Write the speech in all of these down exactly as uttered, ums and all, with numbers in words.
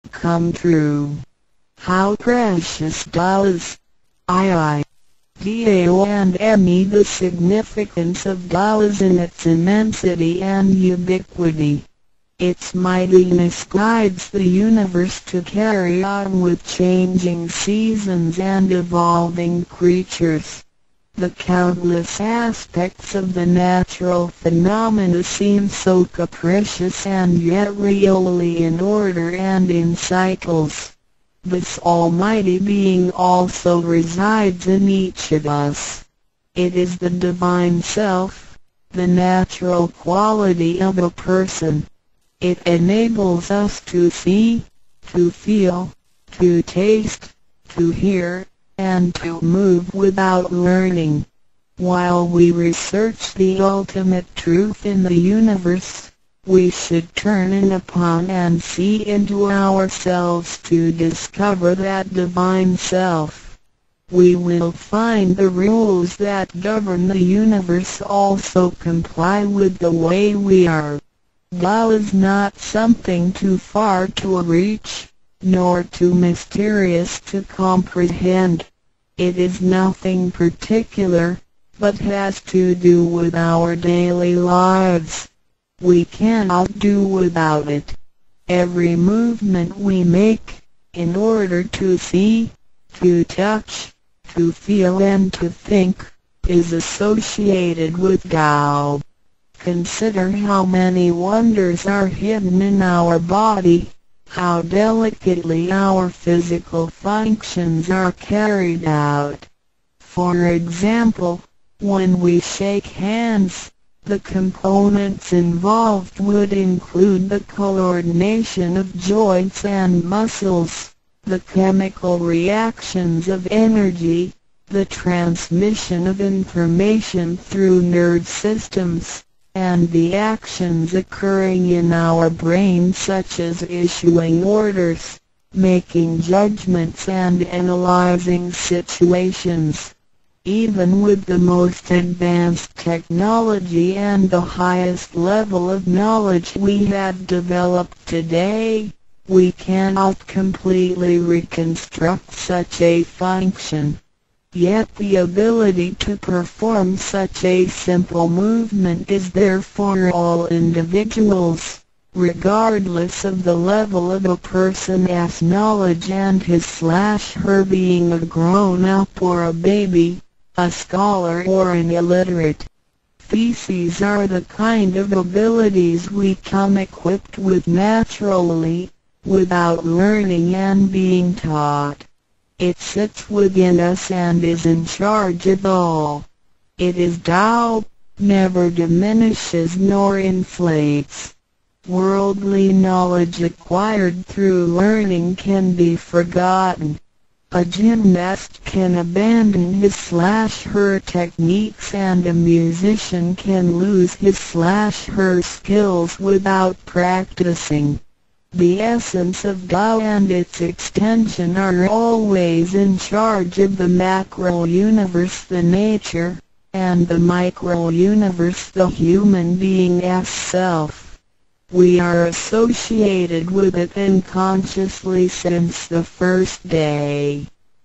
come true. How precious does I, D A O and M E the significance of Tao is in its immensity and ubiquity. Its mightiness guides the universe to carry on with changing seasons and evolving creatures. The countless aspects of the natural phenomena seem so capricious and yet really in order and in cycles. This almighty being also resides in each of us. It is the divine self, the natural quality of a person. It enables us to see, to feel, to taste, to hear, and to move without learning. While we research the ultimate truth in the universe, we should turn in upon and see into ourselves to discover that divine self. We will find the rules that govern the universe also comply with the way we are. Tao is not something too far to reach, nor too mysterious to comprehend. It is nothing particular, but has to do with our daily lives. We cannot do without it. Every movement we make, in order to see, to touch, to feel and to think, is associated with Tao. Consider how many wonders are hidden in our body, how delicately our physical functions are carried out. For example, when we shake hands, the components involved would include the coordination of joints and muscles, the chemical reactions of energy, the transmission of information through nerve systems, and the actions occurring in our brain such as issuing orders, making judgments and analyzing situations. Even with the most advanced technology and the highest level of knowledge we have developed today, we cannot completely reconstruct such a function. Yet the ability to perform such a simple movement is there for all individuals, regardless of the level of a person's knowledge and his slash her being a grown-up or a baby, a scholar or an illiterate. These are the kind of abilities we come equipped with naturally, without learning and being taught. It sits within us and is in charge of all. It is Tao, never diminishes nor inflates. Worldly knowledge acquired through learning can be forgotten. A gymnast can abandon his slash her techniques and a musician can lose his slash her skills without practicing. The essence of Tao and its extension are always in charge of the macro-universe, the nature, and the micro-universe, the human being as self. We are associated with it unconsciously since the first day.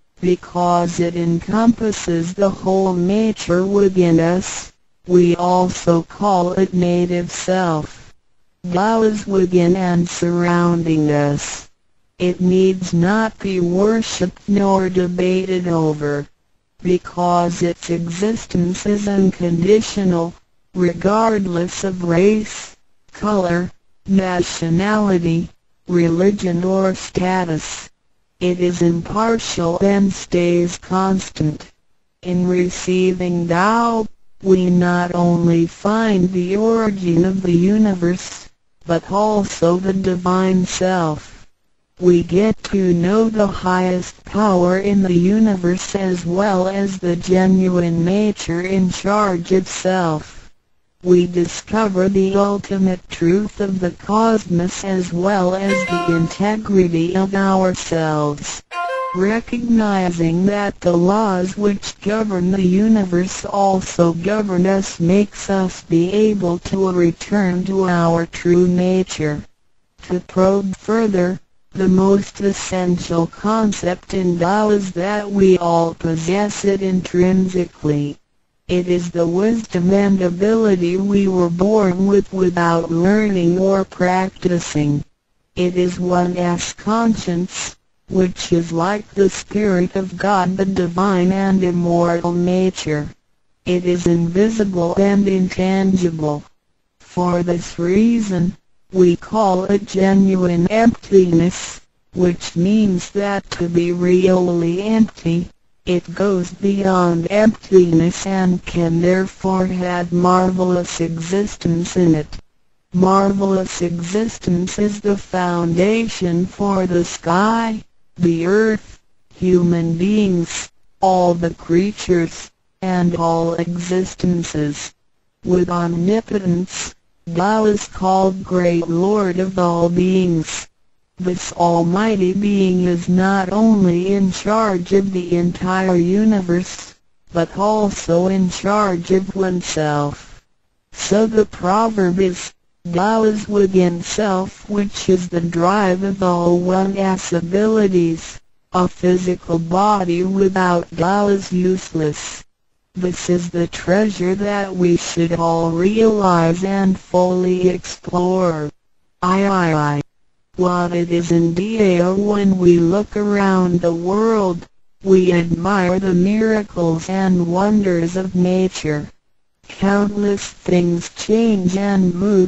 Because it encompasses the whole nature within us, we also call it native self. Tao is within and surrounding us. It needs not be worshipped nor debated over, because its existence is unconditional, regardless of race, color, nationality, religion or status. It is impartial and stays constant. In receiving Tao, we not only find the origin of the universe, but also the divine self. We get to know the highest power in the universe as well as the genuine nature in charge of self. We discover the ultimate truth of the cosmos as well as the integrity of ourselves. Recognizing that the laws which govern the universe also govern us makes us be able to return to our true nature. To probe further, The most essential concept in Tao is that we all possess it intrinsically. It is the wisdom and ability we were born with without learning or practicing. It is one's conscience, which is like the Spirit of God, the divine and immortal nature. It is invisible and intangible. For this reason, we call it genuine emptiness, which means that to be really empty, it goes beyond emptiness and can therefore have marvelous existence in it. Marvelous existence is the foundation for the sky, the earth, human beings, all the creatures, and all existences. With omnipotence, Tao is called Great Lord of all beings. This almighty being is not only in charge of the entire universe, but also in charge of oneself. So the proverb is, Tao is within self, which is the drive of all one's abilities. A physical body without Tao is useless. This is the treasure that we should all realize and fully explore. I, I, I. What it is indeed. When we look around the world, we admire the miracles and wonders of nature. Countless things change and move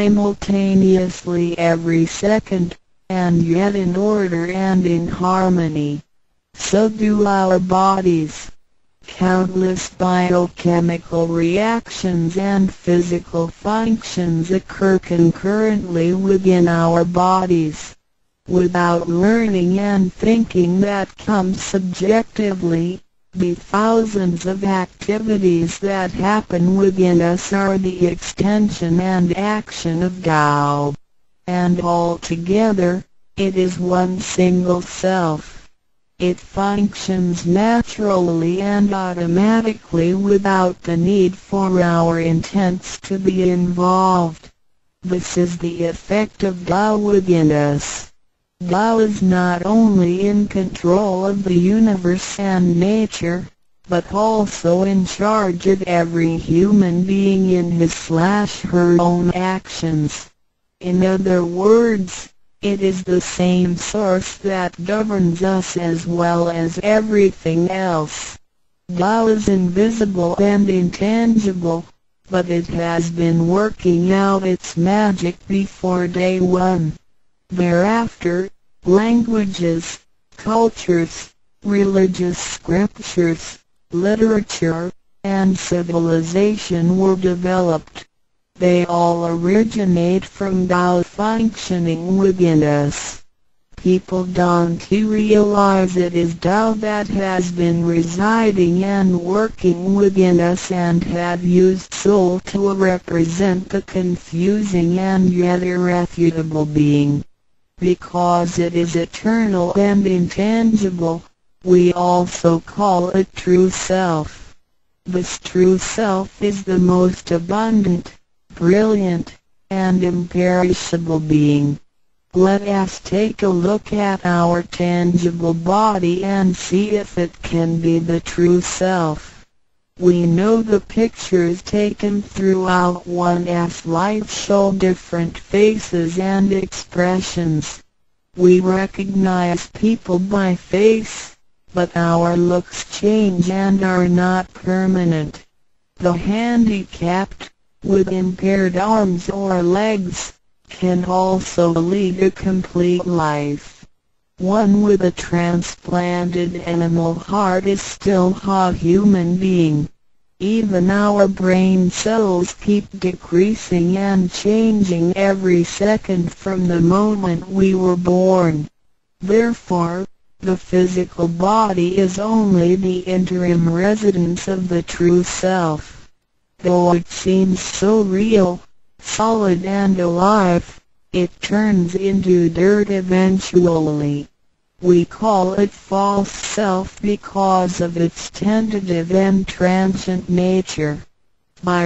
simultaneously every second, and yet in order and in harmony. So do our bodies. Countless biochemical reactions and physical functions occur concurrently within our bodies. Without learning and thinking that comes subjectively, the thousands of activities that happen within us are the extension and action of Tao. And altogether, it is one single self. It functions naturally and automatically without the need for our intents to be involved. This is the effect of Tao within us. Tao is not only in control of the universe and nature, but also in charge of every human being in his slash her own actions. In other words, it is the same source that governs us as well as everything else. Tao is invisible and intangible, but it has been working out its magic before day one. Thereafter, languages, cultures, religious scriptures, literature, and civilization were developed. They all originate from Tao functioning within us. People don't realize it is Tao that has been residing and working within us and have used soul to represent the confusing and yet irrefutable being. Because it is eternal and intangible, we also call it true self. This true self is the most abundant, brilliant, and imperishable being. Let us take a look at our tangible body and see if it can be the true self. We know the pictures taken throughout one's life show different faces and expressions. We recognize people by face, but our looks change and are not permanent. The handicapped, with impaired arms or legs, can also lead a complete life. One with a transplanted animal heart is still a human being. Even our brain cells keep decreasing and changing every second from the moment we were born. Therefore, the physical body is only the interim residence of the true self. Though it seems so real, solid and alive, it turns into dirt eventually. We call it false self because of its tentative and transient nature. By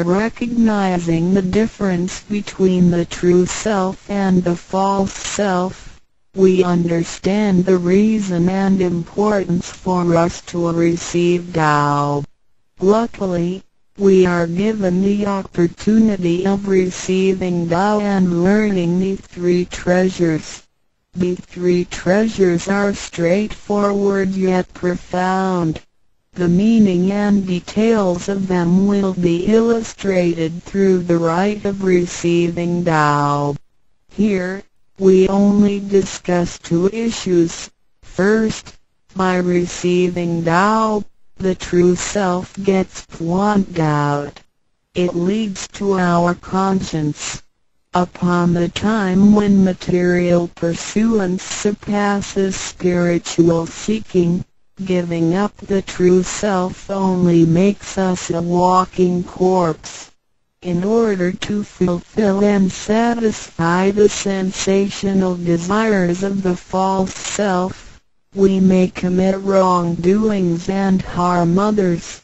recognizing the difference between the true self and the false self, we understand the reason and importance for us to receive Tao. Luckily, we are given the opportunity of receiving Tao and learning the three treasures. The three treasures are straightforward yet profound. The meaning and details of them will be illustrated through the rite of receiving Tao. Here, we only discuss two issues. First, by receiving Tao, the true self gets plucked out. It leads to our conscience. Upon the time when material pursuance surpasses spiritual seeking, giving up the true self only makes us a walking corpse. In order to fulfill and satisfy the sensational desires of the false self, we may commit wrongdoings and harm others,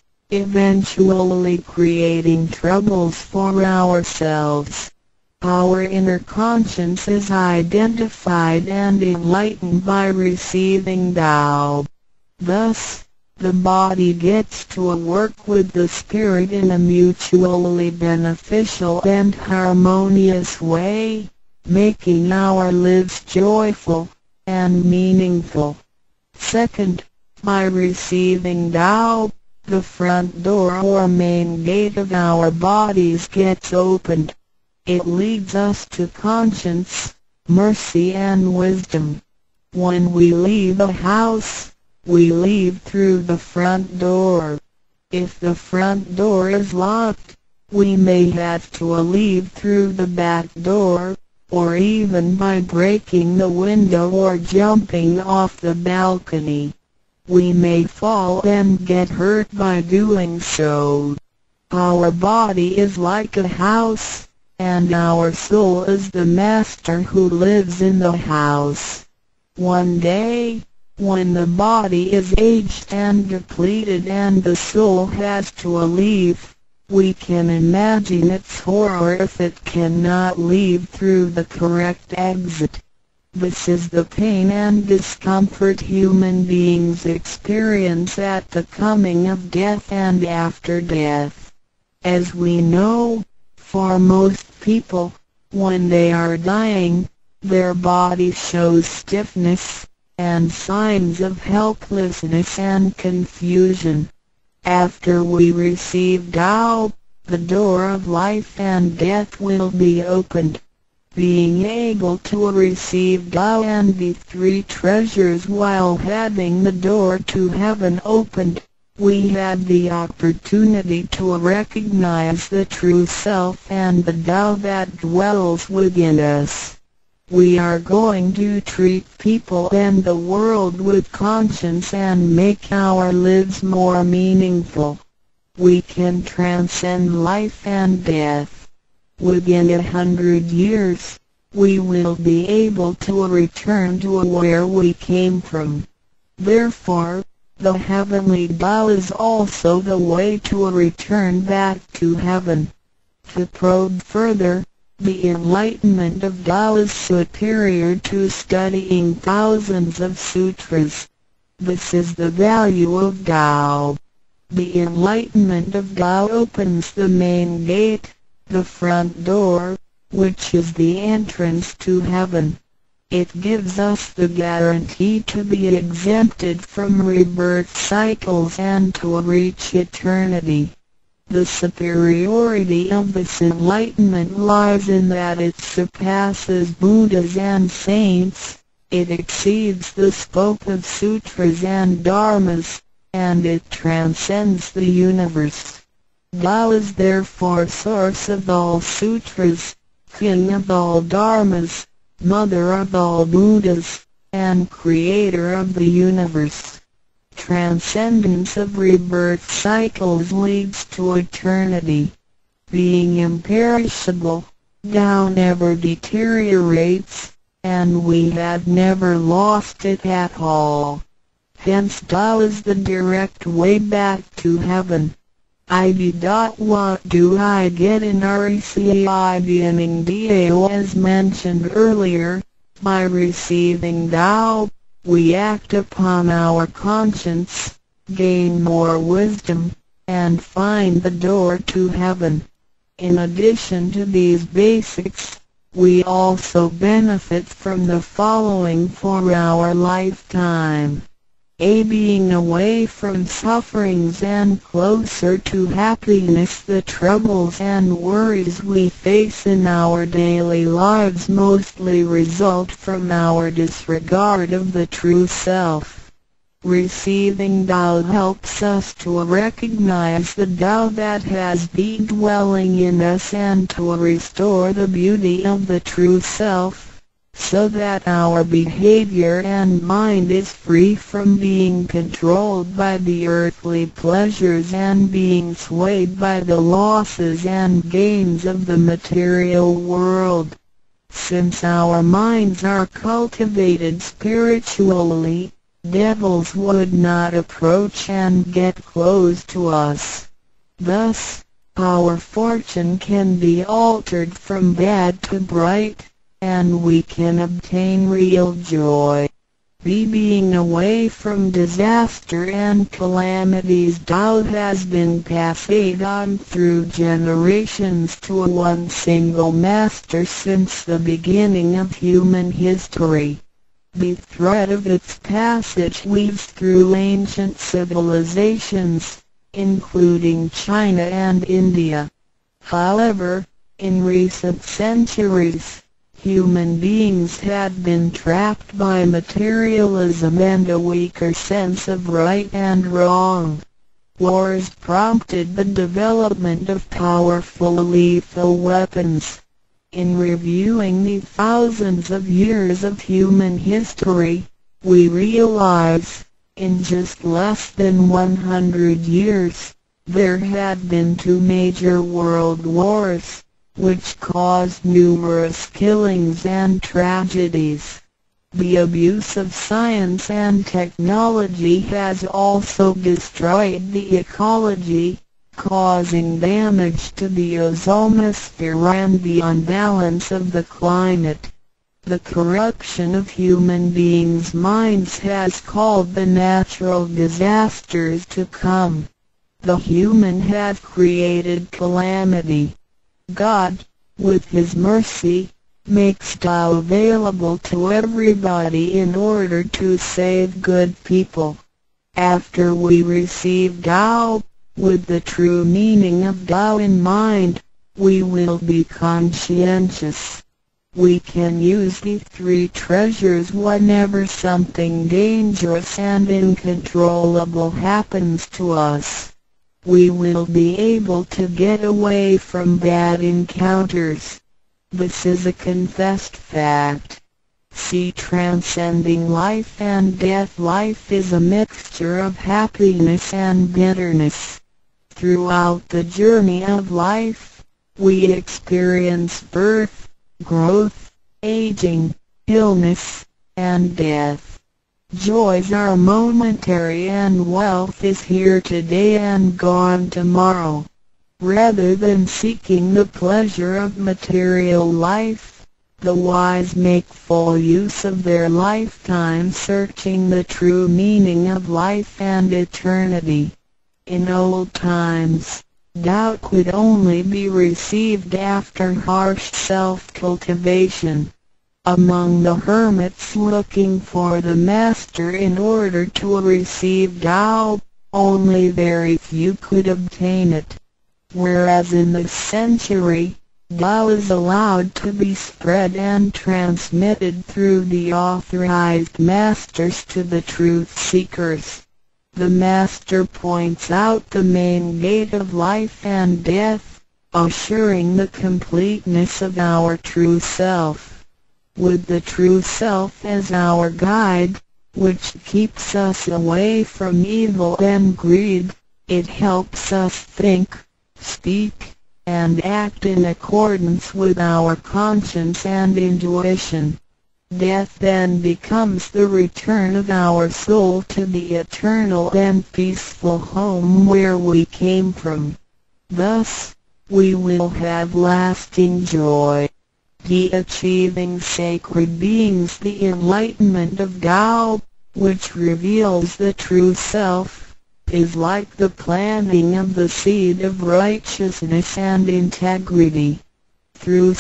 eventually creating troubles for ourselves. Our inner conscience is identified and enlightened by receiving Tao. Thus, the body gets to work with the spirit in a mutually beneficial and harmonious way, making our lives joyful and meaningful. Second, by receiving Tao, the front door or main gate of our bodies gets opened. It leads us to conscience, mercy and wisdom. When we leave a house, we leave through the front door. If the front door is locked, we may have to leave through the back door, or even by breaking the window or jumping off the balcony. We may fall and get hurt by doing so. Our body is like a house, and our soul is the master who lives in the house. One day, when the body is aged and depleted and the soul has to leave, we can imagine its horror if it cannot leave through the correct exit. This is the pain and discomfort human beings experience at the coming of death and after death. As we know, for most people, when they are dying, their body shows stiffness and signs of helplessness and confusion. After we receive Tao, the door of life and death will be opened. Being able to receive Tao and the three treasures while having the door to heaven opened, we had the opportunity to recognize the true self and the Tao that dwells within us. We are going to treat people and the world with conscience and make our lives more meaningful. We can transcend life and death. Within a hundred years, we will be able to return to where we came from. Therefore, the heavenly Tao is also the way to return back to heaven. To probe further, the enlightenment of Tao is superior to studying thousands of sutras. This is the value of Tao. The enlightenment of Tao opens the main gate, the front door, which is the entrance to heaven. It gives us the guarantee to be exempted from rebirth cycles and to reach eternity. The superiority of this enlightenment lies in that it surpasses Buddhas and saints, it exceeds the scope of sutras and dharmas, and it transcends the universe. Tao is therefore source of all sutras, king of all dharmas, mother of all Buddhas, and creator of the universe. Transcendence of rebirth cycles leads to eternity. Being imperishable, Tao never deteriorates, and we have never lost it at all. Hence Tao is the direct way back to heaven. I D. What do I get in R E C I beginning Dao as mentioned earlier? By receiving Tao, we act upon our conscience, gain more wisdom, and find the door to heaven. In addition to these basics, we also benefit from the following for our lifetime. A. Being away from sufferings and closer to happiness. The troubles and worries we face in our daily lives mostly result from our disregard of the true self. Receiving Tao helps us to recognize the Tao that has been dwelling in us and to restore the beauty of the true self, so that our behavior and mind is free from being controlled by the earthly pleasures and being swayed by the losses and gains of the material world. Since our minds are cultivated spiritually, devils would not approach and get close to us. Thus, our fortune can be altered from bad to bright, and we can obtain real joy. B. Being away from disaster and calamities. Tao has been passed on through generations to one single master since the beginning of human history. The thread of its passage weaves through ancient civilizations, including China and India. However, in recent centuries, human beings had been trapped by materialism and a weaker sense of right and wrong. Wars prompted the development of powerful lethal weapons. In reviewing the thousands of years of human history, we realize, in just less than one hundred years, there had been two major world wars, which caused numerous killings and tragedies. The abuse of science and technology has also destroyed the ecology, causing damage to the ozonosphere and the unbalance of the climate. The corruption of human beings' minds has called the natural disasters to come. The human have created calamity. God, with His mercy, makes Tao available to everybody in order to save good people. After we receive Tao, with the true meaning of Tao in mind, we will be conscientious. We can use the three treasures whenever something dangerous and uncontrollable happens to us. We will be able to get away from bad encounters. This is a confessed fact. See, transcending life and death. Life is a mixture of happiness and bitterness. Throughout the journey of life, we experience birth, growth, aging, illness, and death. Joys are momentary and wealth is here today and gone tomorrow. Rather than seeking the pleasure of material life, the wise make full use of their lifetime searching the true meaning of life and eternity. In old times, Tao could only be received after harsh self-cultivation. Among the hermits looking for the master in order to receive Tao, only very few could obtain it. Whereas in this century, Tao is allowed to be spread and transmitted through the authorized masters to the truth seekers. The master points out the main gate of life and death, assuring the completeness of our true self. With the true self as our guide, which keeps us away from evil and greed, it helps us think, speak, and act in accordance with our conscience and intuition. Death then becomes the return of our soul to the eternal and peaceful home where we came from. Thus, we will have lasting joy. The achieving sacred beings, the enlightenment of Tao, which reveals the true self, is like the planting of the seed of righteousness and integrity. Through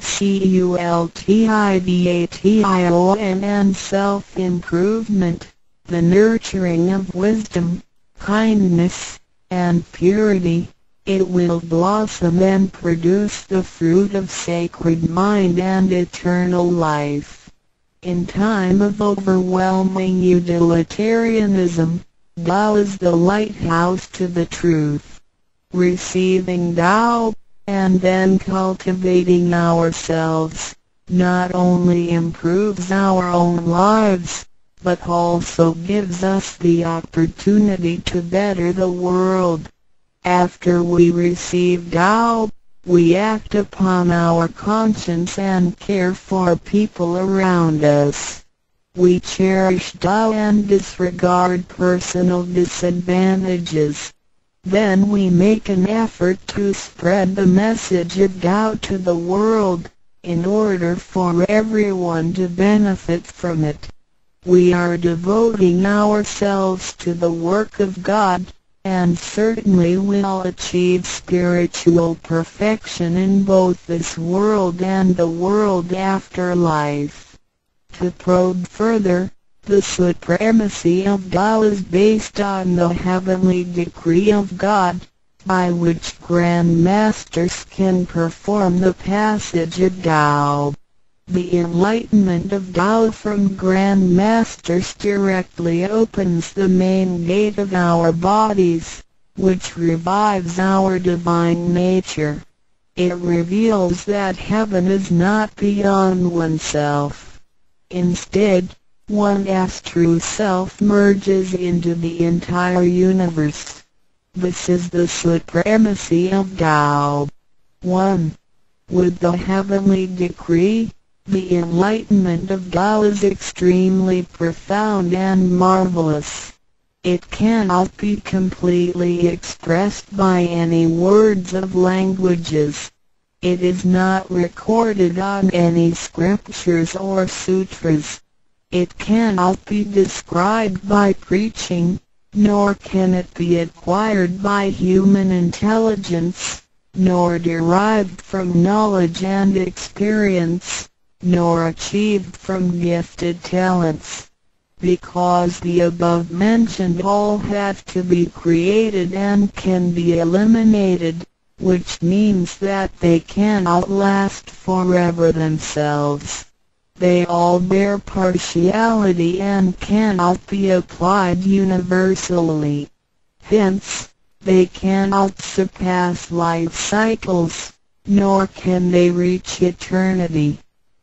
self-cultivation and self-improvement, the nurturing of wisdom, kindness, and purity, it will blossom and produce the fruit of sacred mind and eternal life. In time of overwhelming utilitarianism, Tao is the lighthouse to the truth. Receiving Tao, and then cultivating ourselves, not only improves our own lives, but also gives us the opportunity to better the world. After we receive Tao, we act upon our conscience and care for people around us. We cherish Tao and disregard personal disadvantages. Then we make an effort to spread the message of Tao to the world, in order for everyone to benefit from it. We are devoting ourselves to the work of God, and certainly will achieve spiritual perfection in both this world and the world after life. To probe further, the supremacy of Tao is based on the heavenly decree of God, by which Grand Masters can perform the passage of Tao. The enlightenment of Tao from Grand Masters directly opens the main gate of our bodies, which revives our divine nature. It reveals that heaven is not beyond oneself. Instead, one's true self merges into the entire universe. This is the supremacy of Tao. one. With the heavenly decree, the enlightenment of Tao is extremely profound and marvelous. It cannot be completely expressed by any words of languages. It is not recorded on any scriptures or sutras. It cannot be described by preaching, nor can it be acquired by human intelligence, nor derived from knowledge and experience, nor achieved from gifted talents. Because the above-mentioned all have to be created and can be eliminated, which means that they cannot last forever themselves. They all bear partiality and cannot be applied universally. Hence, they cannot surpass life cycles, nor can they reach eternity.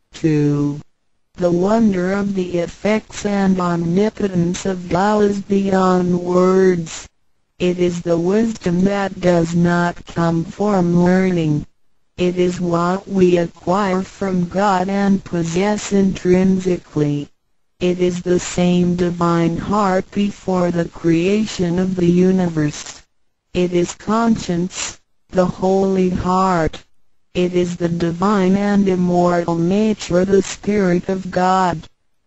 two. The wonder of the effects and omnipotence of Tao is beyond words. It is the wisdom that does not come from learning. It is what we acquire from God and possess intrinsically. It is the same divine heart before the creation of the universe. It is conscience, the holy heart. It is the divine and immortal nature, the Spirit of God.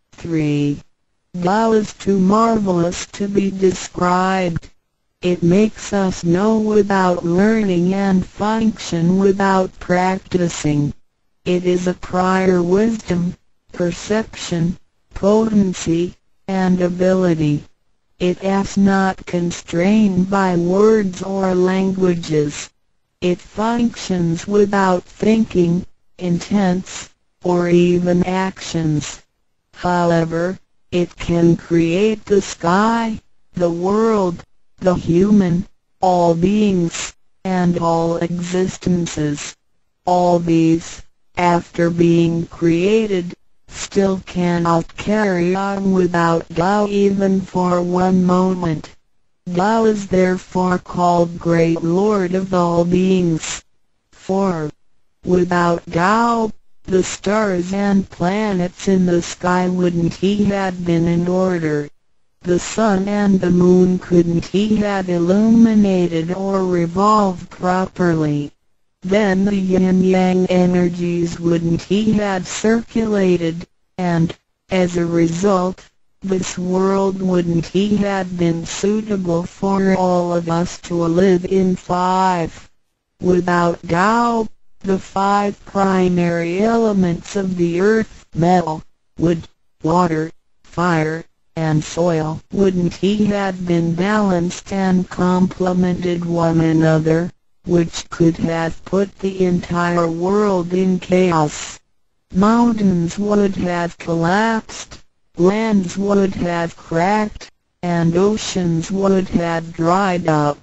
three. Tao is too marvelous to be described. It makes us know without learning and function without practicing. It is a prior wisdom, perception, potency, and ability. It is not constrained by words or languages. It functions without thinking, intents, or even actions. However, it can create the sky, the world, the human, all beings, and all existences. All these, after being created, still cannot carry on without Tao even for one moment. Tao is therefore called Great Lord of all beings. four. Without Tao, the stars and planets in the sky wouldn't he have been in order. The sun and the moon couldn't he have illuminated or revolved properly. then the yin-yang energies wouldn't he have circulated, and, as a result, this world wouldn't he have been suitable for all of us to live in. five. Without Tao, the five primary elements of the earth, metal, wood, water, fire, and soil, wouldn't he have been balanced and complemented one another, which could have put the entire world in chaos. Mountains would have collapsed, lands would have cracked, and oceans would have dried up.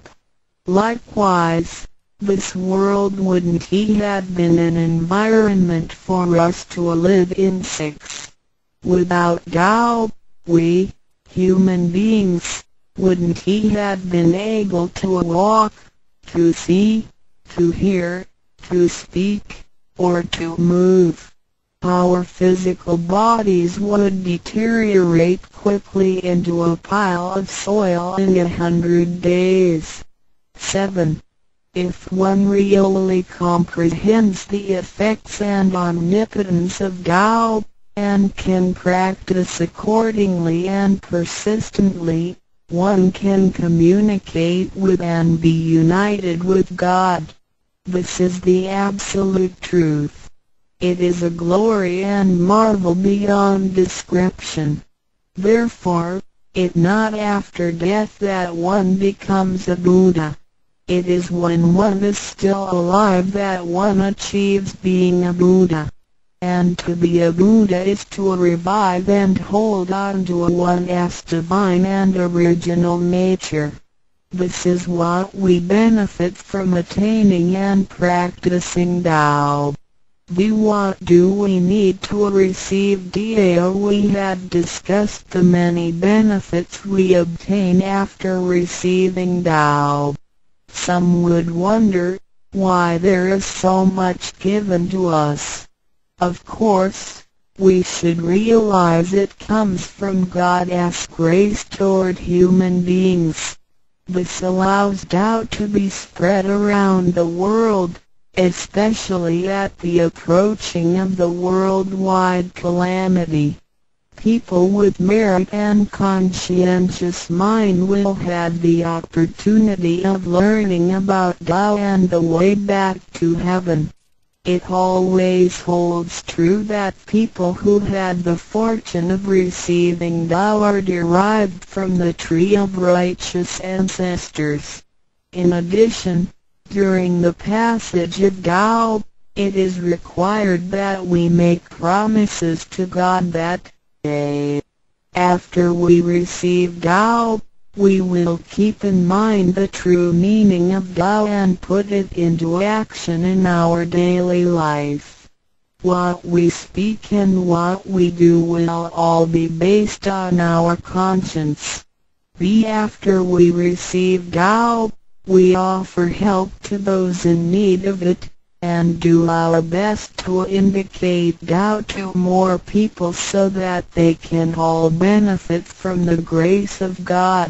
Likewise, this world wouldn't he have been an environment for us to live in. six. Without Tao, we, human beings, wouldn't he have been able to walk, to see, to hear, to speak, or to move. Our physical bodies would deteriorate quickly into a pile of soil in a hundred days. seven. If one really comprehends the effects and omnipotence of Tao, and can practice accordingly and persistently, one can communicate with and be united with God. This is the absolute truth. It is a glory and marvel beyond description. Therefore, it not after death that one becomes a Buddha. It is when one is still alive that one achieves being a Buddha. And to be a Buddha is to revive and hold on to one's divine and original nature. This is what we benefit from attaining and practicing Tao. The what do we need to receive Tao? We have discussed the many benefits we obtain after receiving Tao. Some would wonder why there is so much given to us. Of course, we should realize it comes from God's grace toward human beings. This allows Tao to be spread around the world, especially at the approaching of the worldwide calamity. People with merit and conscientious mind will have the opportunity of learning about Tao and the way back to heaven. It always holds true that people who had the fortune of receiving Tao are derived from the tree of righteous ancestors. In addition, during the passage of Tao, it is required that we make promises to God that, A. after we receive Tao, we will keep in mind the true meaning of Tao and put it into action in our daily life. What we speak and what we do will all be based on our conscience. B. After we receive Tao, we offer help to those in need of it, and do our best to indicate Tao to more people so that they can all benefit from the grace of God.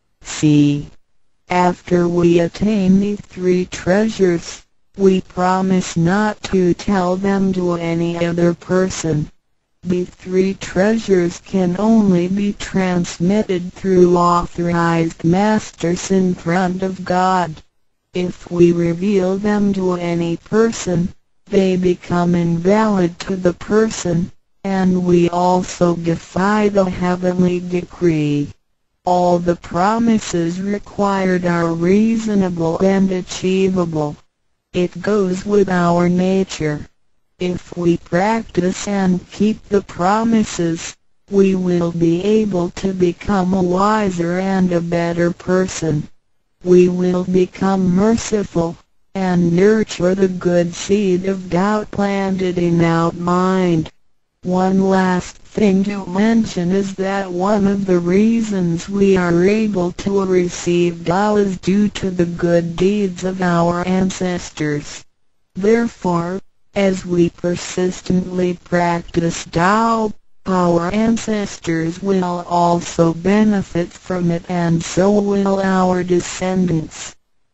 C. After we attain these three treasures, we promise not to tell them to any other person. The three treasures can only be transmitted through authorized masters in front of God. If we reveal them to any person, they become invalid to the person, and we also defy the heavenly decree. All the promises required are reasonable and achievable. It goes with our nature. If we practice and keep the promises, we will be able to become a wiser and a better person. We will become merciful, and nurture the good seed of Tao planted in our mind. One last thing to mention is that one of the reasons we are able to receive Tao is due to the good deeds of our ancestors. Therefore, as we persistently practice Tao, our ancestors will also benefit from it, and so will our descendants.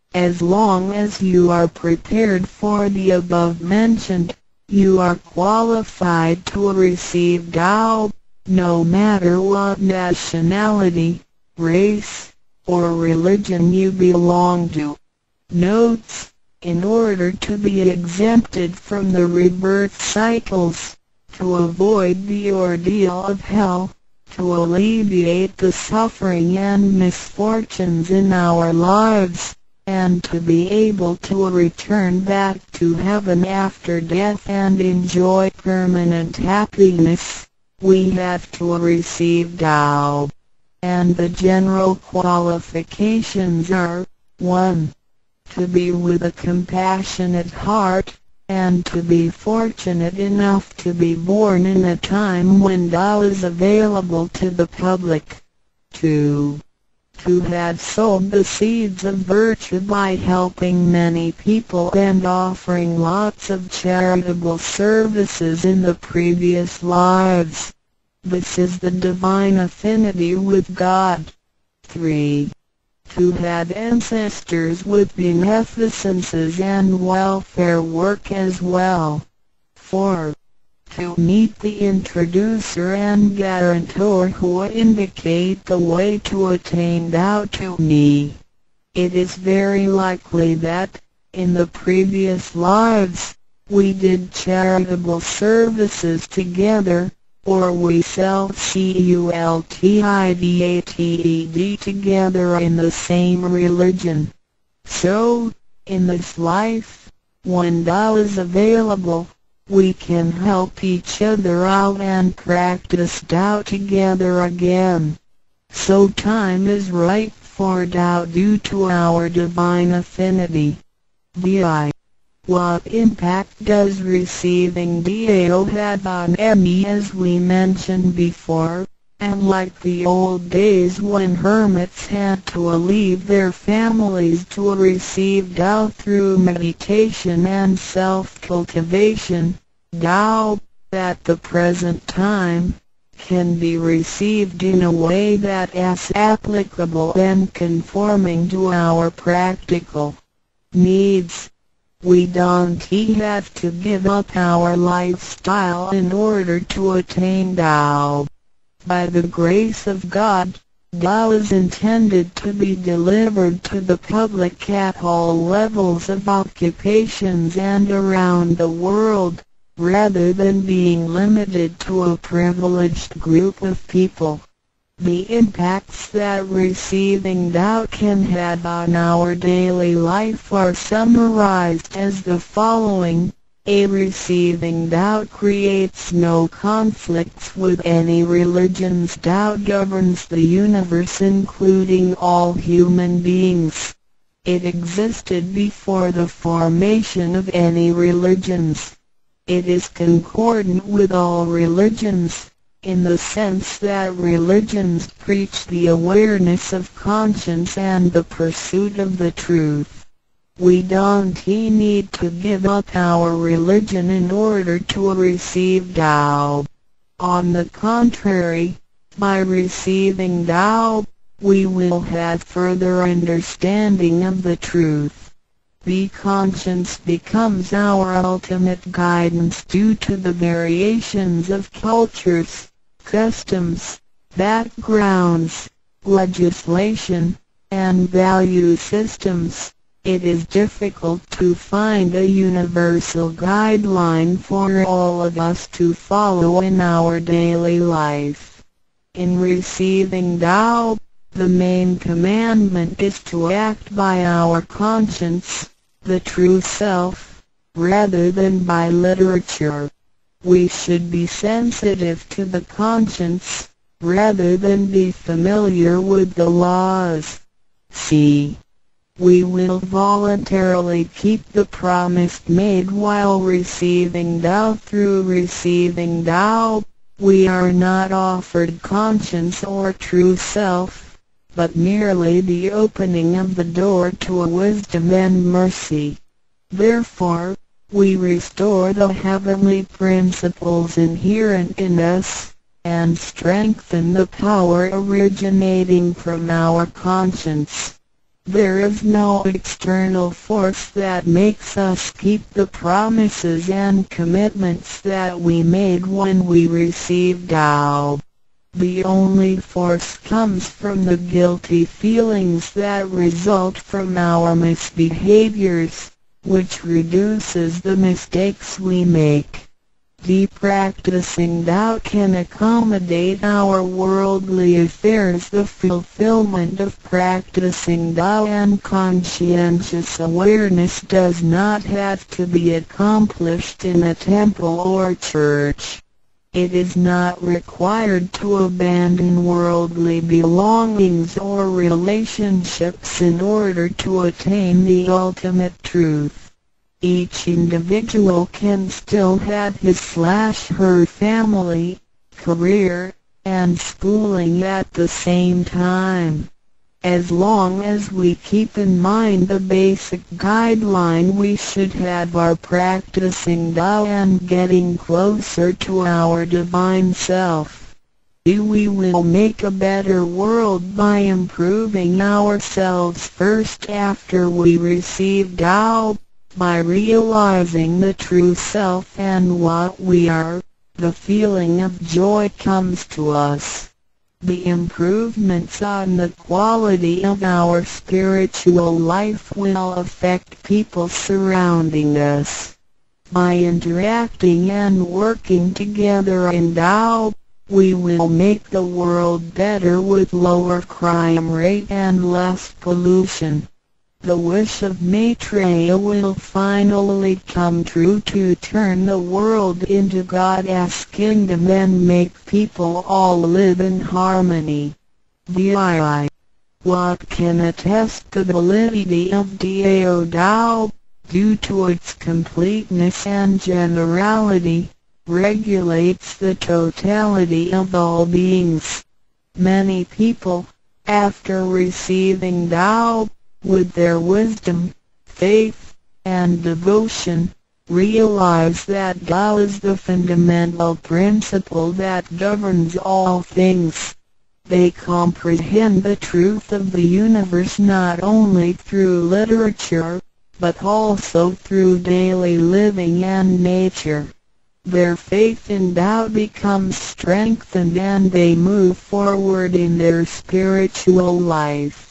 As long as you are prepared for the above mentioned, you are qualified to receive Tao, no matter what nationality, race, or religion you belong to. Notes: in order to be exempted from the rebirth cycles, to avoid the ordeal of hell, to alleviate the suffering and misfortunes in our lives, and to be able to return back to heaven after death and enjoy permanent happiness, we have to receive Tao. And the general qualifications are: one. To be with a compassionate heart, and to be fortunate enough to be born in a time when Tao is available to the public. two. To have sowed the seeds of virtue by helping many people and offering lots of charitable services in the previous lives. This is the divine affinity with God. three. To have ancestors with beneficences and welfare work as well. four. To meet the introducer and guarantor who indicate the way to attain Tao to me. It is very likely that, in the previous lives, we did charitable services together, or we self-cultivated together in the same religion. So, in this life, when Tao is available, we can help each other out and practice Tao together again. So time is ripe for Tao due to our divine affinity. D I What impact does receiving Tao have on me? As we mentioned before, and like the old days when hermits had to leave their families to receive Tao through meditation and self-cultivation, Tao, at the present time, can be received in a way that is applicable and conforming to our practical needs. We don't have to give up our lifestyle in order to attain Tao. By the grace of God, Tao is intended to be delivered to the public at all levels of occupations and around the world, rather than being limited to a privileged group of people. The impacts that receiving Tao can have on our daily life are summarized as the following. A Receiving Tao creates no conflicts with any religions. Tao governs the universe, including all human beings. It existed before the formation of any religions. It is concordant with all religions, in the sense that religions preach the awareness of conscience and the pursuit of the truth. We don't need to give up our religion in order to receive Tao. On the contrary, by receiving Tao, we will have further understanding of the truth. The conscience becomes our ultimate guidance due to the variations of cultures, customs, backgrounds, legislation, and value systems. It is difficult to find a universal guideline for all of us to follow in our daily life. In receiving Tao, the main commandment is to act by our conscience, the true self, rather than by literature. We should be sensitive to the conscience, rather than be familiar with the laws. C. We will voluntarily keep the promise made while receiving Tao. Through receiving Tao, we are not offered conscience or true self, but merely the opening of the door to a wisdom and mercy. Therefore, we restore the heavenly principles inherent in us, and strengthen the power originating from our conscience. There is no external force that makes us keep the promises and commitments that we made when we received Tao. The only force comes from the guilty feelings that result from our misbehaviors, which reduces the mistakes we make. De-practicing Tao can accommodate our worldly affairs. The fulfillment of practicing Tao and conscientious awareness does not have to be accomplished in a temple or church. It is not required to abandon worldly belongings or relationships in order to attain the ultimate truth. Each individual can still have his slash her family, career, and schooling at the same time. As long as we keep in mind the basic guideline, we should have our practicing Tao and getting closer to our divine self. We will make a better world by improving ourselves first after we receive Tao. By realizing the true self and what we are, the feeling of joy comes to us. The improvements on the quality of our spiritual life will affect people surrounding us. By interacting and working together in Tao, we will make the world better with lower crime rate and less pollution. The wish of Maitreya will finally come true to turn the world into God's kingdom and make people all live in harmony. D I I. What can attest the validity of Dao Tao, due to its completeness and generality, regulates the totality of all beings. Many people, after receiving Tao, with their wisdom, faith, and devotion, realize that Tao is the fundamental principle that governs all things. They comprehend the truth of the universe not only through literature, but also through daily living and nature. Their faith in Tao becomes strengthened and they move forward in their spiritual life.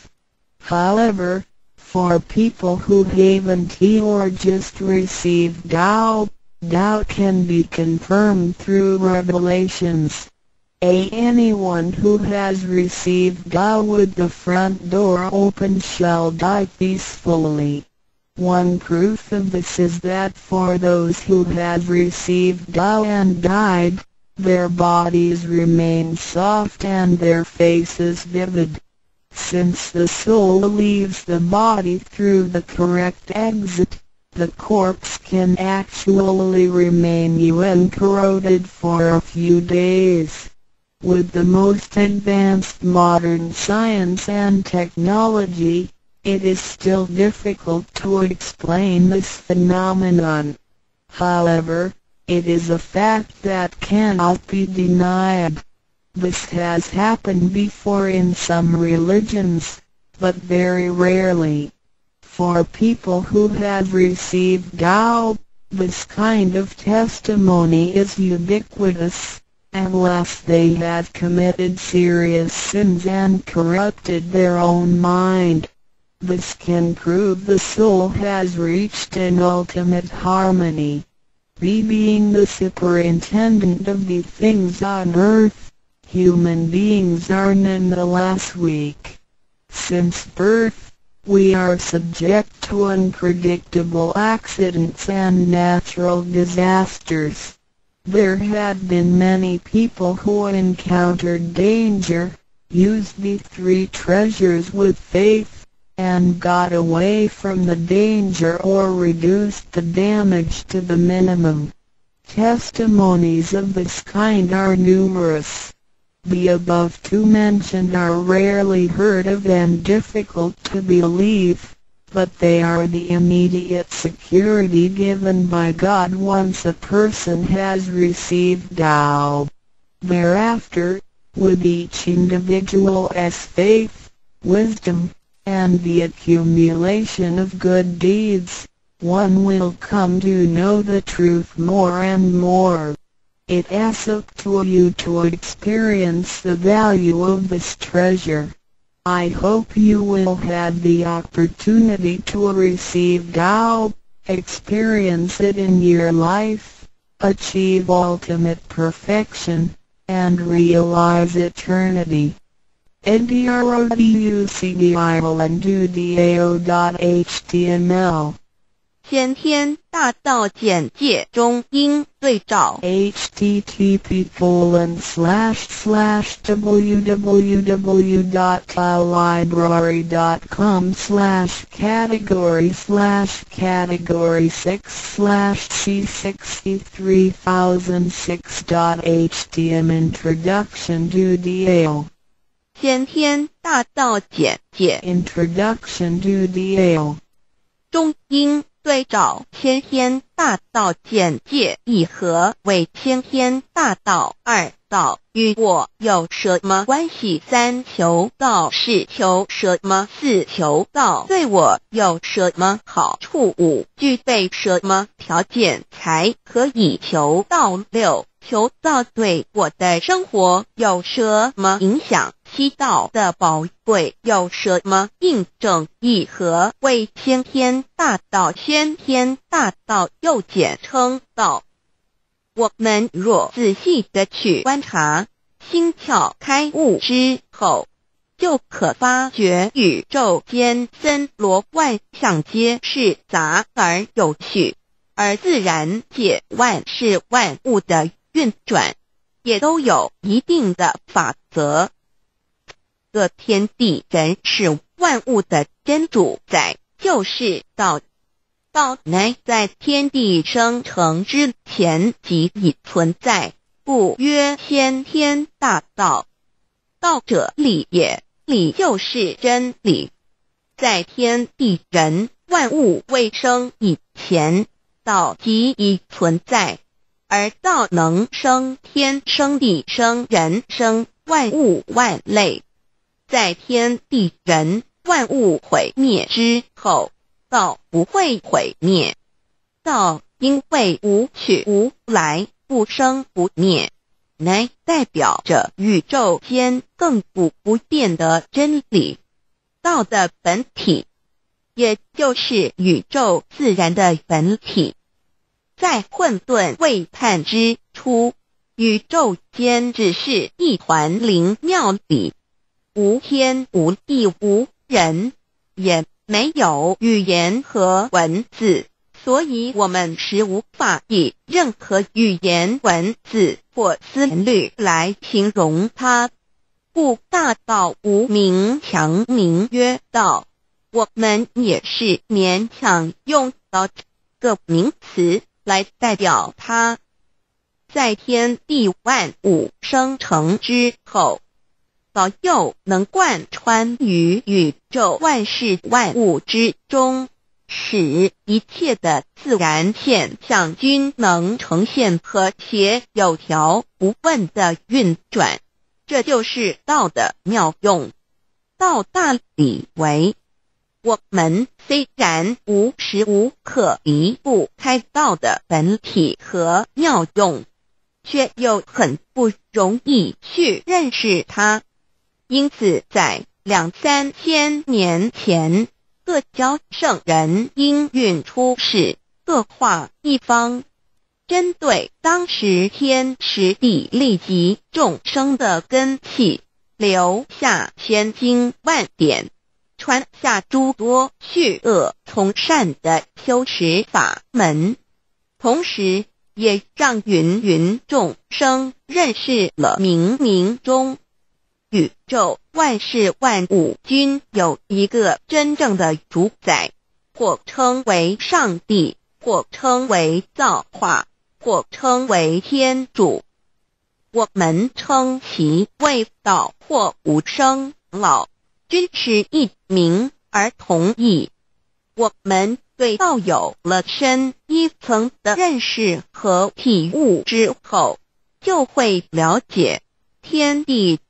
However, for people who haven't or just received Tao, Tao can be confirmed through revelations. A anyone who has received Tao with the front door open shall die peacefully. One proof of this is that for those who have received Tao and died, their bodies remain soft and their faces vivid. Since the soul leaves the body through the correct exit, the corpse can actually remain uncorroded for a few days. With the most advanced modern science and technology, it is still difficult to explain this phenomenon. However, it is a fact that cannot be denied. This has happened before in some religions, but very rarely. For people who have received Tao, this kind of testimony is ubiquitous, unless they have committed serious sins and corrupted their own mind. This can prove the soul has reached an ultimate harmony. Be being the superintendent of the things on earth, human beings are nonetheless weak. Since birth, we are subject to unpredictable accidents and natural disasters. There have been many people who encountered danger, used the three treasures with faith, and got away from the danger or reduced the damage to the minimum. Testimonies of this kind are numerous. The above two mentioned are rarely heard of and difficult to believe, but they are the immediate security given by God once a person has received Tao. Thereafter, with each individual's faith, wisdom, and the accumulation of good deeds, one will come to know the truth more and more. It is up to you to experience the value of this treasure. I hope you will have the opportunity to receive Tao, experience it in your life, achieve ultimate perfection, and realize eternity. Edroducdao.html 先天大道简介中英对照 http colon slash slash www.taolibrary.com slash category slash category six slash c sixty-three thousand six .htm Introduction to Tao 先天大道简介 Introduction to Tao 中英对照先天大道简介一和为先天大道，二道与我有什么关系？三求道是求什么？四求道对我有什么好处？五具备什么条件才可以求道？六求道对我的生活有什么影响？七道的宝贵有什么印证？一和为先天大道，先天大道又简称道。我们若仔细地去观察，心窍开悟之后，就可发觉宇宙间森罗万象皆是杂而有序，而自然界万事万物的运转也都有一定的法则。这天地人是万物的真主宰，就是道。道乃在天地生成之前即已存在，故曰先天大道。道者理也，理就是真理。在天地人万物未生以前，道即已存在，而道能生天，生地，生人，生万物万类。在天地人万物毁灭之后，道不会毁灭。道因为无去无来，不生不灭，乃代表着宇宙间亘古不变的真理。道的本体，也就是宇宙自然的本体。在混沌未判之初，宇宙间只是一团灵妙理，无天无地无人，也没有语言和文字，所以我们是无法以任何语言文字或旋律来形容它。故大道无名强名曰道，我们也是勉强用到这个名词来代表它。在天地万物生成之后，道又能贯穿于宇宙万事万物之中，使一切的自然现象均能呈现和谐有条不紊的运转。这就是道的妙用。道大理为，我们虽然无时无刻离不开道的本体和妙用，却又很不容易去认识它。因此在两三千年前，各教圣人应运出世，各化一方，针对当时天时地利及众生的根器，留下千经万典，传下诸多去恶从善的修持法门，同时也让芸芸众生认识了冥冥中宇宙万事万物均有一个真正的主宰，或称为上帝，或称为造化，或称为天主。我们称其为道或无生老，均是一名而同义。我们对道有了深一层的认识和体悟之后，就会了解天地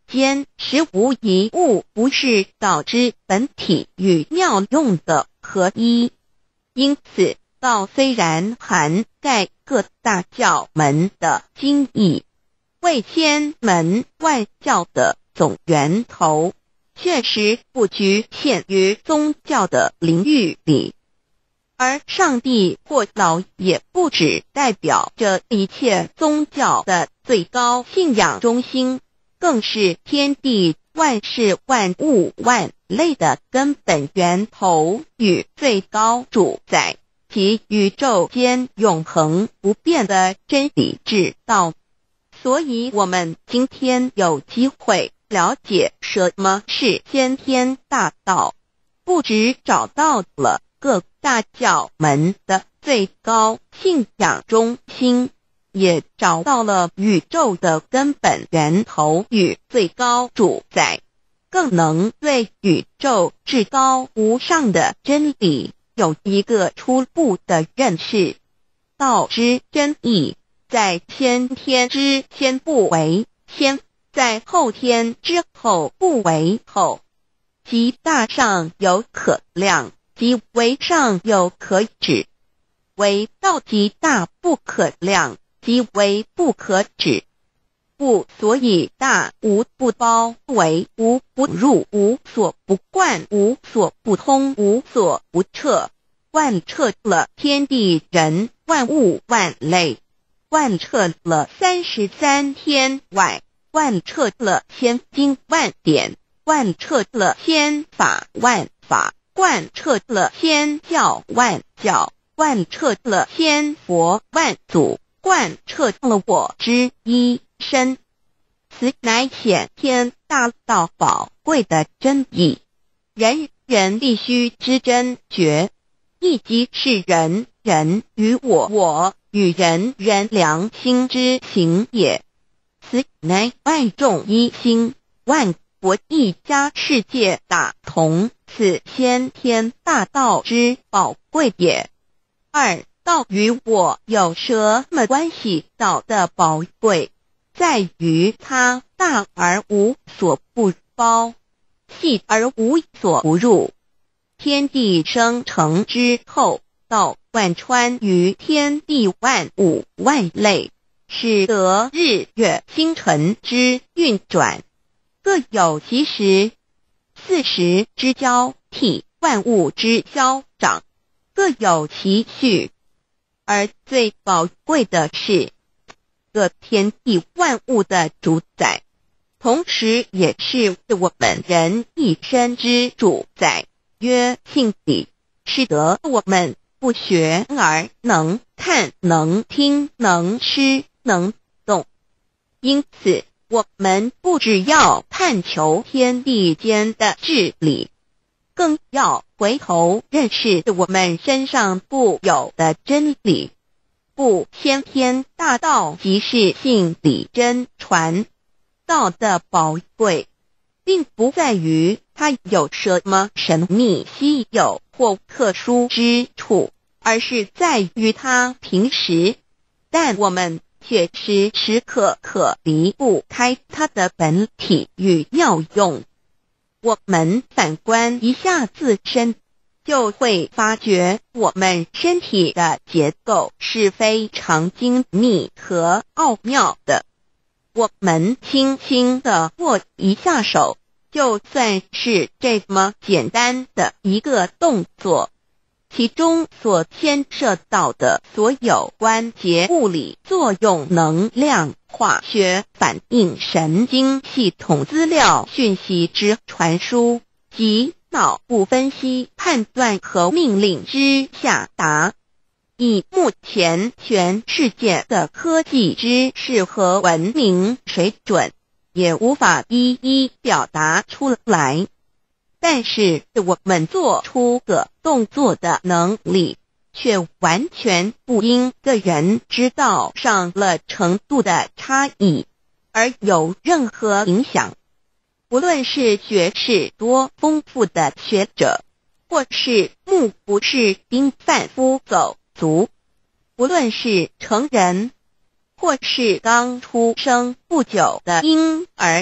间实无一物不是导致本体与妙用的合一。因此道虽然涵盖各大教门的经义，为千门万教的总源头，确实不局限于宗教的领域里。而上帝或老也不只代表着一切宗教的最高信仰中心，更是天地万事万物万类的根本源头与最高主宰，及宇宙间永恒不变的真理之道。所以我们今天有机会了解什么是先天大道，不只找到了各大教门的最高信仰中心，也找到了宇宙的根本源头与最高主宰，更能对宇宙至高无上的真理有一个初步的认识。道之真义，在先天之先不为先，在后天之后不为后，即大上有可量，即为上有可指，为道即大不可量，即为不可指。不所以大无不包，为无不入，无所不贯，无所不通，无所不彻，贯彻了天地人万物万类，贯彻了三十三天外，贯彻了千经万典，贯彻了千法万法，贯彻了千教万教，贯彻了千佛万祖，贯彻了我之一身。此乃显天大道宝贵的真义，人人必须知真觉，亦即是人人与我我与人人良心之行也。此乃万众一心，万国一家，世界大同，此先天大道之宝贵也。二、道与我有什么关系？道的宝贵在于它大而无所不包，细而无所不入。天地生成之后，道贯穿于天地万物万类，使得日月星辰之运转各有其时，四时之交替，万物之消长各有其序。而最宝贵的是，各天地万物的主宰，同时也是我们人一生之主宰，曰性理，使得我们不学而能看，能听，能吃，能动。因此我们不只要探求天地间的治理，更要回头认识我们身上固有的真理。不，先天大道即是性理真传。道的宝贵并不在于它有什么神秘稀有或特殊之处，而是在于它平时，但我们却时时刻刻离不开它的本体与妙用。我们反观一下自身，就会发觉我们身体的结构是非常精密和奥妙的。我们轻轻地握一下手，就算是这么简单的一个动作，其中所牵涉到的所有关节物理作用、能量、化学反应、神经系统资料讯息之传输及脑部分析、判断和命令之下达，以目前全世界的科技知识和文明水准，也无法一一表达出来。但是我们做出个动作的能力，却完全不因个人知道上了程度的差异而有任何影响。无论是学识多丰富的学者，或是目不识丁贩夫走卒，无论是成人，或是刚出生不久的婴儿，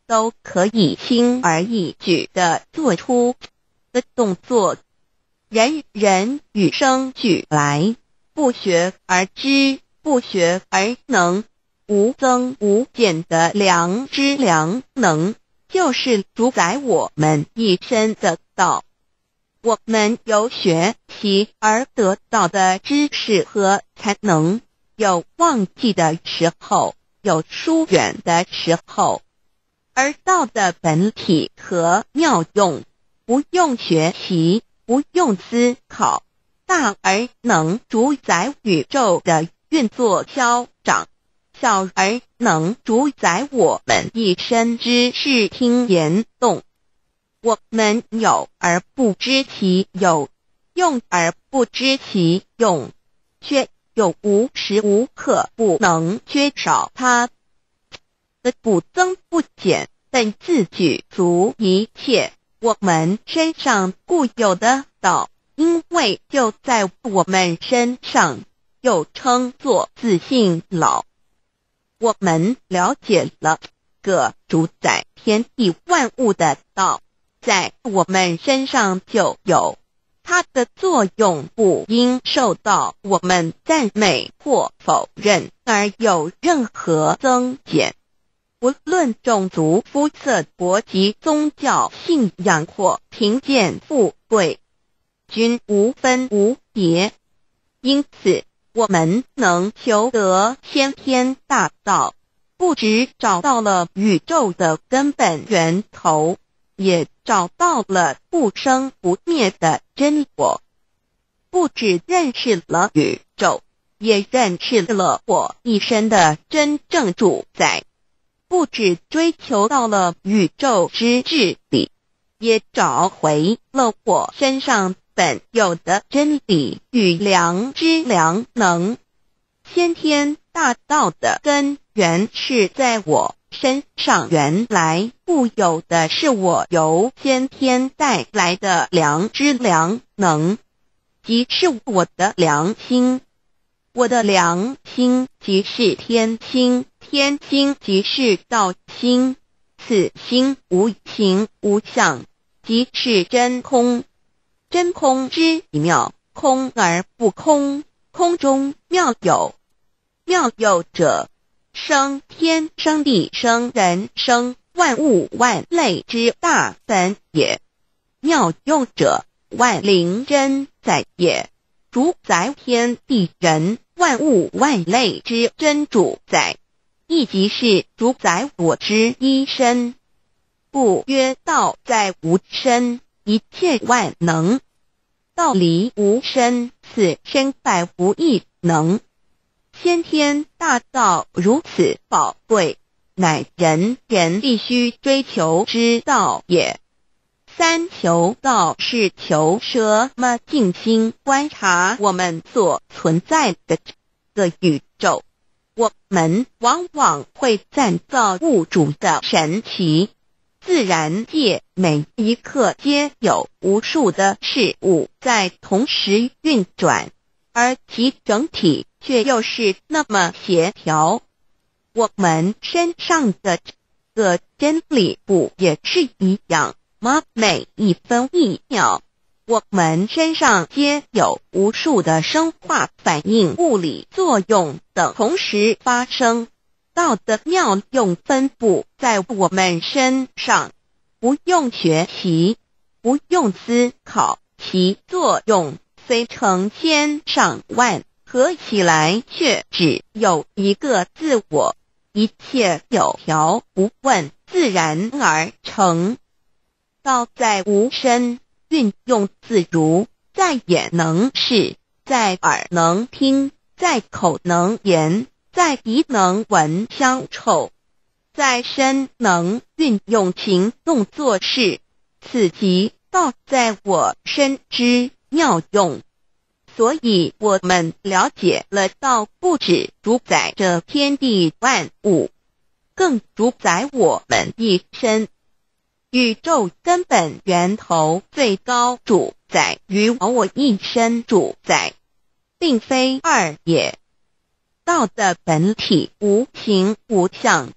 都可以轻而易举地做出的动作，人人与生俱来，不学而知，不学而能，无增无减的良知良能，就是主宰我们一生的道。我们有学习而得到的知识和才能，有忘记的时候，有疏远的时候，而道的本体和妙用，不用学习，不用思考，大而能主宰宇宙的运作消长，小而能主宰我们一生之视听言动。我们有而不知其有，用而不知其用，却又无时无刻不能缺少它的不增不减，本自具足一切我们身上固有的道，因为就在我们身上，又称作自性老。我们了解了个主宰天地万物的道，在我们身上就有，它的作用不应受到我们赞美或否认而有任何增减。无论种族、肤色、国籍、宗教、信仰或贫贱富贵，均无分无别。因此，我们能求得先天大道，不只找到了宇宙的根本源头，也找到了不生不灭的真我。不只认识了宇宙，也认识了我一生的真正主宰。不只追求到了宇宙之治理，也找回了我身上本有的真理与良知良能。先天大道的根源是在我身上，原来固有的是我由先天带来的良知良能，即是我的良心。我的良心即是天心，天心即是道心，此心无形无相，即是真空。真空之妙，空而不空，空中妙有。妙有者，生天生地生人生万物万类之大本也。妙用者，万灵真在也，主宰天地人万物万类之真主宰，亦即是主宰我之一身。故曰道在无身，一切万能。道离无身，此身百无一能。先天大道如此宝贵，乃人人必须追求之道也。三求道是求什么？静心观察我们所存在的这个宇宙，我们往往会赞造物主的神奇。自然界每一刻皆有无数的事物在同时运转，而其整体却又是那么协调。我们身上的这个真理不也是一样吗？每一分一秒，我们身上皆有无数的生化反应、物理作用等同时发生。道的妙用分布在我们身上，不用学习，不用思考，其作用虽成千上万，合起来却只有一个自我，一切有条不紊，自然而成。道在无身，运用自如，在眼能视，在耳能听，在口能言，在鼻能闻香臭，在身能运用行动做事，此即道在我身之妙用。所以我们了解了道不只主宰着天地万物，更主宰我们一生。宇宙根本源头最高主宰与我一生主宰，并非二也。道的本体无形无相，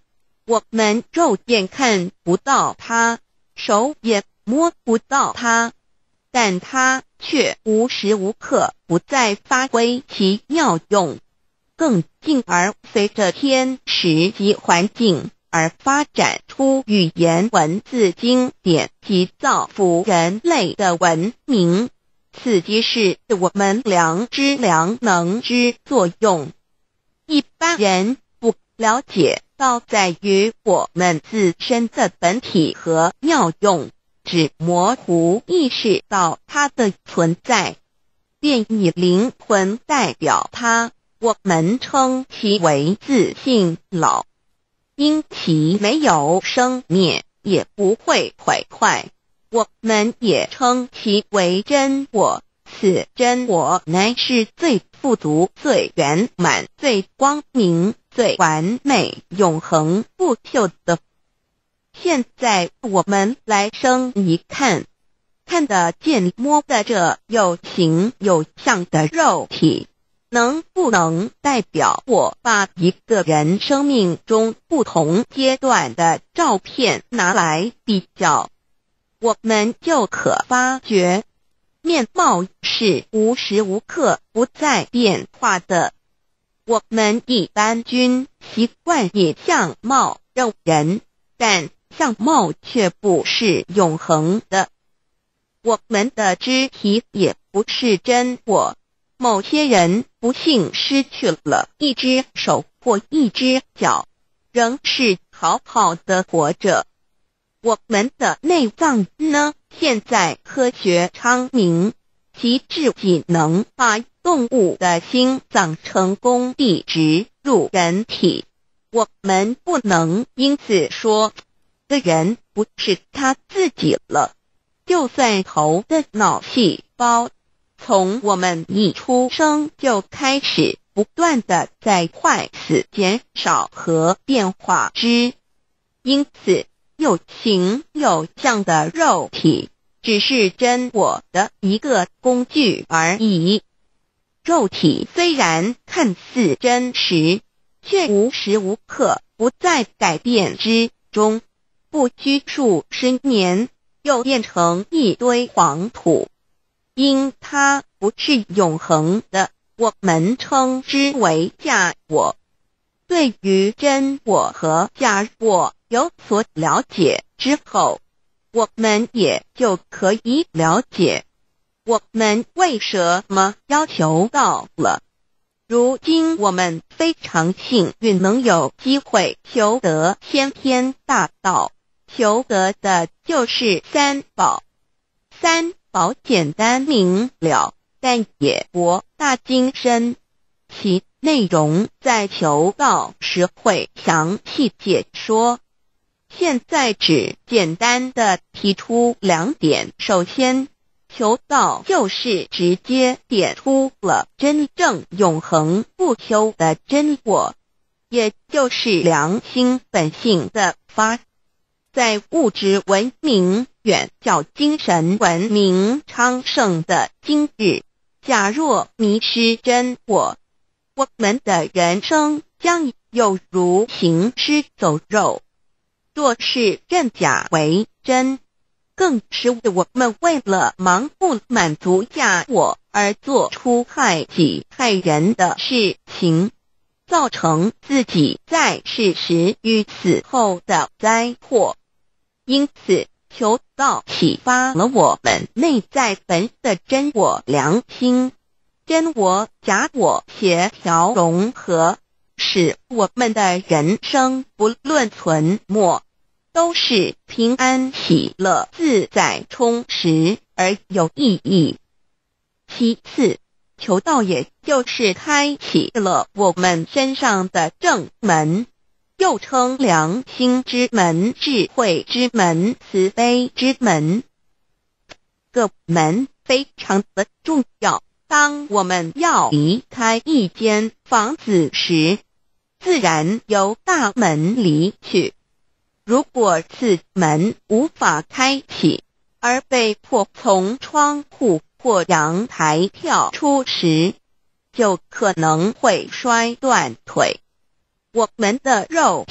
我们肉眼看不到它，手也摸不到它，但它却无时无刻不在发挥其妙用，更进而随着天时及环境而发展出语言文字经典及造福人类的文明。此即是我们良知良能之作用。一般人不了解到在于我们自身的本体和妙用，只模糊意识到它的存在，便以灵魂代表它，我们称其为自性老。因其没有生灭，也不会毁坏，我们也称其为真我。此真我乃是最富足、最圆满、最光明、最完美、永恒不朽的。现在我们来生一看，看得见摸得着有形有相的肉体，能不能代表我把一个人生命中不同阶段的照片拿来比较，我们就可发觉面貌是无时无刻不在变化的。我们一般均习惯以相貌认人，但相貌却不是永恒的。我们的肢体也不是真我，某些人不幸失去了一只手或一只脚，仍是好好的活着。我们的内脏呢？现在科学昌明，其至仅能把动物的心脏成功地植入人体。我们不能因此说这人不是他自己了。就算头的脑细胞从我们一出生就开始不断的在坏死、减少和变化之，因此有形有相的肉体只是真我的一个工具而已。肉体虽然看似真实，却无时无刻不在改变之中，不拘数十年又变成一堆黄土。因它不是永恒的，我们称之为假我。对于真我和假我有所了解之后，我们也就可以了解我们为什么要求到了。如今我们非常幸运能有机会求得先天大道，求得的就是三宝。三宝简单明了，但也博大精深，其内容在求道时会详细解说。现在只简单的提出两点。首先，求道就是直接点出了真正永恒不朽的真我，也就是良心本性的发。在物质文明远较精神文明昌盛的今日，假若迷失真我，我们的人生将有如行尸走肉。若是认假为真，更是我们为了盲目满足假我而做出害己害人的事情，造成自己在世时与死后的灾祸。因此，求道启发了我们内在本的真我良心，真我假我协调融合，使我们的人生不论存没，都是平安喜乐自在充实而有意义。其次，求道也就是开启了我们身上的正门，又称良心之门、智慧之门、慈悲之门。这个门非常的重要。当我们要离开一间房子时，自然由大门离去。如果此门无法开启，而被迫从窗户或阳台跳出时，就可能会摔断腿。我们的肉体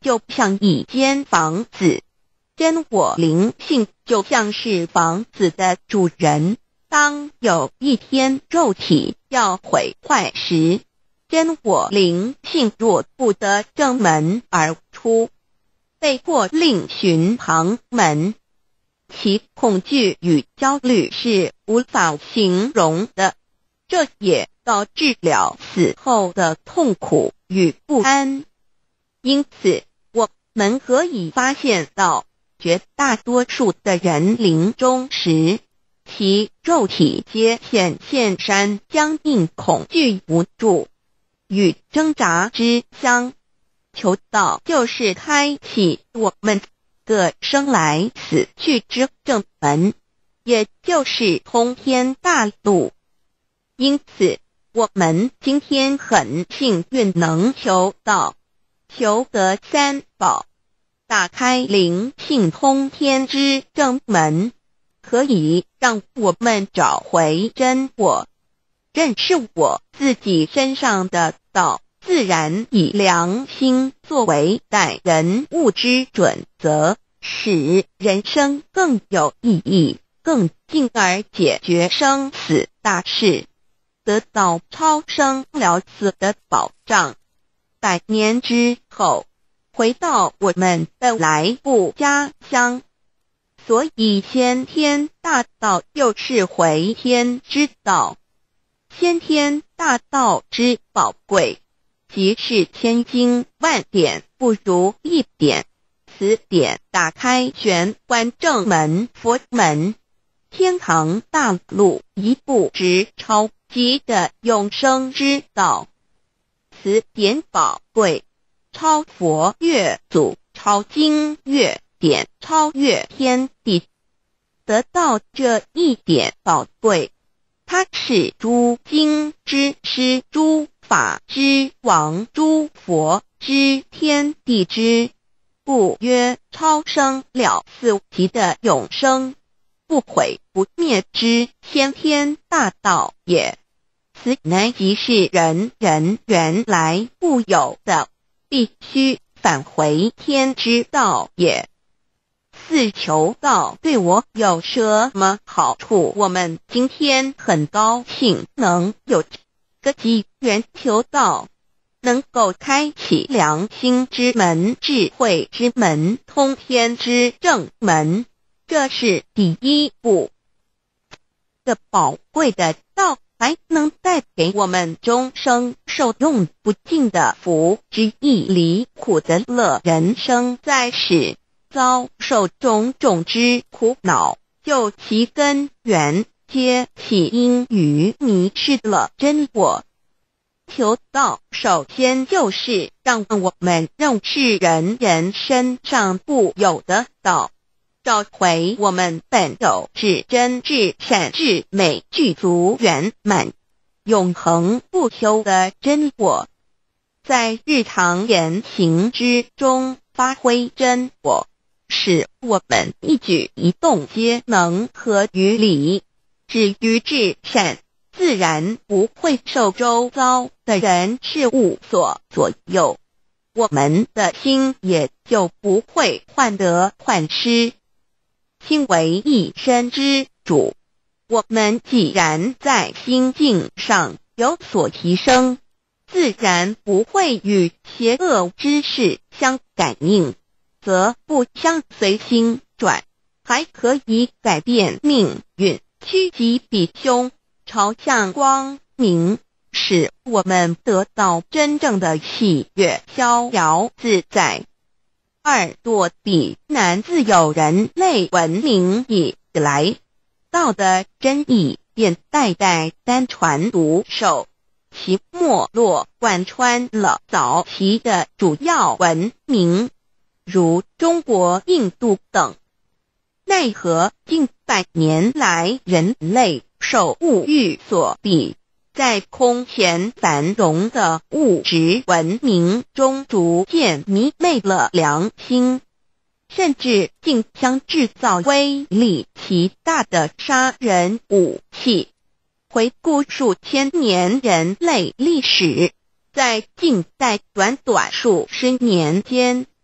就像一间房子，真我灵性就像是房子的主人。当有一天肉体要毁坏时，真我灵性若不得正门而出，被迫另寻旁门，其恐惧与焦虑是无法形容的，这也导致了死后的痛苦与不安。因此，我们可以发现到，绝大多数的人临终时，其肉体皆显现山僵硬、恐惧、无助与挣扎之相。求道就是开启我们个生来死去之正门，也就是通天大路。因此，我们今天很幸运能求道，求得三宝，打开灵性通天之正门，可以让我们找回真我，认识我自己身上的道，自然以良心作为待人物之准则，使人生更有意义，更进而解决生死大事，得到超生了死的保障。百年之后，回到我们的来部家乡。所以先天大道就是回天之道，先天大道之宝贵，即是千经万典不如一点。此典打开玄关正门佛门，天堂大路一步直超级的永生之道。此典宝贵，超佛越祖，超经越典，超越天地。得到这一点宝贵，它是诸经之师，诸法之王，诸佛之天地之故曰超生了死极的永生，不毁不灭之先天大道也。此乃即是人人原来固有的，必须返回天之道也。四求道对我有什么好处？我们今天很高兴能有这个机缘求道，能够开启良心之门、智慧之门、通天之正门，这是第一步。这宝贵的道还能带给我们终生受用不尽的福之益，离苦的乐。人生在世，遭受种种之苦恼，就其根源皆起因于迷失了真我。求道首先就是让我们认识人人身上固有的道，找回我们本有至真至善至美具足圆满永恒不朽的真我，在日常言行之中发挥真我，使我们一举一动皆能合于理，止于至善，自然不会受周遭的人事物所左右，我们的心也就不会患得患失。心为一身之主，我们既然在心境上有所提升，自然不会与邪恶之事相感应，则不相随心转，还可以改变命运，趋吉避凶，朝向光明，使我们得到真正的喜悦、逍遥自在。二堕地难，自有人类文明以来，道的真意便代代单传独授，其没落贯穿了早期的主要文明，如中国、印度等。奈何近百年来，人类受物欲所逼，在空前繁荣的物质文明中逐渐迷昧了良心，甚至竟将制造威力极大的杀人武器。回顾数千年人类历史，在近代短短数十年间，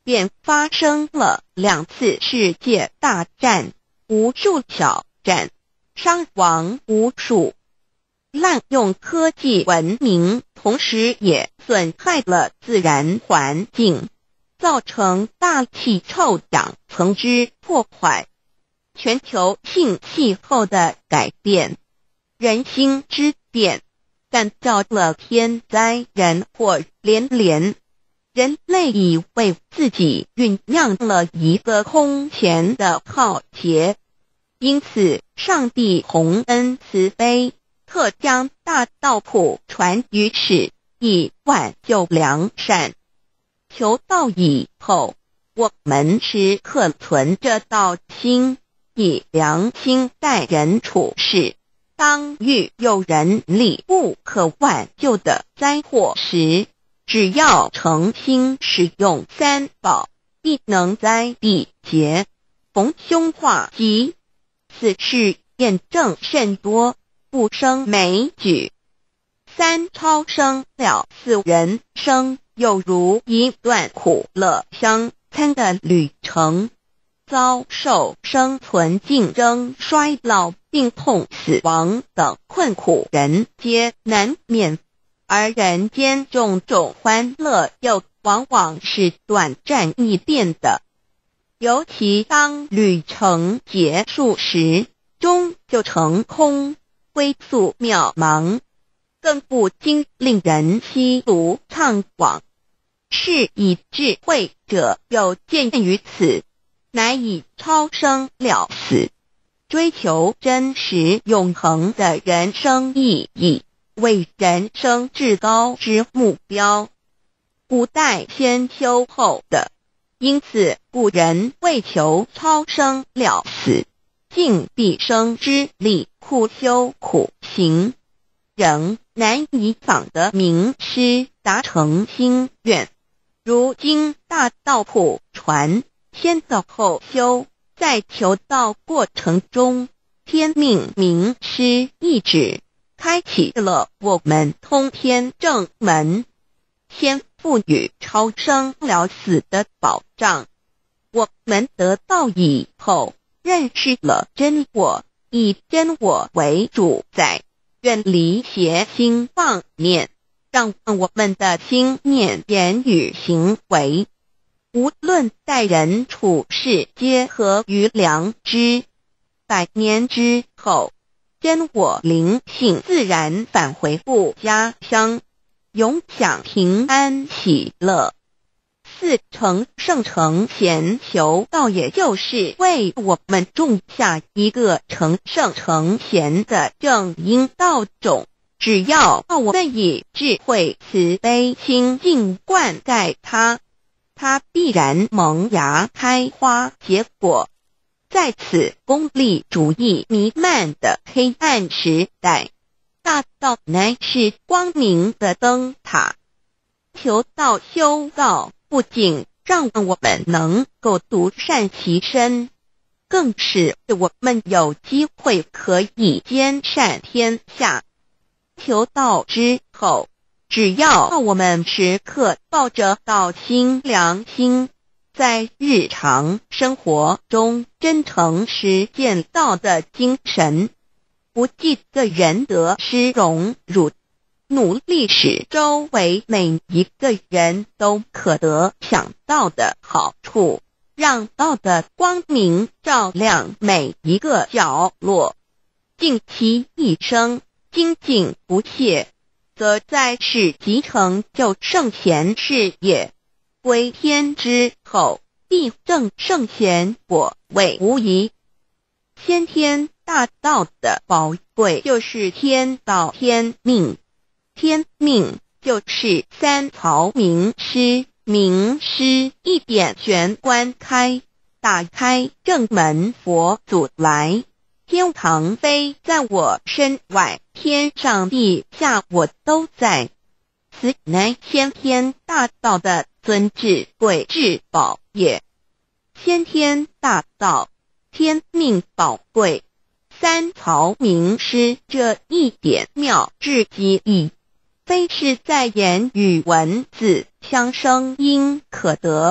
便发生了两次世界大战，无数小战，伤亡无数。滥用科技文明，同时也损害了自然环境，造成大气臭氧层之破坏，全球性气候的改变，人心之变，干造了天灾人祸连连。人类已为自己酝酿了一个空前的浩劫，因此上帝洪恩慈悲，特将大道谱传于世，以挽救良善。求道以后，我们时刻存着道心，以良心待人处事。当遇有人力不可挽救的灾祸时，只要诚心使用三宝，必能灾必劫，逢凶化吉。此事验证甚多，不胜枚举。三超生了四人生，有如一段苦乐相参的旅程，遭受生存竞争、衰老、病痛、死亡等困苦，人皆难免。而人间种种欢乐又往往是短暂易变的，尤其当旅程结束时，终就成空，归宿渺茫，更不禁令人凄毒怅惘。是以智慧者有见于此，乃以超生了死，追求真实永恒的人生意义为人生至高之目标，古代先修后的，因此古人为求超生了死，尽毕生之力，苦修苦行，仍难以访得名师达成心愿。如今大道谱传，先走后修，在求道过程中，天命名师一指，开启了我们通天正门，先赋予超生了死的保障。我们得道以后，认识了真我，以真我为主宰，远离邪心妄念，让我们的心念、言语、行为，无论待人处事，皆合于良知。百年之后，真我灵性自然返回故家乡，永享平安喜乐。四成圣成贤求道，也就是为我们种下一个成圣成贤的正因道种。只要我们以智慧慈悲心境灌溉它，它必然萌芽开花结果。在此功利主义弥漫的黑暗时代，大道乃是光明的灯塔。求道修道，不仅让我们能够独善其身，更使我们有机会可以兼善天下。求道之后，只要我们时刻抱着道心良心，在日常生活中真诚实践道的精神，不计个人得失荣辱，努力使周围每一个人都可得享道的好处，让道的光明照亮每一个角落，尽其一生精进不懈，则在世即成就圣贤事业。归天之后，必证圣贤果位无疑。先天大道的宝贵就是天道天命，天命就是三曹名师，名师一点玄关开，打开正门佛祖来。天堂非在我身外，天上地下我都在。此乃先天大道的尊至贵至宝也。先天大道，天命宝贵，三曹名师这一点妙至极意，非是在言语文字相声音可得，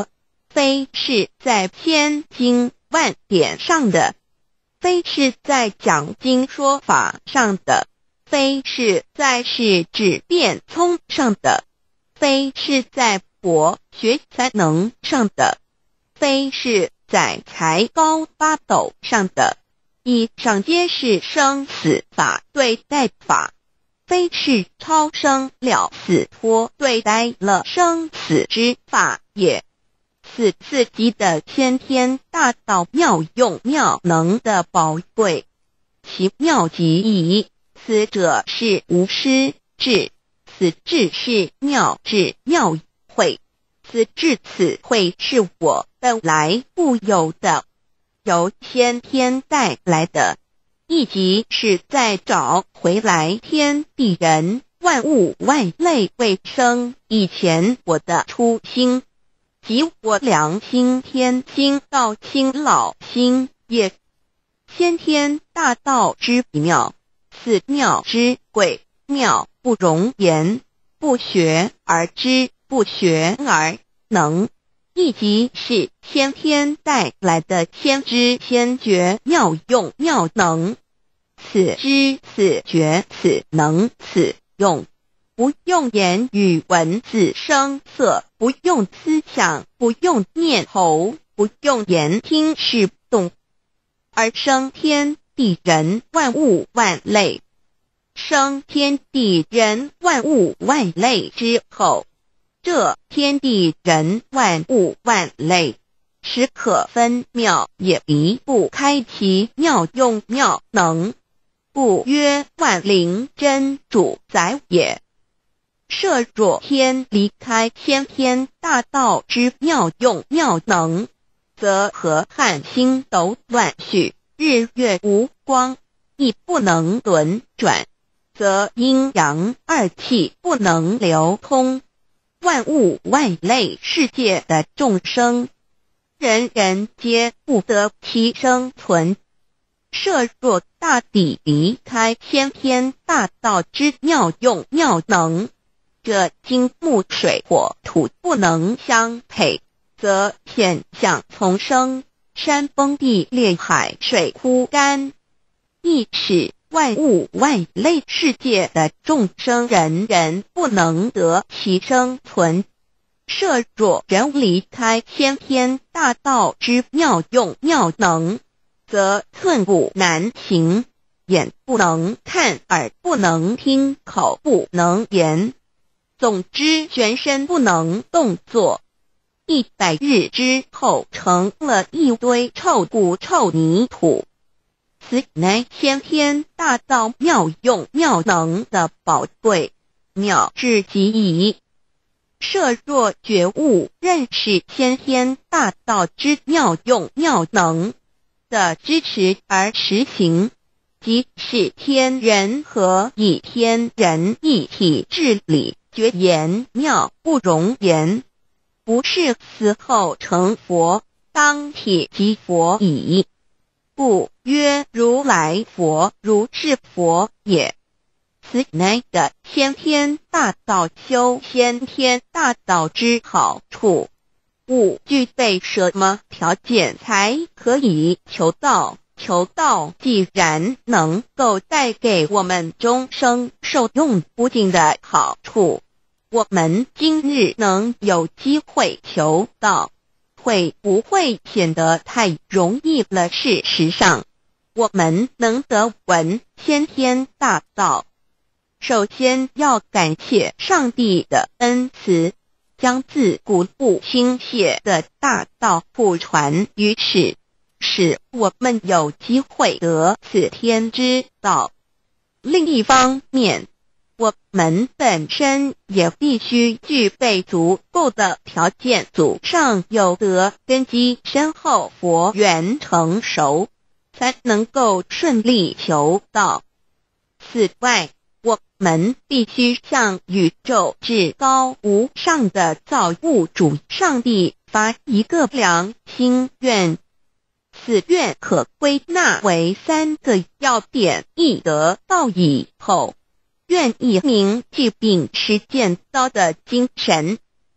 非是在千经万典上的，非是在讲经说法上的，非是在是指变聪上的，非是在博学才能上的，非是在才高八斗上的。以上皆是生死法对待法，非是超生了死脱对待了生死之法也。此次级的先天大道妙用妙能的宝贵，其妙极矣。此者是无师智，此智是妙智妙慧，此智此慧是我本来固有的，由先天带来的，亦即是在找回来天地人万物万类未生以前我的初心，即我良心天心道心老心也。先天大道之妙，此妙之贵，妙不容言，不学而知，不学而能，亦即是先天带来的先知先觉妙用妙能。此知此觉此能此用，不用言语文字声色，不用思想，不用念头，不用言听是动，而生天地人万物万类。生天地人万物万类之后，这天地人万物万类实可分妙，也离不开其妙用妙能，故曰万灵真主宰也。设若天离开先天大道之妙用妙能，则河汉星斗乱序，日月无光，亦不能轮转，则阴阳二气不能流通，万物万类世界的众生，人人皆不得其生存。设若大地离开先天大道之妙用妙能，这金木水火土不能相配，则现象丛生，山崩地裂，海水枯干，亦使万物万类世界的众生人人不能得其生存。设若人离开先天大道之妙用妙能，则寸步难行，眼不能看，耳不能听，口不能言，总之全身不能动作。一百日之后，成了一堆臭骨臭泥土。此乃先天大道妙用妙能的宝贵，妙至极矣。设若觉悟认识先天大道之妙用妙能的支持而实行，即是天人合一，天人一体治理，觉言妙不容言，不是死后成佛，当体即佛矣。故曰如来佛，如是佛也。此乃的先天大道修先天大道之好处。勿具备什么条件才可以求道？求道既然能够带给我们终生受用不尽的好处，我们今日能有机会求道，会不会显得太容易了？事实上，我们能得闻先天大道，首先要感谢上帝的恩慈，将自古不倾泻的大道普传于世，使我们有机会得此天之道。另一方面，我们本身也必须具备足够的条件，祖上有德，根基深厚，佛缘成熟，才能够顺利求道。此外，我们必须向宇宙至高无上的造物主上帝发一个良心愿，此愿可归纳为三个要点：一得道以后，愿以明既并实践道的精神，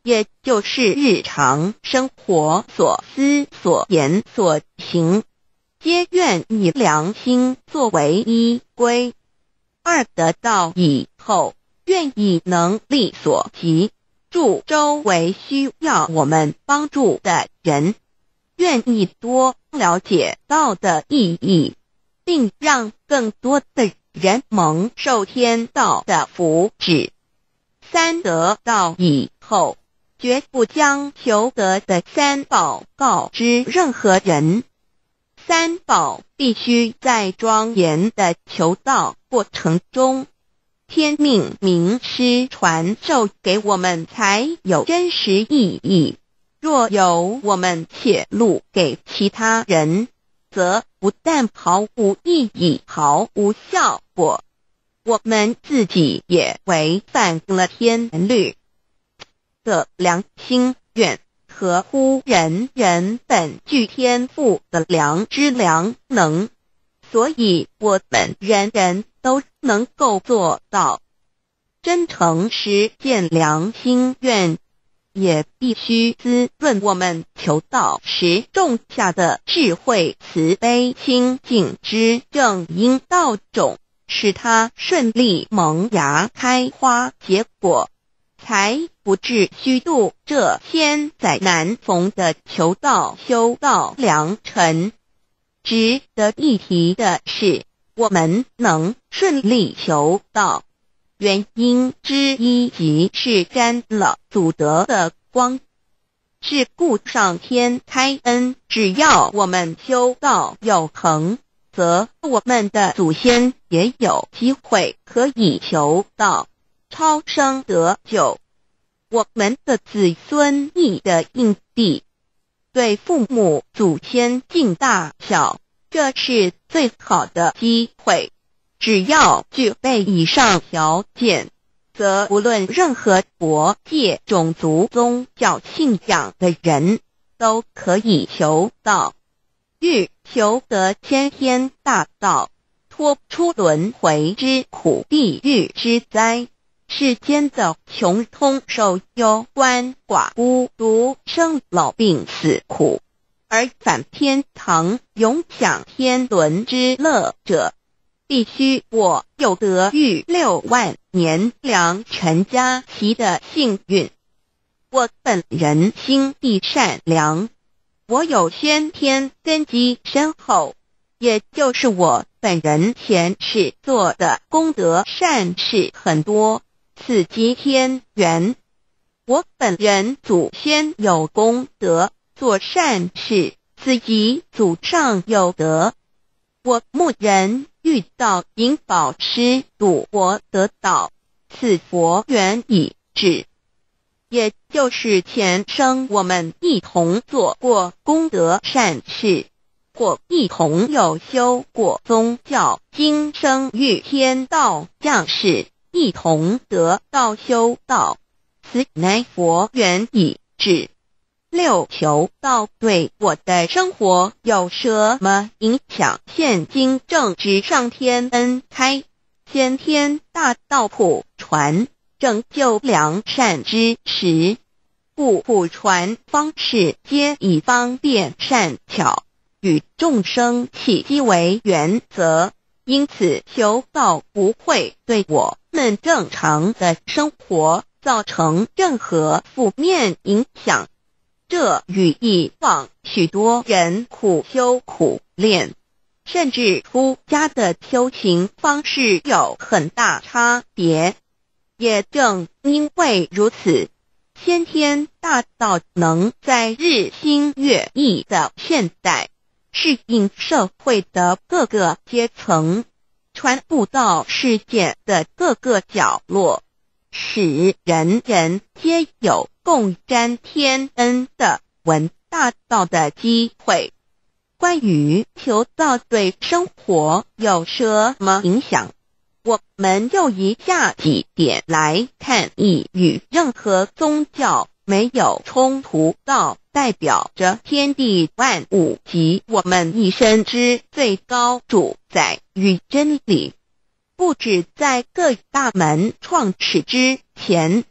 也就是日常生活所思所言所行，皆愿以良心作为依归。二得到以后，愿以能力所及，助周围需要我们帮助的人，愿意多了解道的意义，并让更多的人蒙受天道的福祉。三得到以后，绝不将求得的三宝告知任何人。三宝必须在庄严的求道过程中，天命名师传授给我们才有真实意义。若由我们泄露给其他人，则不但毫无意义、毫无效果，我们自己也违反了天律的良心愿，合乎人人本具天赋的良知良能。所以我们人人都能够做到真诚实践良心愿，也必须滋润我们求道时种下的智慧慈悲清净之正因道种，使它顺利萌芽开花结果，才不至虚度这千载难逢的求道修道良辰。值得一提的是，我们能顺利求道，原因之一即是沾了祖德的光，是故上天开恩，只要我们修道有恒，则我们的祖先也有机会可以求道超生得救。我们的子孙亦的印地，对父母祖先尽大孝，这是最好的机会。只要具备以上条件，则无论任何国界、种族、宗教信仰的人都可以求道。欲求得先天大道，脱出轮回之苦、地狱之灾，世间的穷通受忧、鳏寡孤独、生老病死苦，而返天堂永享天伦之乐者，必须我有得遇六万年良辰佳期的幸运。我本人心地善良，我有先天根基深厚，也就是我本人前世做的功德善事很多，此即天缘。我本人祖先有功德，做善事，此即祖上有德。我牧人遇到引导师度我得道，此佛缘已至，也就是前生我们一同做过功德善事，或一同有修过宗教，今生遇天道降世，一同得道修道，此乃佛缘已至。六求道对我的生活有什么影响？现今正值上天恩开，先天大道普传，拯救良善之时，故普传方式皆以方便善巧，与众生契机为原则，因此求道不会对我们正常的生活造成任何负面影响。这与以往许多人苦修苦练，甚至出家的修行方式有很大差别。也正因为如此，先天大道能在日新月异的现代，适应社会的各个阶层，传布到世界的各个角落，使人人皆有共沾天恩的闻大道的机会。关于求道对生活有什么影响，我们就以下几点来看。一、与任何宗教没有冲突，道代表着天地万物及我们一生之最高主宰与真理。不止在各大门创始之前，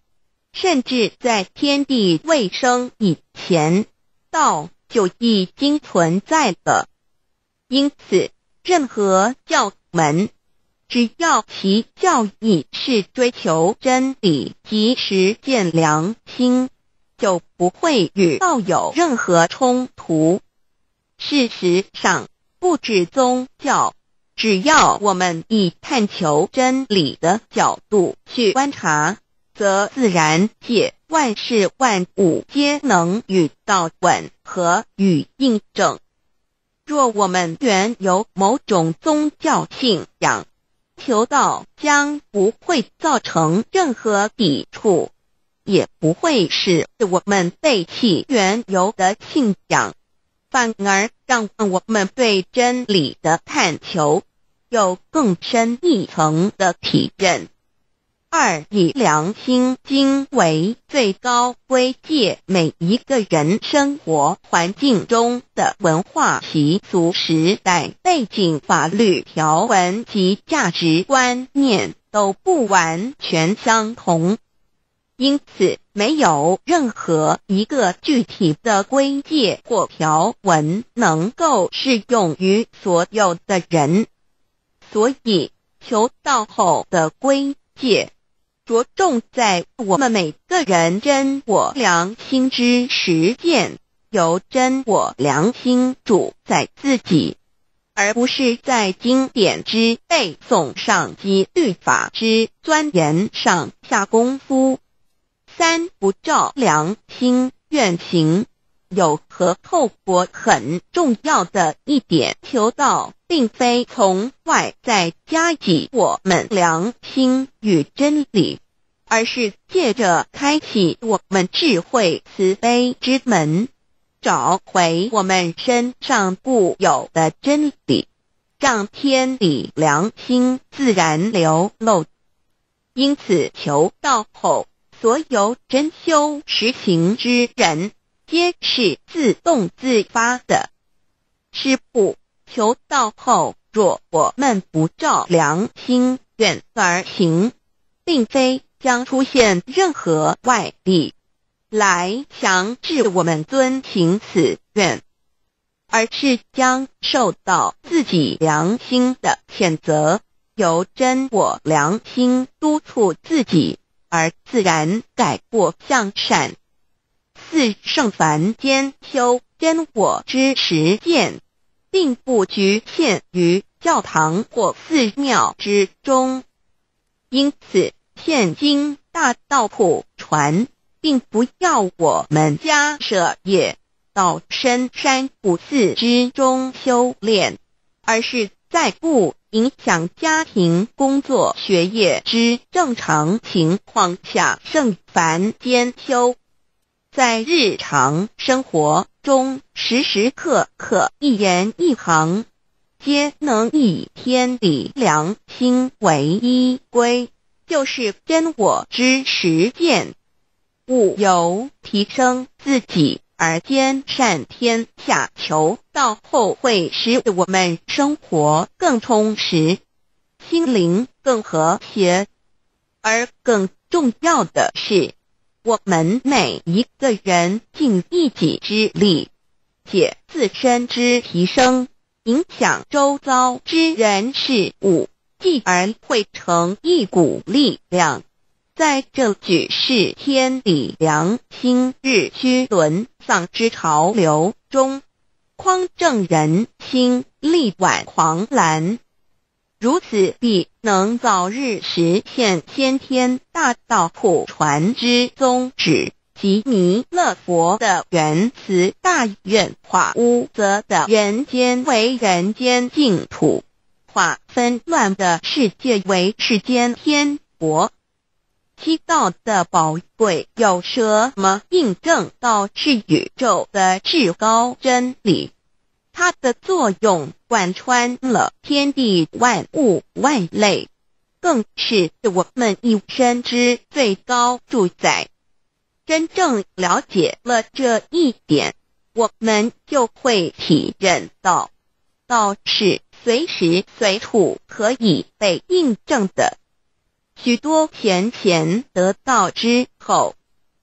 甚至在天地未生以前，道就已经存在了。因此，任何教门，只要其教义是追求真理及实践良心，就不会与道有任何冲突。事实上，不止宗教，只要我们以探求真理的角度去观察，则自然界万事万物皆能与道吻合与印证。若我们原有某种宗教信仰，求道将不会造成任何抵触，也不会使我们背弃原有的信仰，反而让我们对真理的探求有更深一层的体认。二、以良心经为最高规戒每一个人生活环境中的文化习俗、时代背景、法律条文及价值观念都不完全相同，因此没有任何一个具体的规戒或条文能够适用于所有的人。所以求道后的规戒着重在我们每个人真我良心之实践，由真我良心主宰自己，而不是在经典之背诵上及律法之钻研上下功夫。三、不照良心愿行。有何后果很重要的一点，求道并非从外在加给我们良心与真理，而是借着开启我们智慧慈悲之门，找回我们身上固有的真理，让天理良心自然流露。因此求道后，所有真修实行之人皆是自动自发的。是不，求道后，若我们不照良心愿而行，并非将出现任何外力来强制我们遵行此愿，而是将受到自己良心的谴责，由真我良心督促自己，而自然改过向善。四、圣凡间修真我之实践，并不局限于教堂或寺庙之中。因此，现今大道普传，并不要我们家舍业到深山古寺之中修炼，而是在不影响家庭、工作、学业之正常情况下圣凡间修。在日常生活中，时时刻刻一言一行，皆能以天理良心为依归，就是真我之实践。务由提升自己而兼善天下，求道后会使我们生活更充实，心灵更和谐。而更重要的是，我们每一个人尽一己之力，借自身之提升，影响周遭之人事物，继而汇成一股力量，在这举世天理良心日趋沦丧之潮流中，匡正人心，力挽狂澜。如此必能早日实现先天大道普传之宗旨，及弥勒佛的原慈大愿，化污浊的人间为人间净土，化纷乱的世界为世间天国。七道的宝贵有什么印证到是宇宙的至高真理？它的作用贯穿了天地万物万类，更是我们一生之最高主宰。真正了解了这一点，我们就会体认到，道是随时随处可以被印证的。许多贤贤得道之后，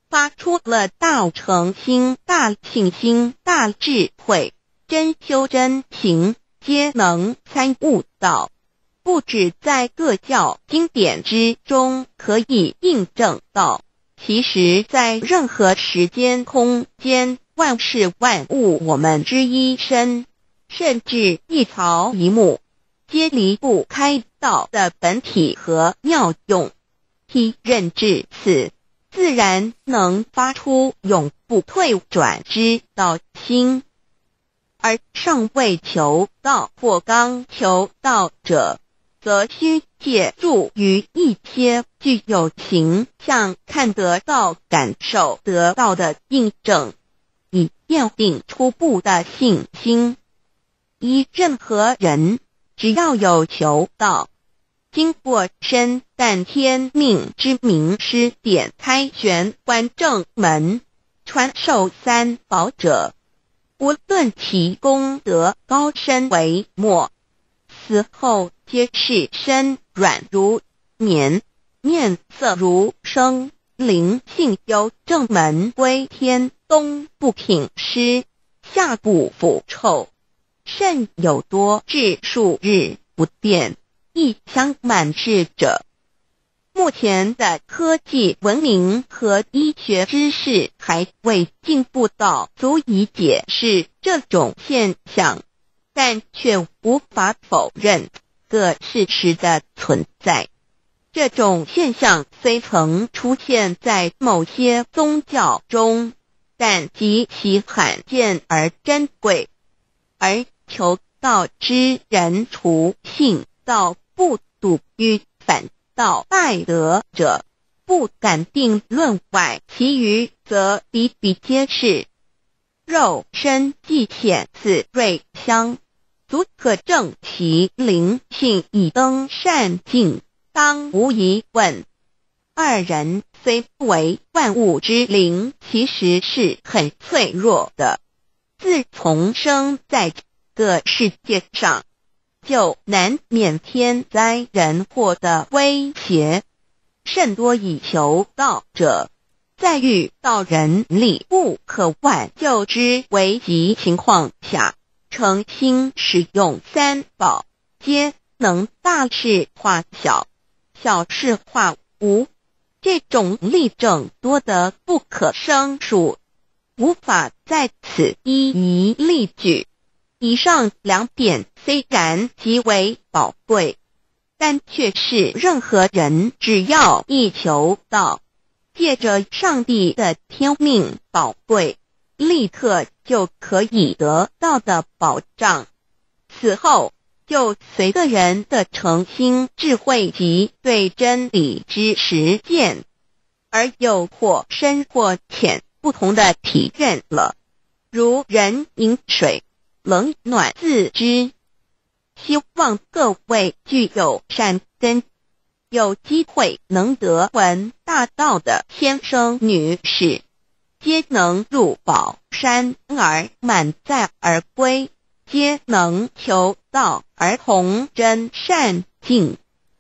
发出了大诚心、大信心、大智慧，真修真行，皆能参悟到。不止在各教经典之中可以印证到，其实在任何时间空间，万事万物我们之一身，甚至一草一木，皆离不开道的本体和妙用。体认至此，自然能发出永不退转之道心。而尚未求道或刚求道者，则需借助于一些具有形象看得到、感受得到的印证，以奠定初步的信心。依任何人，只要有求道，经过身但天命之名师点开玄关正门，传授三宝者，无论其功德高深为末，死后皆是身软如棉，面色如生，灵性由正门归天，东不品湿，下不腐臭，甚有多至数日不变，亦相满世者。目前的科技文明和医学知识还未进步到足以解释这种现象，但却无法否认个事实的存在。这种现象虽曾出现在某些宗教中，但极其罕见而珍贵，而求道之人除信道不笃于反道败德者，不敢定论外，其余则比比皆是。肉身既显似瑞香，足可证其灵性已登善境，当无疑问。二人虽不为万物之灵，其实是很脆弱的。自从生在这个世界上，就难免天灾人祸的威胁，甚多以求道者，在遇到人力不可挽救之危急情况下，诚心使用三宝，皆能大事化小，小事化无。这种例证多得不可胜数，无法在此一一例举。以上两点虽然极为宝贵，但却是任何人只要一求道，借着上帝的天命宝贵，立刻就可以得到的保障。此后就随个人的诚心、智慧及对真理之实践，而有或深或浅不同的体认了。如人饮水，冷暖自知。希望各位具有善根，有机会能得闻大道的先生女士，皆能入宝山而满载而归，皆能求道而同真善境。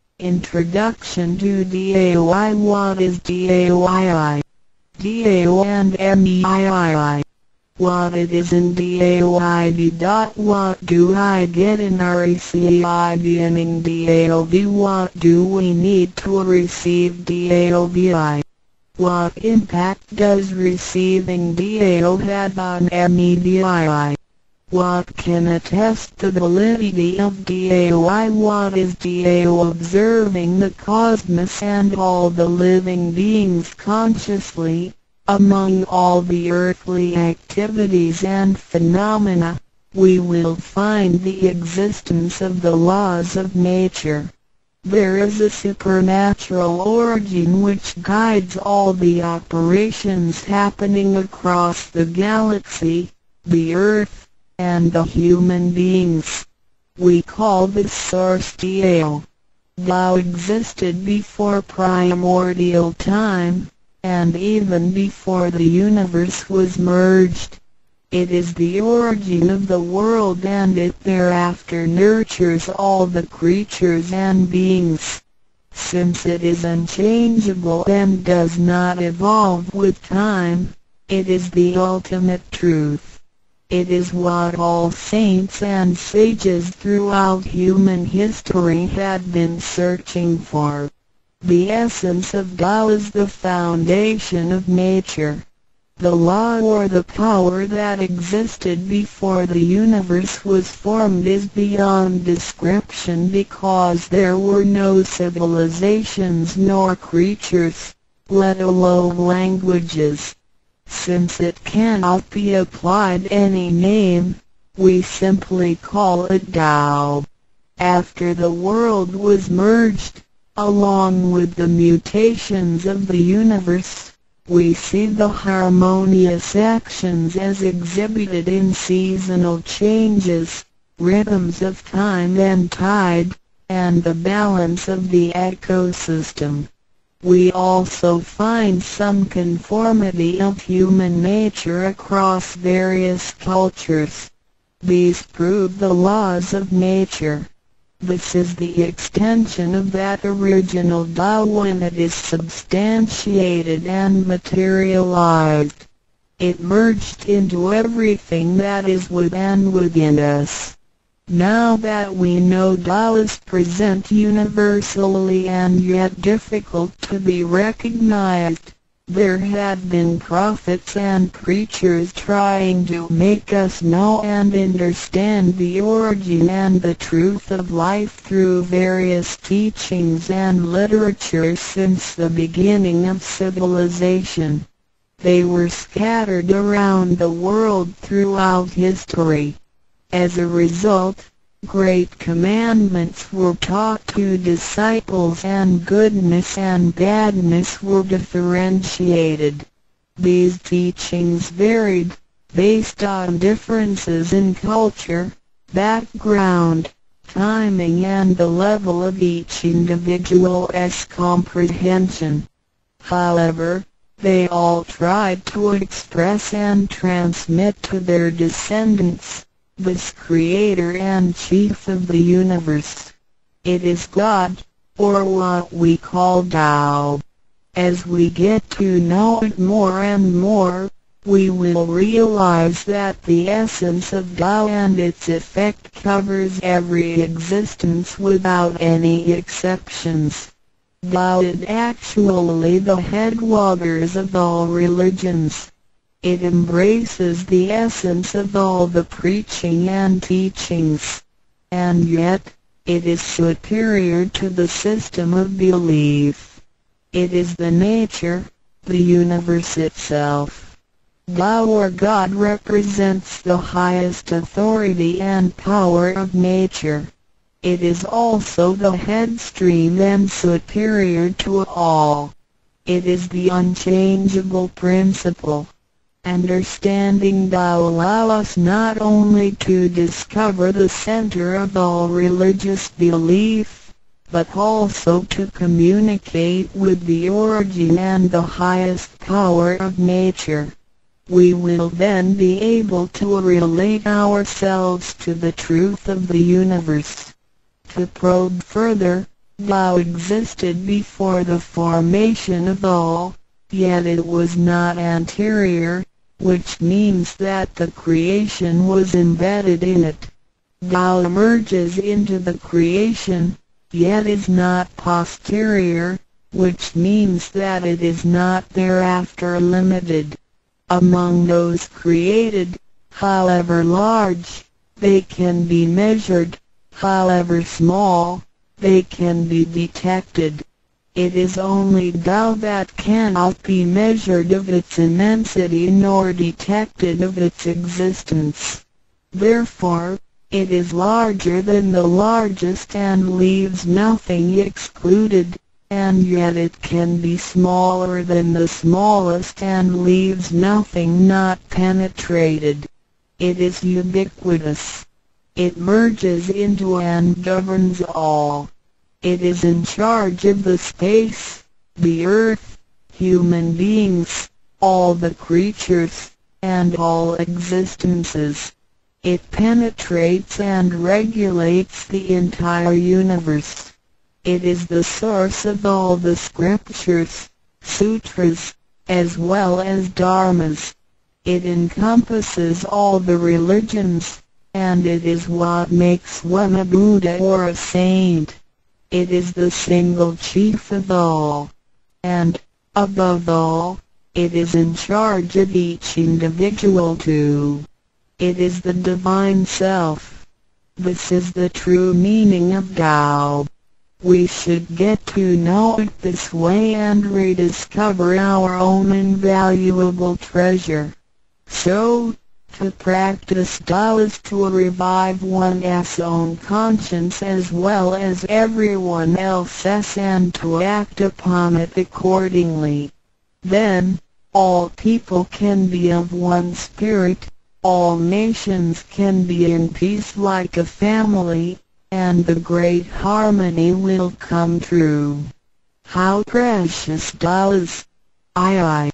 Introduction to D A Y. What is D A Y I? D A O and M E I I I. What it is in D A O I D. What do I get in R E C I beginning D A O B? What do we need to receive D A O B I? What impact does receiving D A O have on M E D I I? What can attest the validity of D A O I? What is D A O observing the cosmos and all the living beings consciously? Among all the earthly activities and phenomena, we will find the existence of the laws of nature. There is a supernatural origin which guides all the operations happening across the galaxy, the earth, and the human beings. We call this source D A O. Tao existed before primordial time, and even before the universe was merged. It is the origin of the world, and it thereafter nurtures all the creatures and beings. Since it is unchangeable and does not evolve with time, it is the ultimate truth. It is what all saints and sages throughout human history had been searching for. The essence of Tao is the foundation of nature. The law or the power that existed before the universe was formed is beyond description because there were no civilizations nor creatures, let alone languages. Since it cannot be applied any name, we simply call it Tao. After the world was merged, along with the mutations of the universe, we see the harmonious actions as exhibited in seasonal changes, rhythms of time and tide, and the balance of the ecosystem. We also find some conformity of human nature across various cultures. These prove the laws of nature. This is the extension of that original Tao when it is substantiated and materialized. It merged into everything that is with and within us. Now that we know Tao is present universally and yet difficult to be recognized, there had been prophets and preachers trying to make us know and understand the origin and the truth of life through various teachings and literature since the beginning of civilization. They were scattered around the world throughout history. As a result, great commandments were taught to disciples and goodness and badness were differentiated. These teachings varied, based on differences in culture, background, timing and the level of each individual's comprehension. However, they all tried to express and transmit to their descendants this Creator and Chief of the universe. It is God, or what we call Tao. As we get to know it more and more, we will realize that the essence of Tao and its effect covers every existence without any exceptions. Tao is actually the headwaters of all religions. It embraces the essence of all the preaching and teachings, and yet, it is superior to the system of belief. It is the nature, the universe itself. Tao or God represents the highest authority and power of nature. It is also the headstream and superior to all. It is the unchangeable principle. Understanding Tao allows us not only to discover the center of all religious belief, but also to communicate with the origin and the highest power of nature. We will then be able to relate ourselves to the truth of the universe. To probe further, Tao existed before the formation of all, yet it was not anterior, which means that the creation was embedded in it. Tao emerges into the creation, yet is not posterior, which means that it is not thereafter limited. Among those created, however large, they can be measured, however small, they can be detected. It is only Tao that cannot be measured of its immensity nor detected of its existence. Therefore, it is larger than the largest and leaves nothing excluded, and yet it can be smaller than the smallest and leaves nothing not penetrated. It is ubiquitous. It merges into and governs all. It is in charge of the space, the earth, human beings, all the creatures, and all existences. It penetrates and regulates the entire universe. It is the source of all the scriptures, sutras, as well as dharmas. It encompasses all the religions, and it is what makes one a Buddha or a saint. It is the single chief of all. And, above all, it is in charge of each individual too. It is the Divine Self. This is the true meaning of Tao. We should get to know it this way and rediscover our own invaluable treasure. So, to practice Tao is to revive one's own conscience as well as everyone else's and to act upon it accordingly. Then, all people can be of one spirit, all nations can be in peace like a family, and the great harmony will come true. How precious Tao is! I I.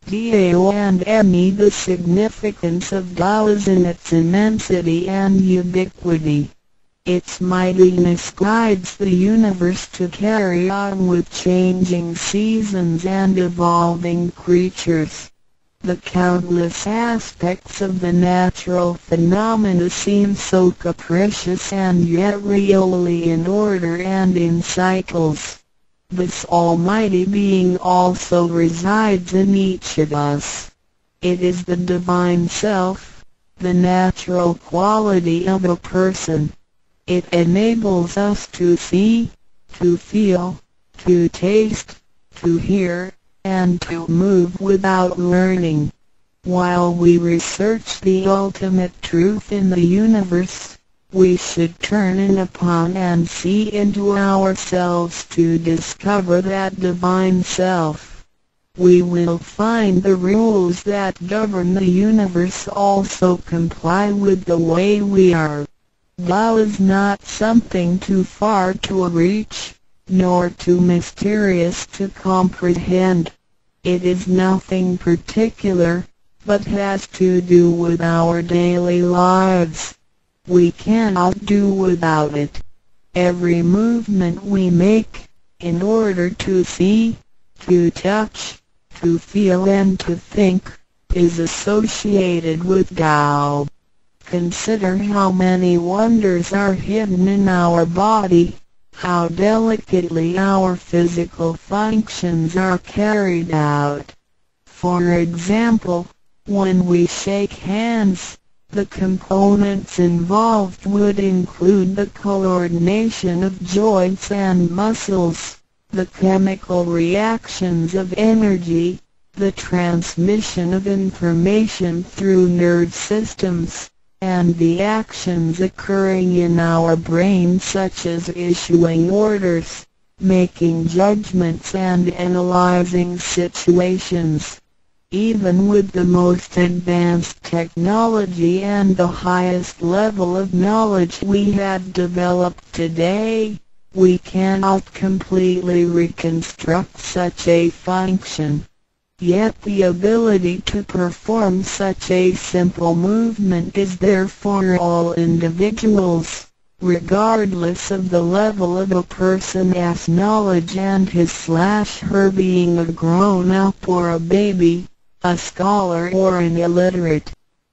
Tao and me. The significance of Tao is in its immensity and ubiquity. Its mightiness guides the universe to carry on with changing seasons and evolving creatures. The countless aspects of the natural phenomena seem so capricious and yet really in order and in cycles. This almighty being also resides in each of us. It is the Divine Self, the natural quality of a person. It enables us to see, to feel, to taste, to hear, and to move without learning. While we research the ultimate truth in the universe, we should turn in upon and see into ourselves to discover that Divine Self. We will find the rules that govern the universe also comply with the way we are. Tao is not something too far to reach, nor too mysterious to comprehend. It is nothing particular, but has to do with our daily lives. We cannot do without it. Every movement we make, in order to see, to touch, to feel and to think, is associated with Tao. Consider how many wonders are hidden in our body, how delicately our physical functions are carried out. For example, when we shake hands, the components involved would include the coordination of joints and muscles, the chemical reactions of energy, the transmission of information through nerve systems, and the actions occurring in our brain such as issuing orders, making judgments and analyzing situations. Even with the most advanced technology and the highest level of knowledge we have developed today, we cannot completely reconstruct such a function. Yet the ability to perform such a simple movement is there for all individuals, regardless of the level of a person's knowledge and his slash her being a grown-up or a baby, a scholar or an illiterate.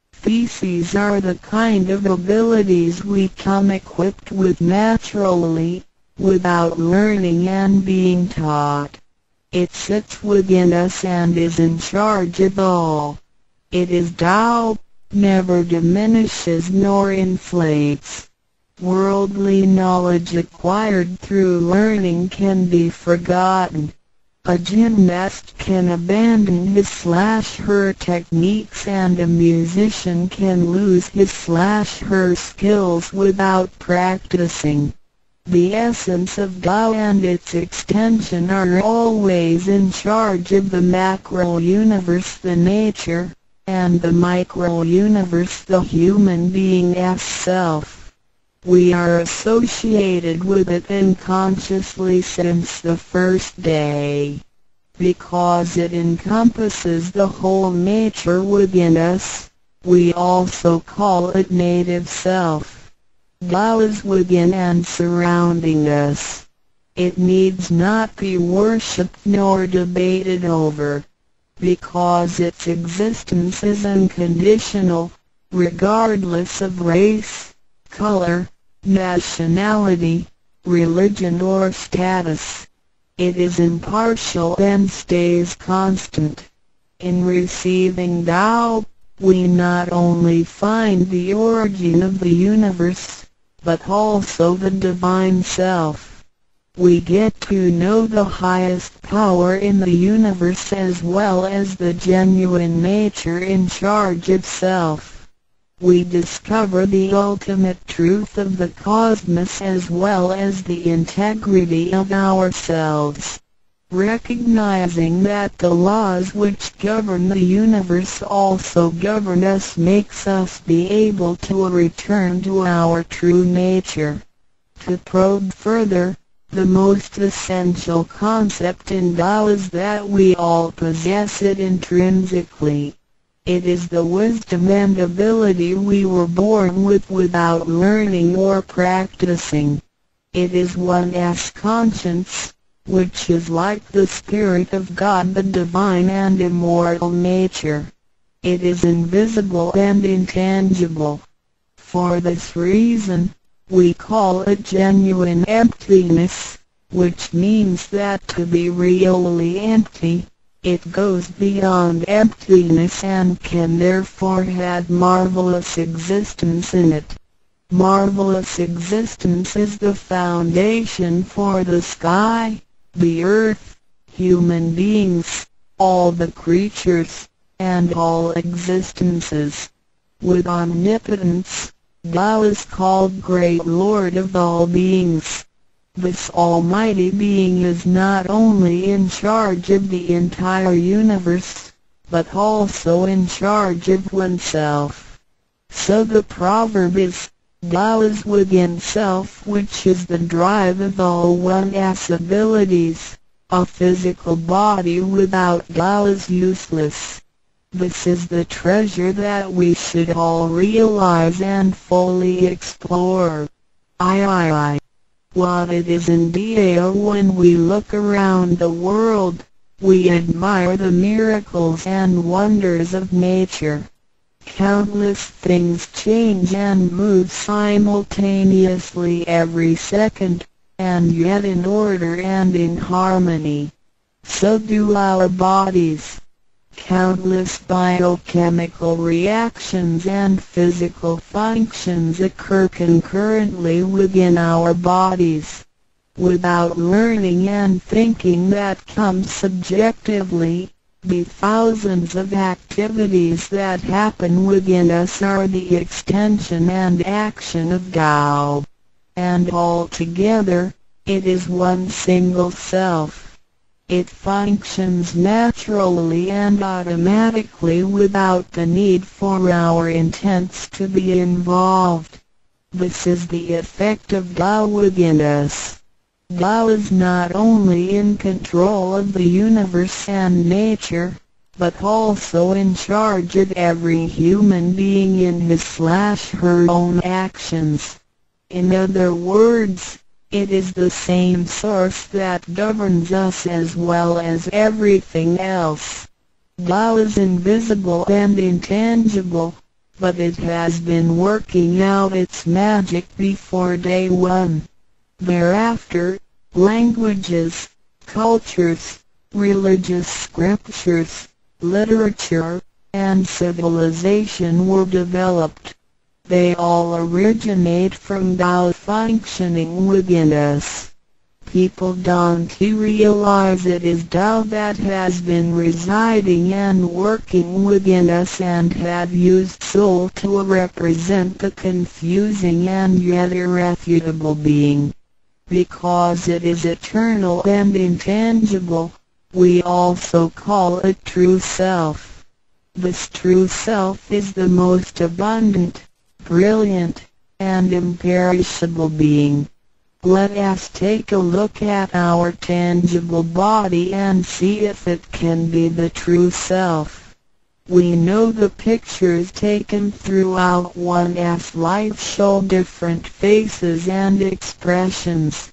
These are the kind of abilities we come equipped with naturally, without learning and being taught. It sits within us and is in charge of all. It is Tao, never diminishes nor inflates. Worldly knowledge acquired through learning can be forgotten. A gymnast can abandon his slash her techniques and a musician can lose his slash her skills without practicing. The essence of Tao and its extension are always in charge of the macro-universe, the nature, and the micro-universe, the human being's self. We are associated with it unconsciously since the first day. Because it encompasses the whole nature within us, we also call it native self. Tao is within and surrounding us. It needs not be worshipped nor debated over, because its existence is unconditional, regardless of race, color, nationality, religion or status. It is impartial and stays constant. In receiving Tao, we not only find the origin of the universe, but also the divine self. We get to know the highest power in the universe as well as the genuine nature in charge itself. We discover the ultimate truth of the cosmos as well as the integrity of ourselves. Recognizing that the laws which govern the universe also govern us makes us be able to return to our true nature. To probe further, the most essential concept in Tao is that we all possess it intrinsically. It is the wisdom and ability we were born with without learning or practicing. It is one's conscience, which is like the Spirit of God, the divine and immortal nature. It is invisible and intangible. For this reason, we call it genuine emptiness, which means that to be really empty, it goes beyond emptiness and can therefore have marvelous existence in it. Marvelous existence is the foundation for the sky, the earth, human beings, all the creatures, and all existences. With omnipotence, Tao is called Great Lord of all beings. This almighty being is not only in charge of the entire universe, but also in charge of oneself. So the proverb is, Tao is within self, which is the drive of all one's abilities. A physical body without Tao is useless. This is the treasure that we should all realize and fully explore. I, I, I. What it is indeed when we look around the world, we admire the miracles and wonders of nature. Countless things change and move simultaneously every second, and yet in order and in harmony. So do our bodies. Countless biochemical reactions and physical functions occur concurrently within our bodies. Without learning and thinking that comes subjectively, the thousands of activities that happen within us are the extension and action of Tao. And altogether, it is one single self. It functions naturally and automatically without the need for our intents to be involved. This is the effect of Tao within us. Tao is not only in control of the universe and nature, but also in charge of every human being in his slash her own actions. In other words, it is the same source that governs us as well as everything else. Tao is invisible and intangible, but it has been working out its magic before day one. Thereafter, languages, cultures, religious scriptures, literature, and civilization were developed. They all originate from Tao functioning within us. People don't realize it is Tao that has been residing and working within us and have used soul to represent the confusing and yet irrefutable being. Because it is eternal and intangible, we also call it true self. This true self is the most abundant, brilliant, and imperishable being. Let us take a look at our tangible body and see if it can be the true self. We know the pictures taken throughout one's life show different faces and expressions.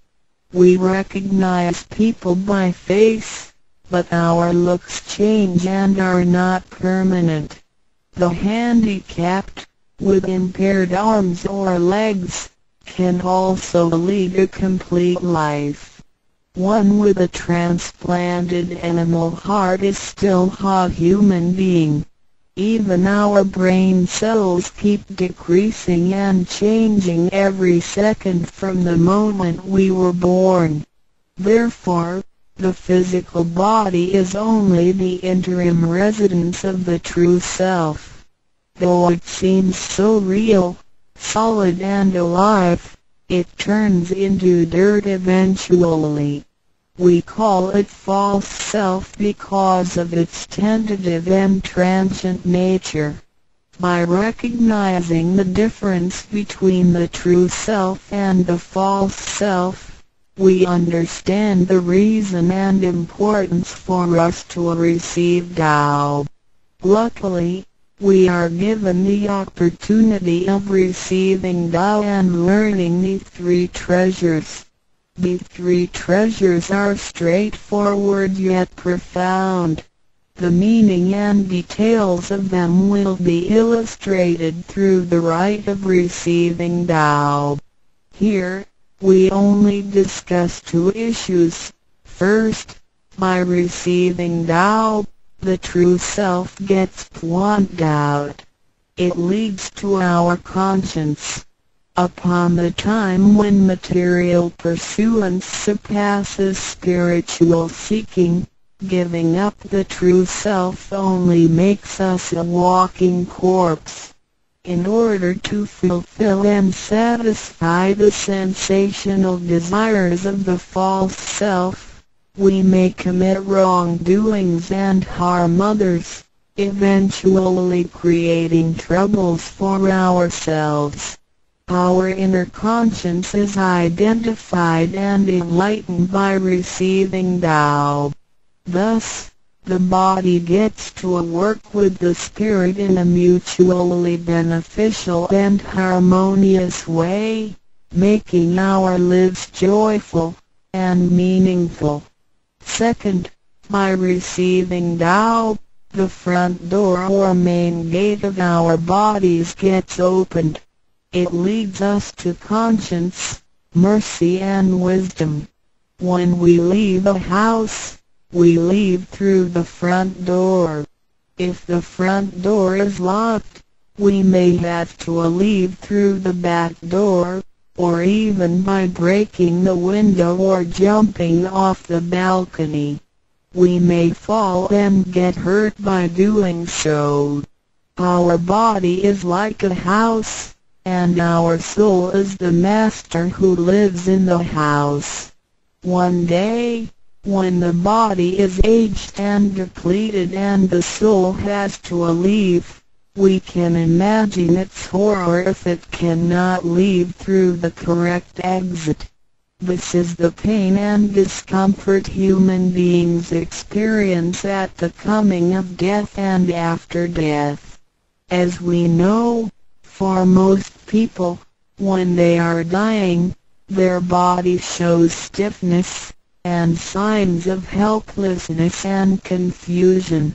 We recognize people by face, but our looks change and are not permanent. The handicapped, with impaired arms or legs, can also lead a complete life. One with a transplanted animal heart is still a human being. Even our brain cells keep decreasing and changing every second from the moment we were born. Therefore, the physical body is only the interim residence of the true self. Though it seems so real, solid and alive, it turns into dirt eventually. We call it false self because of its tentative and transient nature. By recognizing the difference between the true self and the false self, we understand the reason and importance for us to receive Tao. Luckily, we are given the opportunity of receiving Tao and learning the three treasures. The three treasures are straightforward yet profound. The meaning and details of them will be illustrated through the rite of receiving Tao. Here, we only discuss two issues. First, by receiving Tao, the true self gets plucked out. It leads to our conscience. Upon the time when material pursuance surpasses spiritual seeking, giving up the true self only makes us a walking corpse. In order to fulfill and satisfy the sensational desires of the false self, we may commit wrongdoings and harm others, eventually creating troubles for ourselves. Our inner conscience is identified and enlightened by receiving Tao. Thus, the body gets to work with the spirit in a mutually beneficial and harmonious way, making our lives joyful and meaningful. Second, by receiving Tao, the front door or main gate of our bodies gets opened. It leads us to conscience, mercy and wisdom. When we leave a house, we leave through the front door. If the front door is locked, we may have to leave through the back door, or even by breaking the window or jumping off the balcony. We may fall and get hurt by doing so. Our body is like a house, and our soul is the master who lives in the house. One day, when the body is aged and depleted and the soul has to leave, we can imagine its horror if it cannot leave through the correct exit. This is the pain and discomfort human beings experience at the coming of death and after death. As we know, for most people, when they are dying, their body shows stiffness, and signs of helplessness and confusion.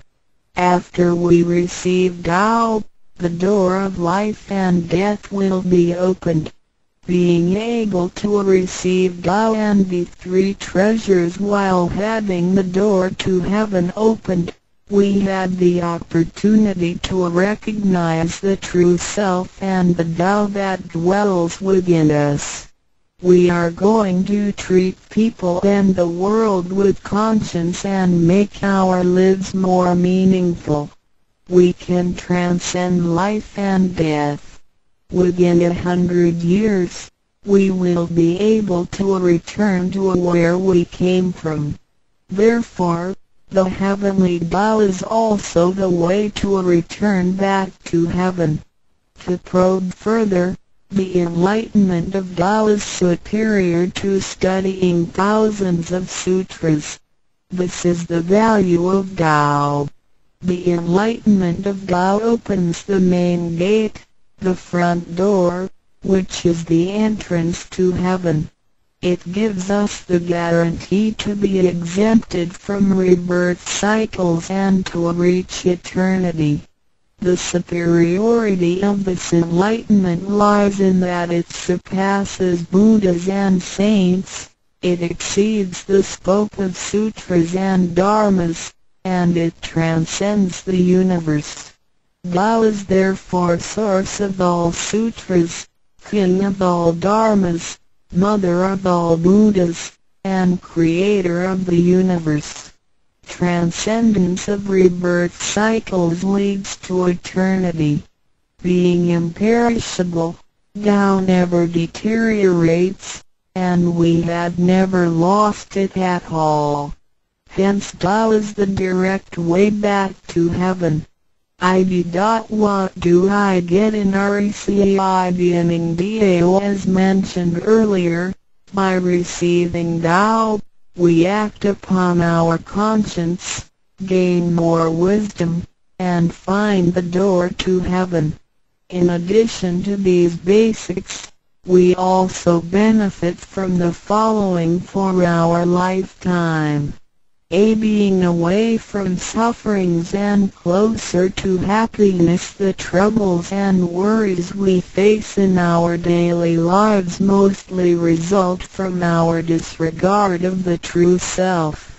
After we receive Tao, the door of life and death will be opened. Being able to receive Tao and the three treasures while having the door to heaven opened, we had the opportunity to recognize the true self and the Tao that dwells within us. We are going to treat people and the world with conscience and make our lives more meaningful. We can transcend life and death. Within a hundred years, we will be able to return to where we came from. Therefore, the heavenly Tao is also the way to return back to heaven. To probe further, the enlightenment of Tao is superior to studying thousands of sutras. This is the value of Tao. The enlightenment of Tao opens the main gate, the front door, which is the entrance to heaven. It gives us the guarantee to be exempted from rebirth cycles and to reach eternity. The superiority of this enlightenment lies in that it surpasses Buddhas and saints, it exceeds the scope of sutras and dharmas, and it transcends the universe. Tao is therefore source of all sutras, king of all dharmas, mother of all Buddhas, and creator of the universe. Transcendence of rebirth cycles leads to eternity. Being imperishable, Tao never deteriorates, and we had never lost it at all. Hence Tao is the direct way back to heaven. I D. What do I get in R E C I beginning Dao? As mentioned earlier, by receiving Tao, we act upon our conscience, gain more wisdom, and find the door to heaven. In addition to these basics, we also benefit from the following for our lifetime. A. Being away from sufferings and closer to happiness. The troubles and worries we face in our daily lives mostly result from our disregard of the true self.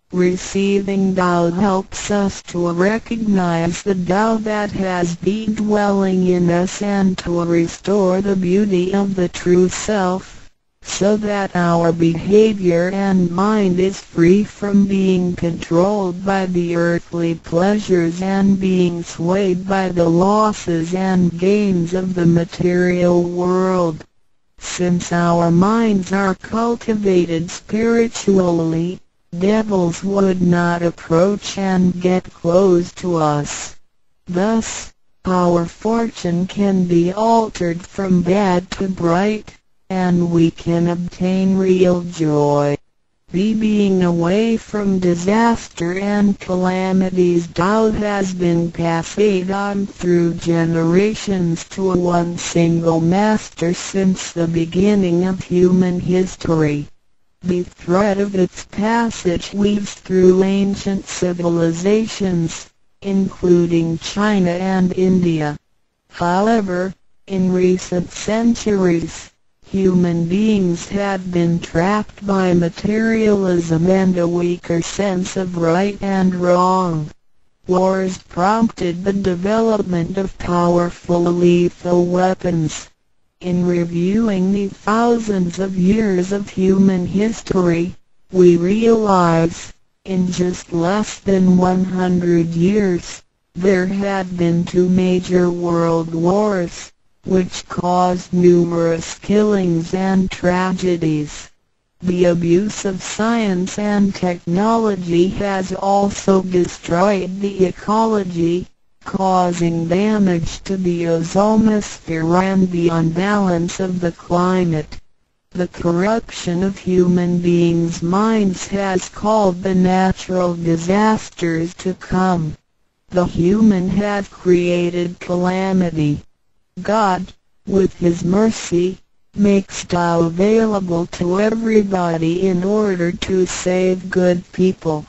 Receiving Tao helps us to recognize the Tao that has been dwelling in us and to restore the beauty of the true self, so that our behavior and mind is free from being controlled by the earthly pleasures and being swayed by the losses and gains of the material world. Since our minds are cultivated spiritually, devils would not approach and get close to us. Thus, our fortune can be altered from bad to bright, and we can obtain real joy. B. Being away from disaster and calamities. Tao has been passed on through generations to one single master since the beginning of human history. The thread of its passage weaves through ancient civilizations, including China and India. However, in recent centuries, human beings have been trapped by materialism and a weaker sense of right and wrong. Wars prompted the development of powerful lethal weapons. In reviewing the thousands of years of human history, we realize, in just less than one hundred years, there had been two major world wars, which caused numerous killings and tragedies. The abuse of science and technology has also destroyed the ecology, causing damage to the ozonosphere and the unbalance of the climate. The corruption of human beings' minds has called the natural disasters to come. The human have created calamity. God, with His mercy, makes Tao available to everybody in order to save good people.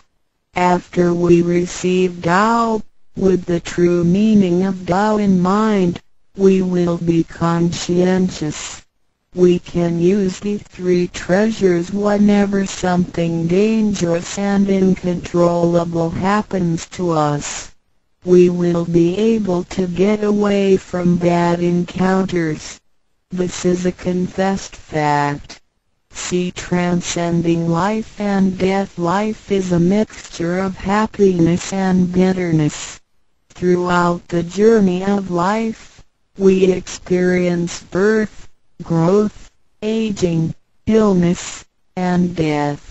After we receive Tao, with the true meaning of Tao in mind, we will be conscientious. We can use the three treasures whenever something dangerous and uncontrollable happens to us. We will be able to get away from bad encounters. This is a confessed fact. See, transcending life and death. Life is a mixture of happiness and bitterness. Throughout the journey of life, we experience birth, growth, aging, illness, and death.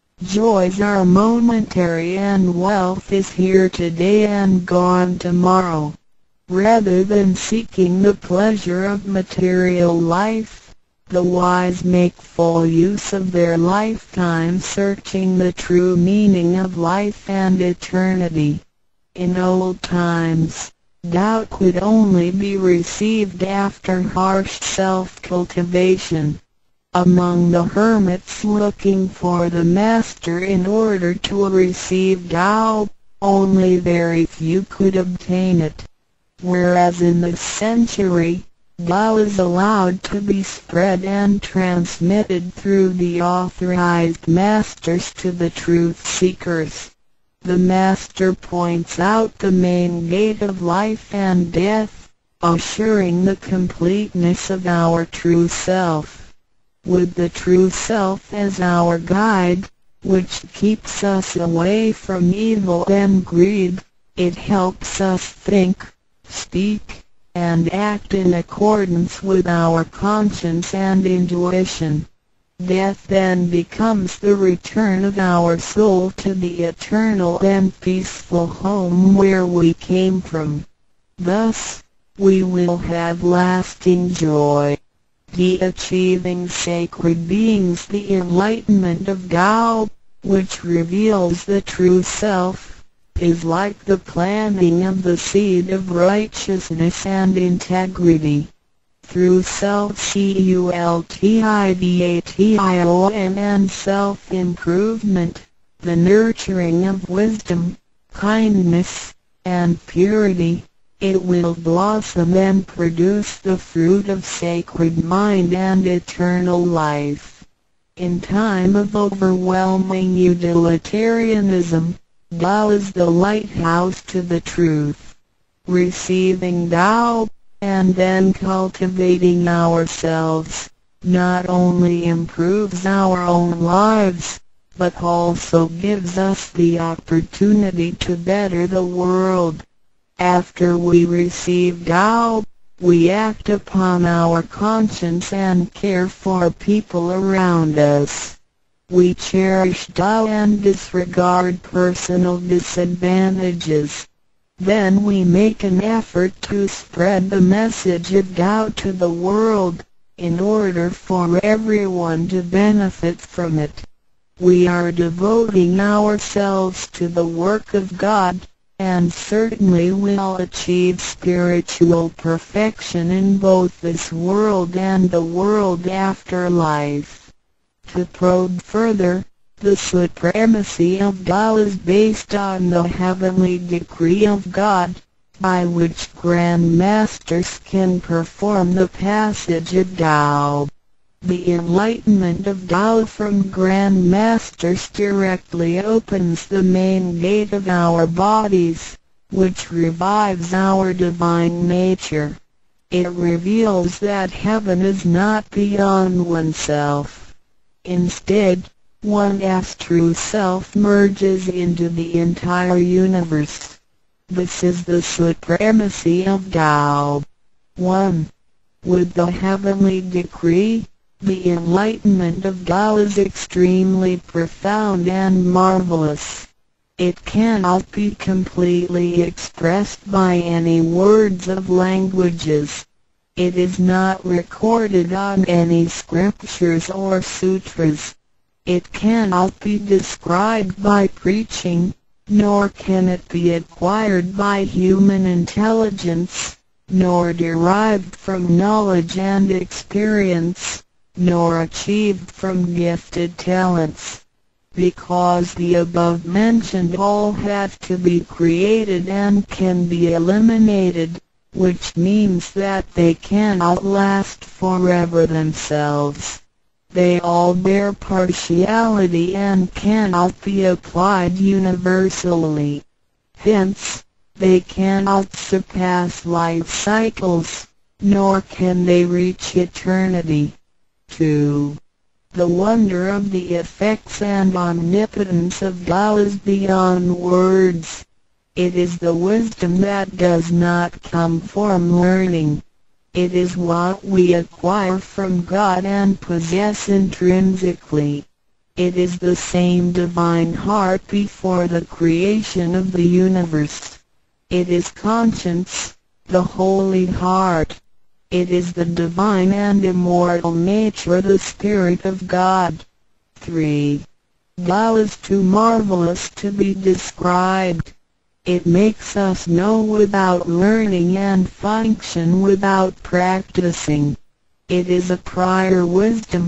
Joys are momentary and wealth is here today and gone tomorrow. Rather than seeking the pleasure of material life, the wise make full use of their lifetime searching the true meaning of life and eternity. In old times, Tao could only be received after harsh self-cultivation. Among the hermits looking for the master in order to receive Tao, only very few could obtain it. Whereas in this century, Tao is allowed to be spread and transmitted through the authorized masters to the truth seekers. The master points out the main gate of life and death, assuring the completeness of our true self. With the true self as our guide, which keeps us away from evil and greed, it helps us think, speak, and act in accordance with our conscience and intuition. Death then becomes the return of our soul to the eternal and peaceful home where we came from. Thus, we will have lasting joy. The achieving sacred beings the enlightenment of Tao, which reveals the true self, is like the planting of the seed of righteousness and integrity. Through self-cultivation and self-improvement, the nurturing of wisdom, kindness, and purity, it will blossom and produce the fruit of sacred mind and eternal life. In time of overwhelming utilitarianism, Tao is the lighthouse to the truth. Receiving Tao, and then cultivating ourselves, not only improves our own lives, but also gives us the opportunity to better the world. After we receive Tao, we act upon our conscience and care for people around us. We cherish Tao and disregard personal disadvantages. Then we make an effort to spread the message of Tao to the world, in order for everyone to benefit from it. We are devoting ourselves to the work of God, and certainly will achieve spiritual perfection in both this world and the world after life. To probe further, the supremacy of Tao is based on the heavenly decree of God, by which Grand Masters can perform the passage of Tao. The enlightenment of Tao from Grand Masters directly opens the main gate of our bodies, which revives our divine nature. It reveals that heaven is not beyond oneself. Instead, one's true self merges into the entire universe. This is the supremacy of Tao. one. With the heavenly decree, the enlightenment of Tao is extremely profound and marvelous. It cannot be completely expressed by any words of languages. It is not recorded on any scriptures or sutras. It cannot be described by preaching, nor can it be acquired by human intelligence, nor derived from knowledge and experience, nor achieved from gifted talents. Because the above-mentioned all have to be created and can be eliminated, which means that they cannot last forever themselves. They all bear partiality and cannot be applied universally. Hence, they cannot surpass life cycles, nor can they reach eternity. two. The wonder of the effects and omnipotence of Tao is beyond words. It is the wisdom that does not come from learning. It is what we acquire from God and possess intrinsically. It is the same divine heart before the creation of the universe. It is conscience, the holy heart. It is the divine and immortal nature, the Spirit of God. three. Tao is too marvelous to be described. It makes us know without learning and function without practicing. It is a prior wisdom,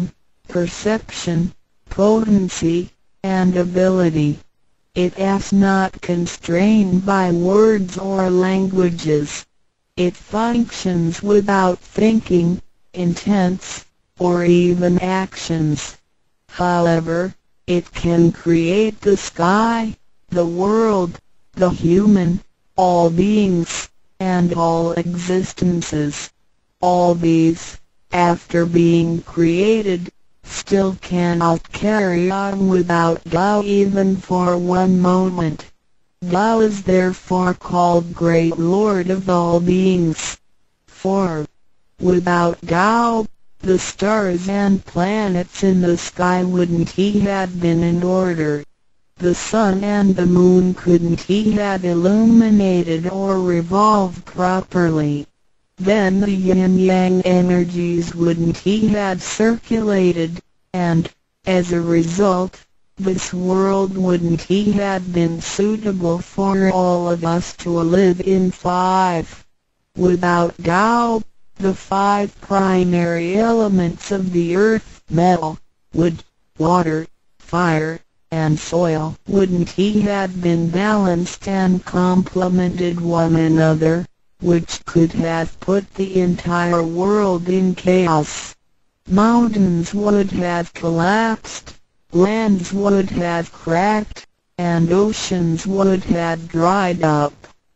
perception, potency, and ability. It is not constrained by words or languages. It functions without thinking, intents, or even actions. However, it can create the sky, the world, the human, all beings, and all existences. All these, after being created, still cannot carry on without Tao even for one moment. Tao is therefore called Great Lord of all beings. For, without Tao, the stars and planets in the sky wouldn't he have been in order. The sun and the moon couldn't he have illuminated or revolved properly. Then the yin-yang energies wouldn't he have circulated, and, as a result, this world wouldn't he have been suitable for all of us to live in. Five. Without Tao, the five primary elements of the earth, metal, wood, water, fire, and soil, wouldn't he have been balanced and complemented one another, which could have put the entire world in chaos. Mountains would have collapsed, lands would have cracked, and oceans would have dried up.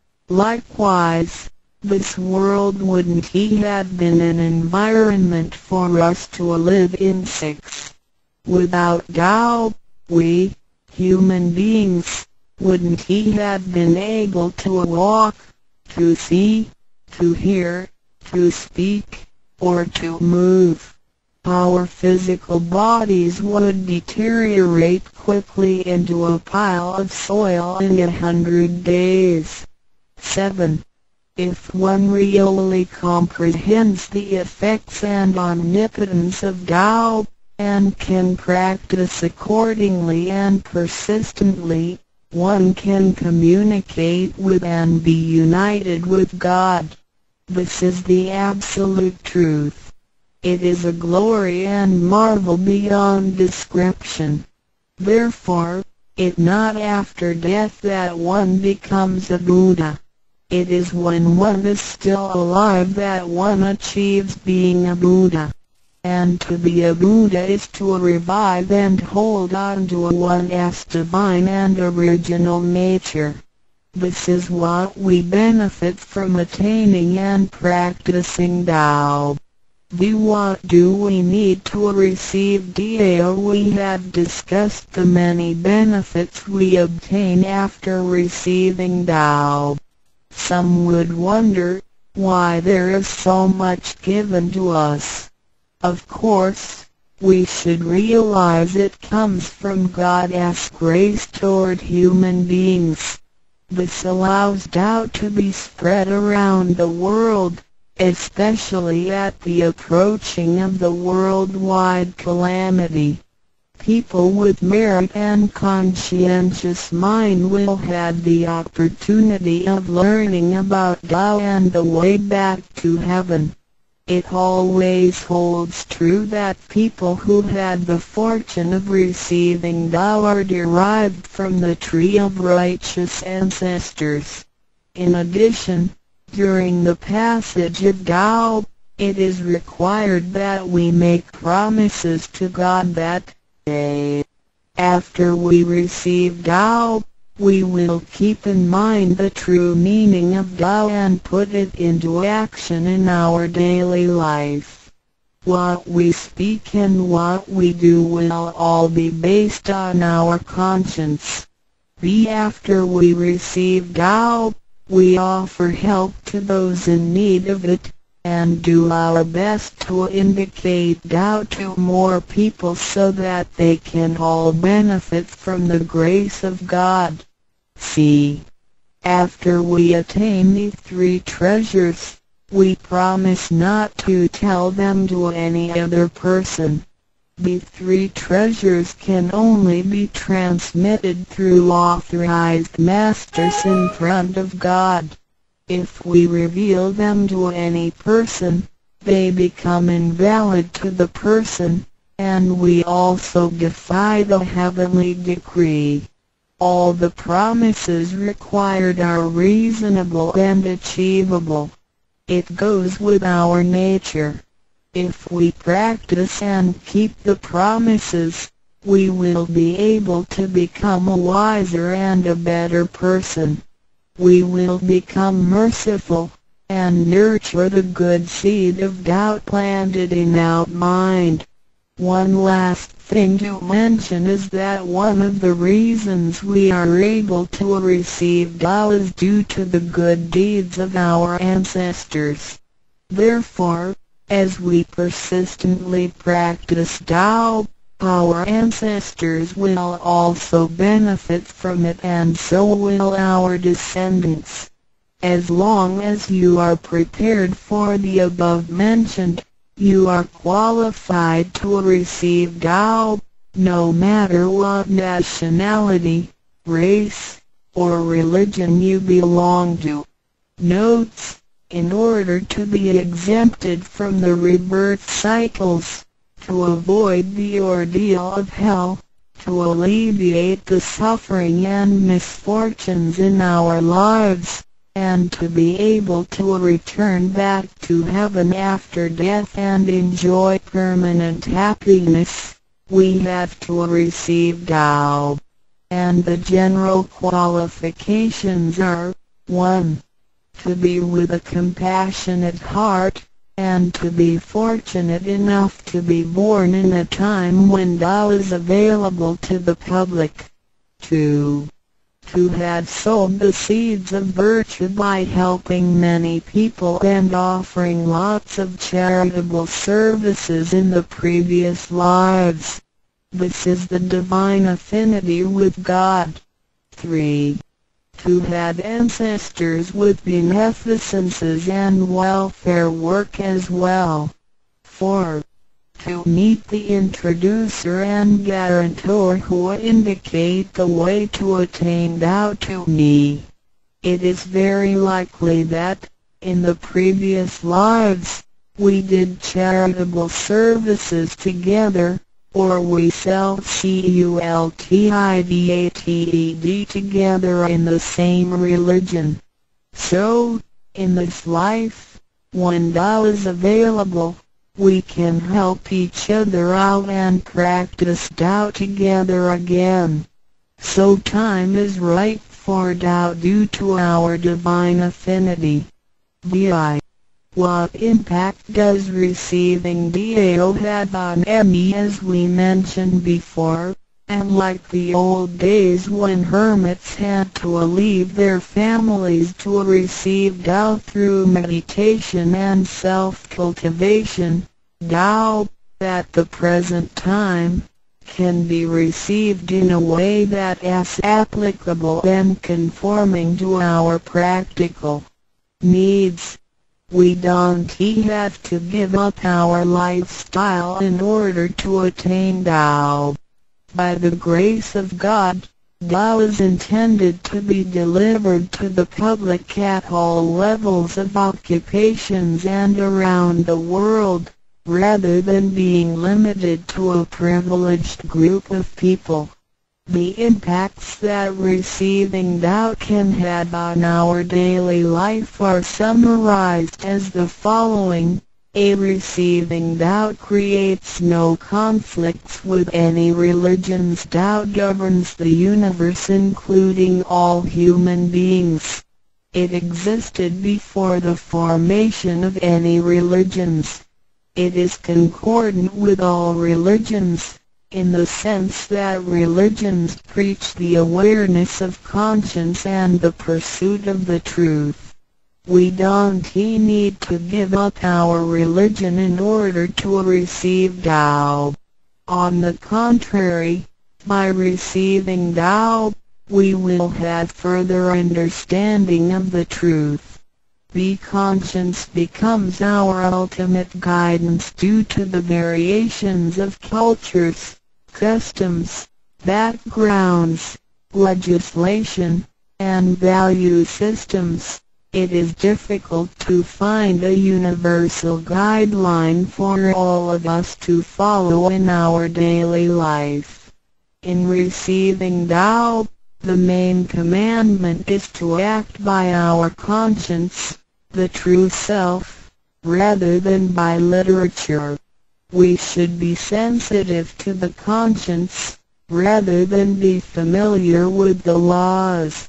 Likewise, this world wouldn't he have been an environment for us to live in. Six. Without Tao, we, human beings, wouldn't he have been able to walk, to see, to hear, to speak, or to move. Our physical bodies would deteriorate quickly into a pile of soil in a hundred days. Seven. If one really comprehends the effects and omnipotence of Tao, and can practice accordingly and persistently, one can communicate with and be united with God. This is the absolute truth. It is a glory and marvel beyond description. Therefore, it is not after death that one becomes a Buddha. It is when one is still alive that one achieves being a Buddha. And to be a Buddha is to revive and hold on to one's divine and original nature. This is what we benefit from attaining and practicing Tao. The what do we need to receive Tao? We have discussed the many benefits we obtain after receiving Tao. Some would wonder why there is so much given to us. Of course, we should realize it comes from God's grace toward human beings. This allows Tao to be spread around the world, especially at the approaching of the worldwide calamity. People with merit and conscientious mind will have the opportunity of learning about Tao and the way back to heaven. It always holds true that people who had the fortune of receiving Tao are derived from the tree of righteous ancestors. In addition, during the passage of Tao, it is required that we make promises to God that, A. After we receive Tao, we will keep in mind the true meaning of Tao and put it into action in our daily life. What we speak and what we do will all be based on our conscience. B. After we receive Tao, we offer help to those in need of it, and do our best to indicate Tao to more people so that they can all benefit from the grace of God. C. After we attain these three treasures, we promise not to tell them to any other person. The three treasures can only be transmitted through authorized masters in front of God. If we reveal them to any person, they become invalid to the person, and we also defy the heavenly decree. All the promises required are reasonable and achievable. It goes with our nature. If we practice and keep the promises, we will be able to become a wiser and a better person. We will become merciful, and nurture the good seed of doubt planted in our mind. One last thing to mention is that one of the reasons we are able to receive Tao is due to the good deeds of our ancestors. Therefore, as we persistently practice Tao, our ancestors will also benefit from it, and so will our descendants. As long as you are prepared for the above mentioned, you are qualified to receive Tao, no matter what nationality, race, or religion you belong to. Notes: in order to be exempted from the rebirth cycles, to avoid the ordeal of hell, to alleviate the suffering and misfortunes in our lives, and to be able to return back to heaven after death and enjoy permanent happiness, we have to receive Tao. And the general qualifications are: one. To be with a compassionate heart, and to be fortunate enough to be born in a time when Tao is available to the public. two. To have sowed the seeds of virtue by helping many people and offering lots of charitable services in the previous lives. This is the divine affinity with God. three. To have ancestors with beneficences and welfare work as well. four. To meet the introducer and guarantor who indicate the way to attain Tao to me. It is very likely that, in the previous lives, we did charitable services together, or we self-cultivated together in the same religion. So, in this life, when Tao is available, we can help each other out and practice Tao together again. So time is right for Tao due to our divine affinity. D I What impact does receiving Tao have on me? As we mentioned before, and like the old days when hermits had to leave their families to receive Tao through meditation and self-cultivation, Tao, at the present time, can be received in a way that is applicable and conforming to our practical needs. We don't have to give up our lifestyle in order to attain Tao. By the grace of God, Tao is intended to be delivered to the public at all levels of occupations and around the world, rather than being limited to a privileged group of people. The impacts that receiving Tao can have on our daily life are summarized as the following. A receiving Tao creates no conflicts with any religions. Tao governs the universe, including all human beings. It existed before the formation of any religions. It is concordant with all religions, in the sense that religions preach the awareness of conscience and the pursuit of the truth. We don't need to give up our religion in order to receive Tao. On the contrary, by receiving Tao, we will have further understanding of the truth. The conscience becomes our ultimate guidance due to the variations of cultures, customs, backgrounds, legislation, and value systems, it is difficult to find a universal guideline for all of us to follow in our daily life. In receiving Tao, the main commandment is to act by our conscience, the true self, rather than by literature. We should be sensitive to the conscience, rather than be familiar with the laws.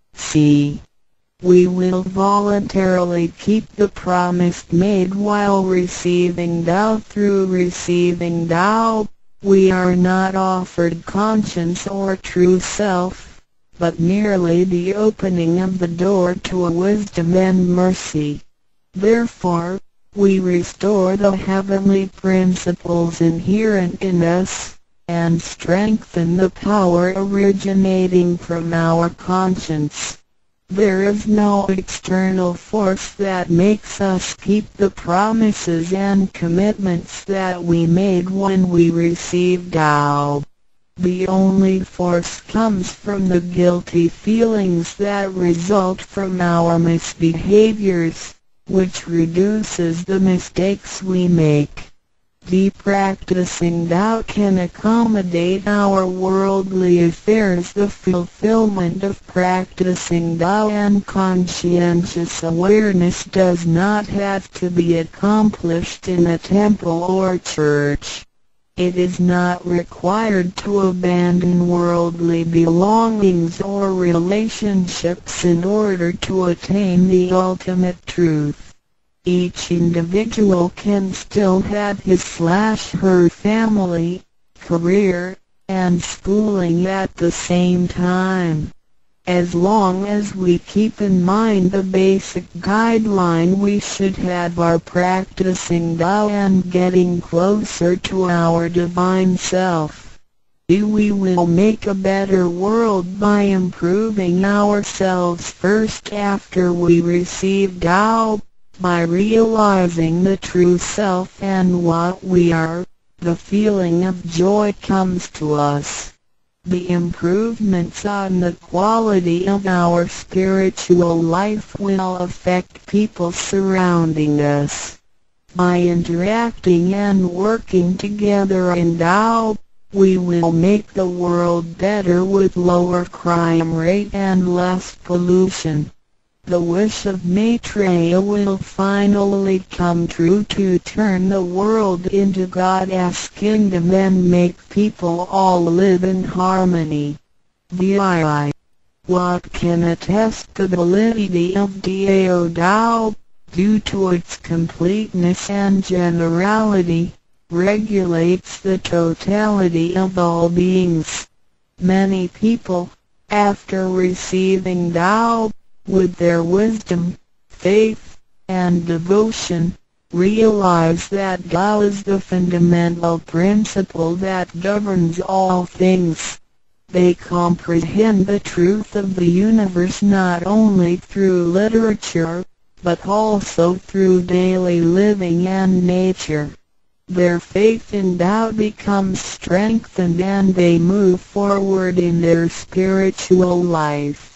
C. We will voluntarily keep the promise made while receiving Tao. Through receiving Tao, we are not offered conscience or true self, but merely the opening of the door to a wisdom and mercy. Therefore, we restore the heavenly principles inherent in us, and strengthen the power originating from our conscience. There is no external force that makes us keep the promises and commitments that we made when we received Tao. The only force comes from the guilty feelings that result from our misbehaviors, which reduces the mistakes we make. The practicing Tao can accommodate our worldly affairs. The fulfillment of practicing Tao and conscientious awareness does not have to be accomplished in a temple or church. It is not required to abandon worldly belongings or relationships in order to attain the ultimate truth. Each individual can still have his slash her family, career, and schooling at the same time. As long as we keep in mind the basic guideline, we should have our practicing Tao and getting closer to our divine self. We will make a better world by improving ourselves first after we receive Tao. By realizing the true self and what we are, the feeling of joy comes to us. The improvements on the quality of our spiritual life will affect people surrounding us. By interacting and working together in Tao, we will make the world better with lower crime rate and less pollution. The wish of Maitreya will finally come true to turn the world into God's kingdom and make people all live in harmony. V I What can attest the validity of Tao Tao, due to its completeness and generality, regulates the totality of all beings. Many people, after receiving Tao, with their wisdom, faith, and devotion, realize that Tao is the fundamental principle that governs all things. They comprehend the truth of the universe not only through literature, but also through daily living and nature. Their faith in Tao becomes strengthened and they move forward in their spiritual life.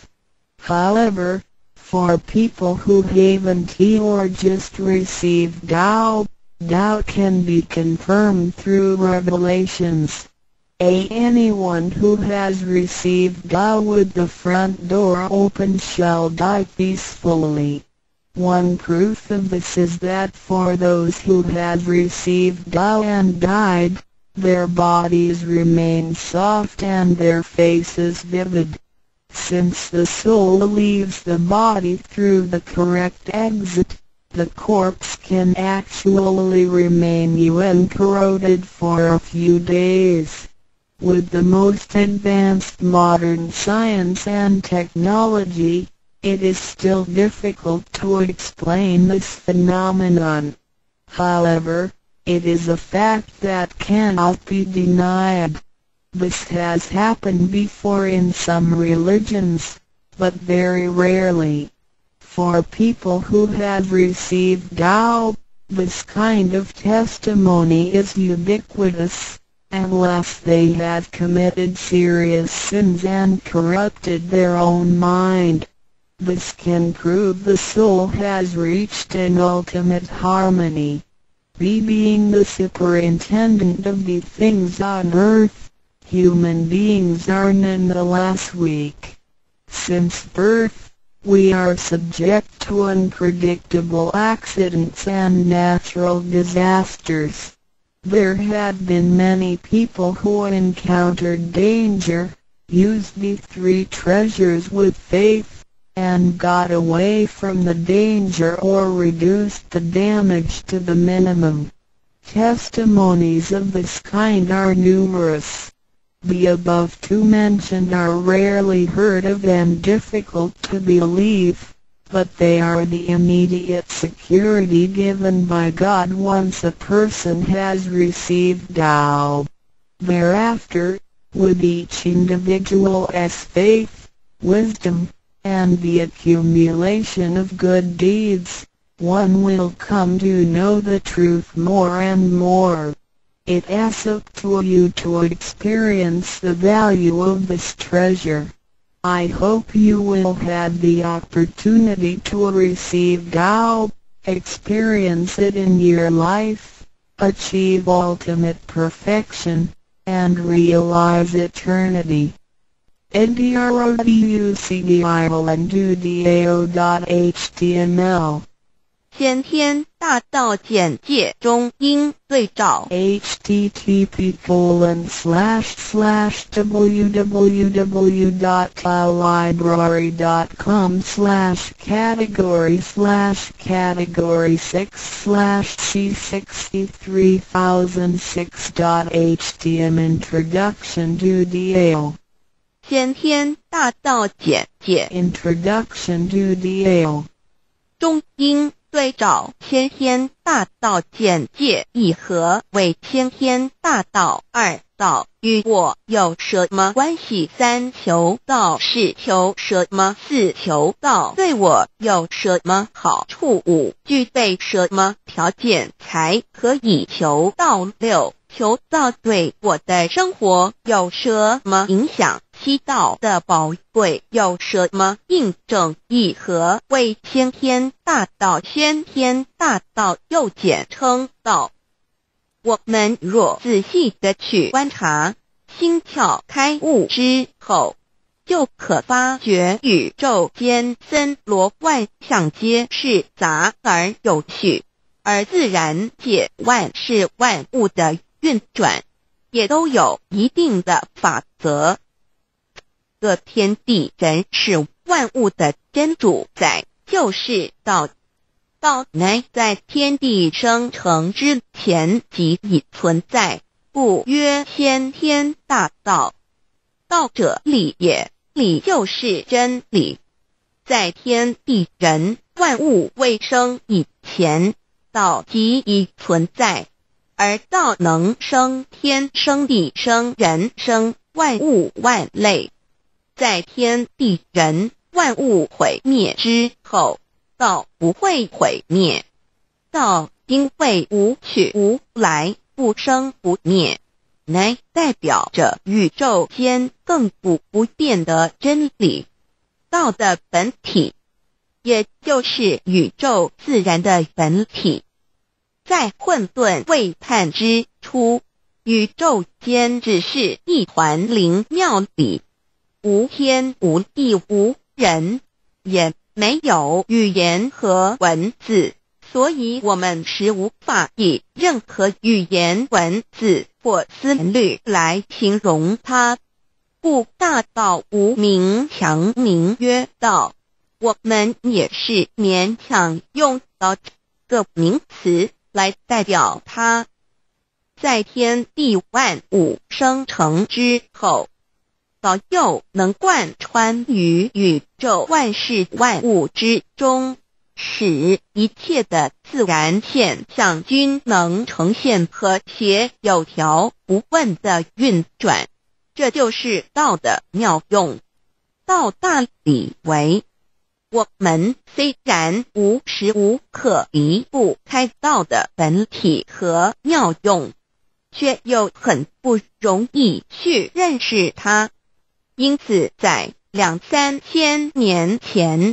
However, for people who haven't or just received Tao, Tao can be confirmed through revelations. A anyone who has received Tao with the front door open shall die peacefully. One proof of this is that for those who have received Tao and died, their bodies remain soft and their faces vivid. Since the soul leaves the body through the correct exit, the corpse can actually remain uncorroded for a few days. With the most advanced modern science and technology, it is still difficult to explain this phenomenon. However, it is a fact that cannot be denied. This has happened before in some religions, but very rarely. For people who have received Tao, this kind of testimony is ubiquitous, unless they have committed serious sins and corrupted their own mind. This can prove the soul has reached an ultimate harmony. He being the superintendent of the things on earth, human beings are nonetheless weak. Since birth, we are subject to unpredictable accidents and natural disasters. There have been many people who encountered danger, used the three treasures with faith, and got away from the danger or reduced the damage to the minimum. Testimonies of this kind are numerous. The above two mentioned are rarely heard of and difficult to believe, but they are the immediate security given by God once a person has received Tao. Thereafter, with each individual's faith, wisdom, and the accumulation of good deeds, one will come to know the truth more and more. It is up to you to experience the value of this treasure. I hope you will have the opportunity to receive Tao, experience it in your life, achieve ultimate perfection, and realize eternity. edroducdao.html 先天大道简介中应对照 http colon slash slash www.taolibrary.com slash category slash category six slash c sixty-three thousand six dot htm Introduction to Tao 先天大道简介 Introduction to Tao 中应对照先天大道简介一和为先天大道二道与我有什么关系？三求道是求什么？四求道对我有什么好处？五具备什么条件才可以求道？六求道对我的生活有什么影响？七道的宝贵有什么印证？一和为先天大道，先天大道又简称道。我们若仔细地去观察，心窍开悟之后，就可发觉宇宙间森罗万象皆是杂而有序，而自然界万事万物的运转也都有一定的法则。这天地人是万物的真主宰，就是道。道乃在天地生成之前即已存在，故曰先天大道。道者理也，理就是真理。在天地人万物未生以前，道即已存在，而道能生天生地生人生万物万类。在天地人万物毁灭之后，道不会毁灭。道因为无去无来，不生不灭，乃代表着宇宙间亘古不变的真理。道的本体，也就是宇宙自然的本体。在混沌未判之初，宇宙间只是一团灵妙理，无天无地无人，也没有语言和文字，所以我们是无法以任何语言文字或思虑来形容它。故大道无名强名曰道，我们也是勉强用到这个名词来代表它。在天地万物生成之后，道又能贯穿于宇宙万事万物之中，使一切的自然现象均能呈现和谐有条不紊的运转。这就是道的妙用。道大理为，我们虽然无时无刻离不开道的本体和妙用，却又很不容易去认识它。因此在两三千年前，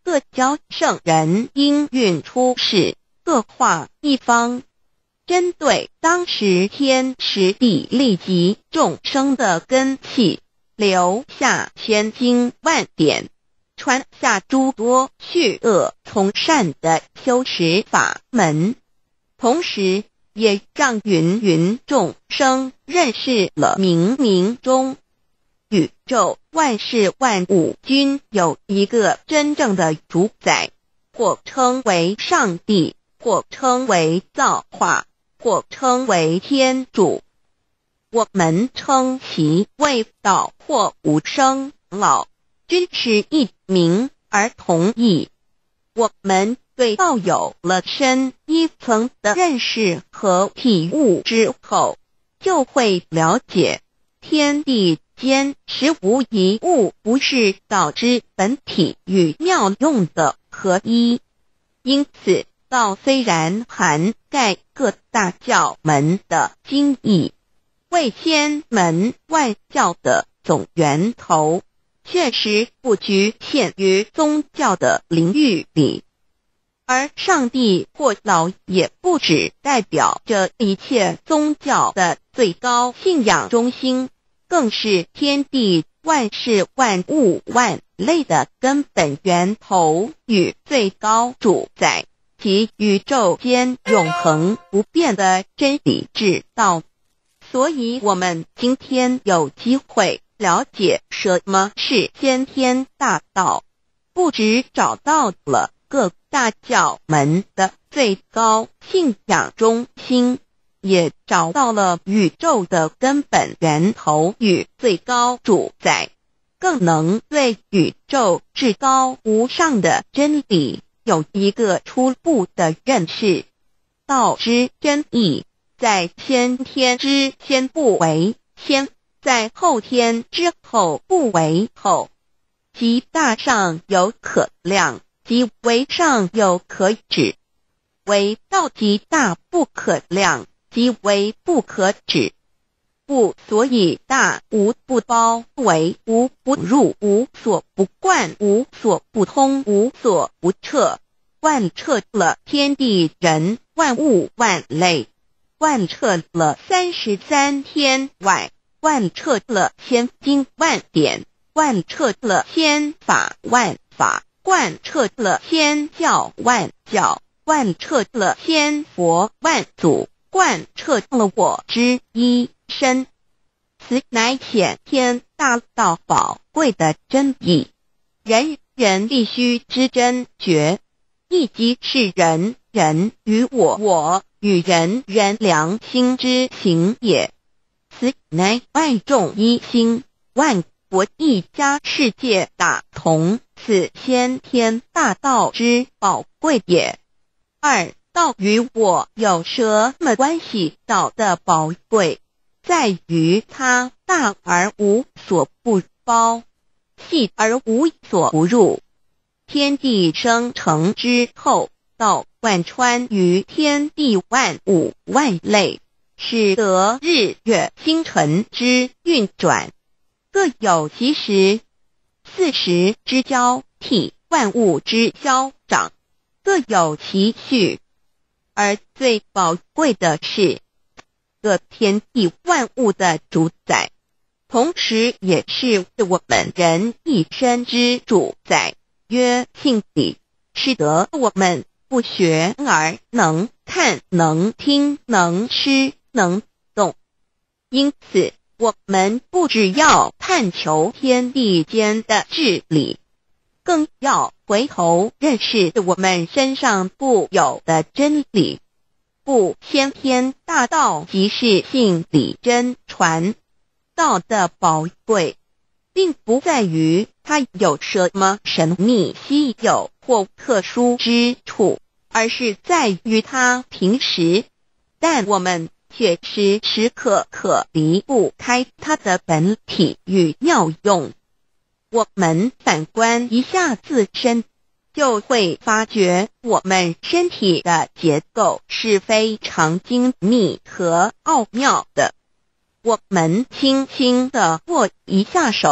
各教圣人应运出世，各化一方，针对当时天时地利及众生的根器，留下千经万典，传下诸多去恶从善的修持法门，同时也让芸芸众生认识了冥冥中宇宙万事万物均有一个真正的主宰，或称为上帝，或称为造化，或称为天主。我们称其为道或无生老，均是一名而同义。我们对道有了深一层的认识和体悟之后，就会了解天地间实无一物不是道之本体与妙用的合一。因此道虽然涵盖各大教门的经义，为千门万教的总源头，确实不局限于宗教的领域里。而上帝或老也不只代表着一切宗教的最高信仰中心，更是天地万事万物万类的根本源头与最高主宰，及宇宙间永恒不变的真理之道。所以我们今天有机会了解什么是先天大道，不只找到了各大教门的最高信仰中心，也找到了宇宙的根本源头与最高主宰，更能对宇宙至高无上的真理有一个初步的认识。道之真义，在先天之先不为先，在后天之后不为后，即大上有可量，即为上有可止，为道即大不可量，即为不可止。不所以大无不包，为无不入，无所不贯，无所不通，无所不彻，贯彻了天地人万物万类，贯彻了三十三天外，贯彻了千经万典，贯彻了千法万法，贯彻了千教万教，贯彻了千佛万祖，贯彻了我之一身。此乃显天大道宝贵的真义，人人必须知真觉，亦即是人人与我，我与人人良心之行也。此乃万众一心，万国一家，世界大同，此先天大道之宝贵也。二、道与我有什么关系？道的宝贵在于它大而无所不包，细而无所不入。天地生成之后，道贯穿于天地万物万类，使得日月星辰之运转各有其时，四时之交替，万物之消长各有其序。而最宝贵的是，各天地万物的主宰，同时也是我们人一生之主宰，曰性理，使得我们不学而能看，能听，能吃，能动。因此我们不只要探求天地间的治理，更要回头认识我们身上固有的真理。故先天大道即是性理真传。道的宝贵并不在于它有什么神秘稀有或特殊之处，而是在于它平时，但我们却时时刻刻离不开它的本体与妙用。我们反观一下自身，就会发觉我们身体的结构是非常精密和奥妙的。我们轻轻地握一下手，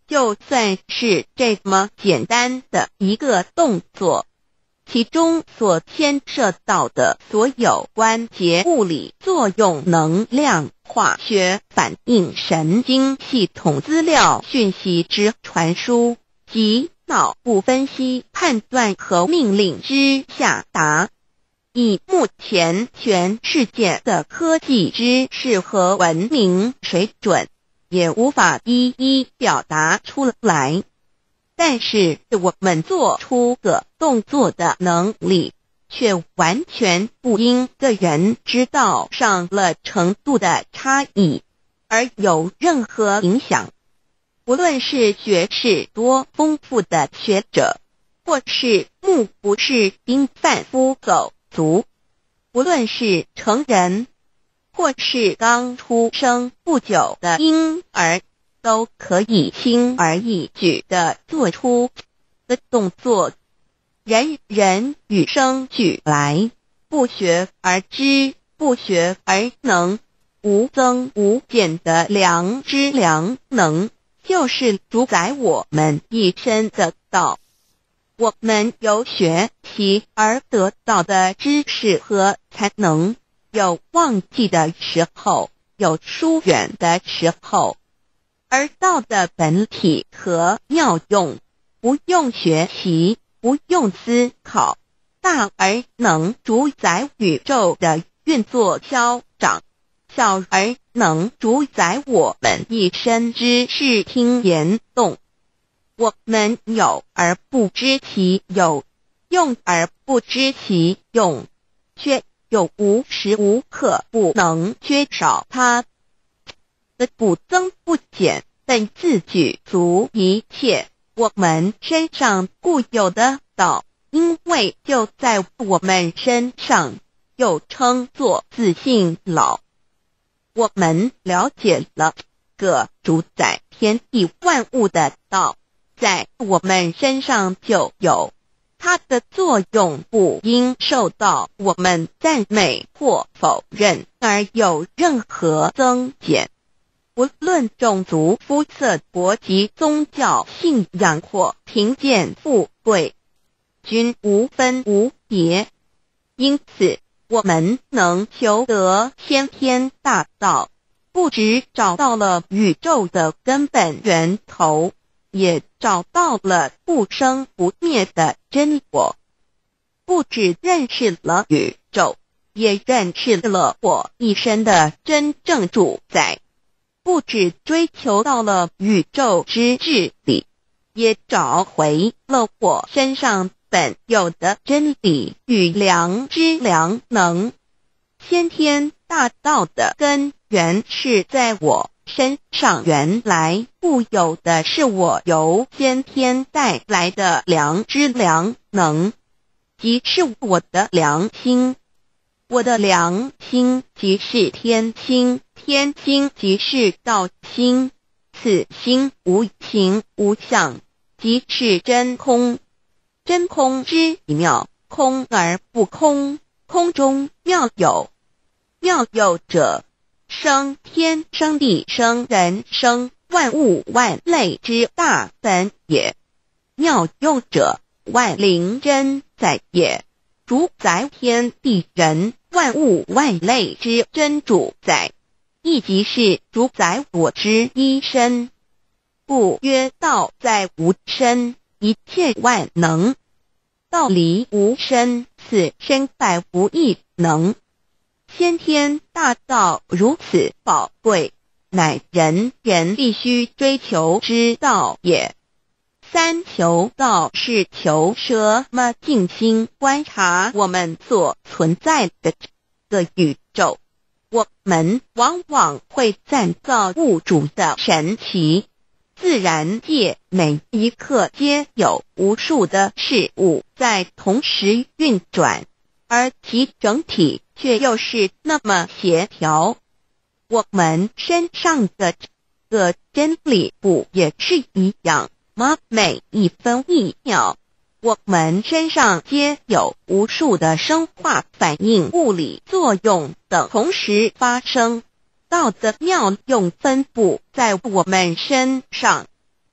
就算是这么简单的一个动作，其中所牵涉到的所有关节物理作用、能量、化学反应、神经系统资料讯息之传输及脑部分析、判断和命令之下达，以目前全世界的科技知识和文明水准，也无法一一表达出来。但是我们做出个动作的能力，却完全不因个人知道上了程度的差异而有任何影响。无论是学识多丰富的学者，或是目不识丁贩夫走卒，无论是成人，或是刚出生不久的婴儿，都可以轻而易举地做出的动作，人人与生俱来，不学而知，不学而能，无增无减的良知良能，就是主宰我们一生的道。我们有学习而得到的知识和才能，有忘记的时候，有疏远的时候，而道的本体和妙用，不用学习，不用思考，大而能主宰宇宙的运作消长，小而能主宰我们一生之视听言动。我们有而不知其有，用而不知其用，却又无时无刻不能缺少它的不增不减，但自具足一切我们身上固有的道，因为就在我们身上，又称作自性老。我们了解了个主宰天地万物的道，在我们身上就有，它的作用不应受到我们赞美或否认而有任何增减。无论种族、肤色、国籍、宗教、信仰或贫贱富贵，均无分无别。因此，我们能求得先天大道，不只找到了宇宙的根本源头，也找到了不生不灭的真我。不只认识了宇宙，也认识了我一生的真正主宰。不只追求到了宇宙之治理，也找回了我身上本有的真理与良知良能。先天大道的根源是在我身上，原来固有的是我由先天带来的良知良能，即是我的良心。我的良心即是天心，天心即是道心，此心无形无相，即是真空。真空之妙，空而不空，空中妙有。妙有者，生天生地生人生万物万类之大本也。妙用者，万灵真在也，主宰天地人万物万类之真主宰，亦即是主宰我之一身。故曰道在无身，一切万能。道离无身，此身在无一能。先天大道如此宝贵，乃人人必须追求之道也。三求道是求什么？静心观察我们所存在的这个宇宙，我们往往会赞造物主的神奇。自然界每一刻皆有无数的事物在同时运转，而其整体却又是那么协调。我们身上的这个真理不也是一样吗？每一分一秒，我们身上皆有无数的生化反应、物理作用等同时发生。道的妙用分布在我们身上，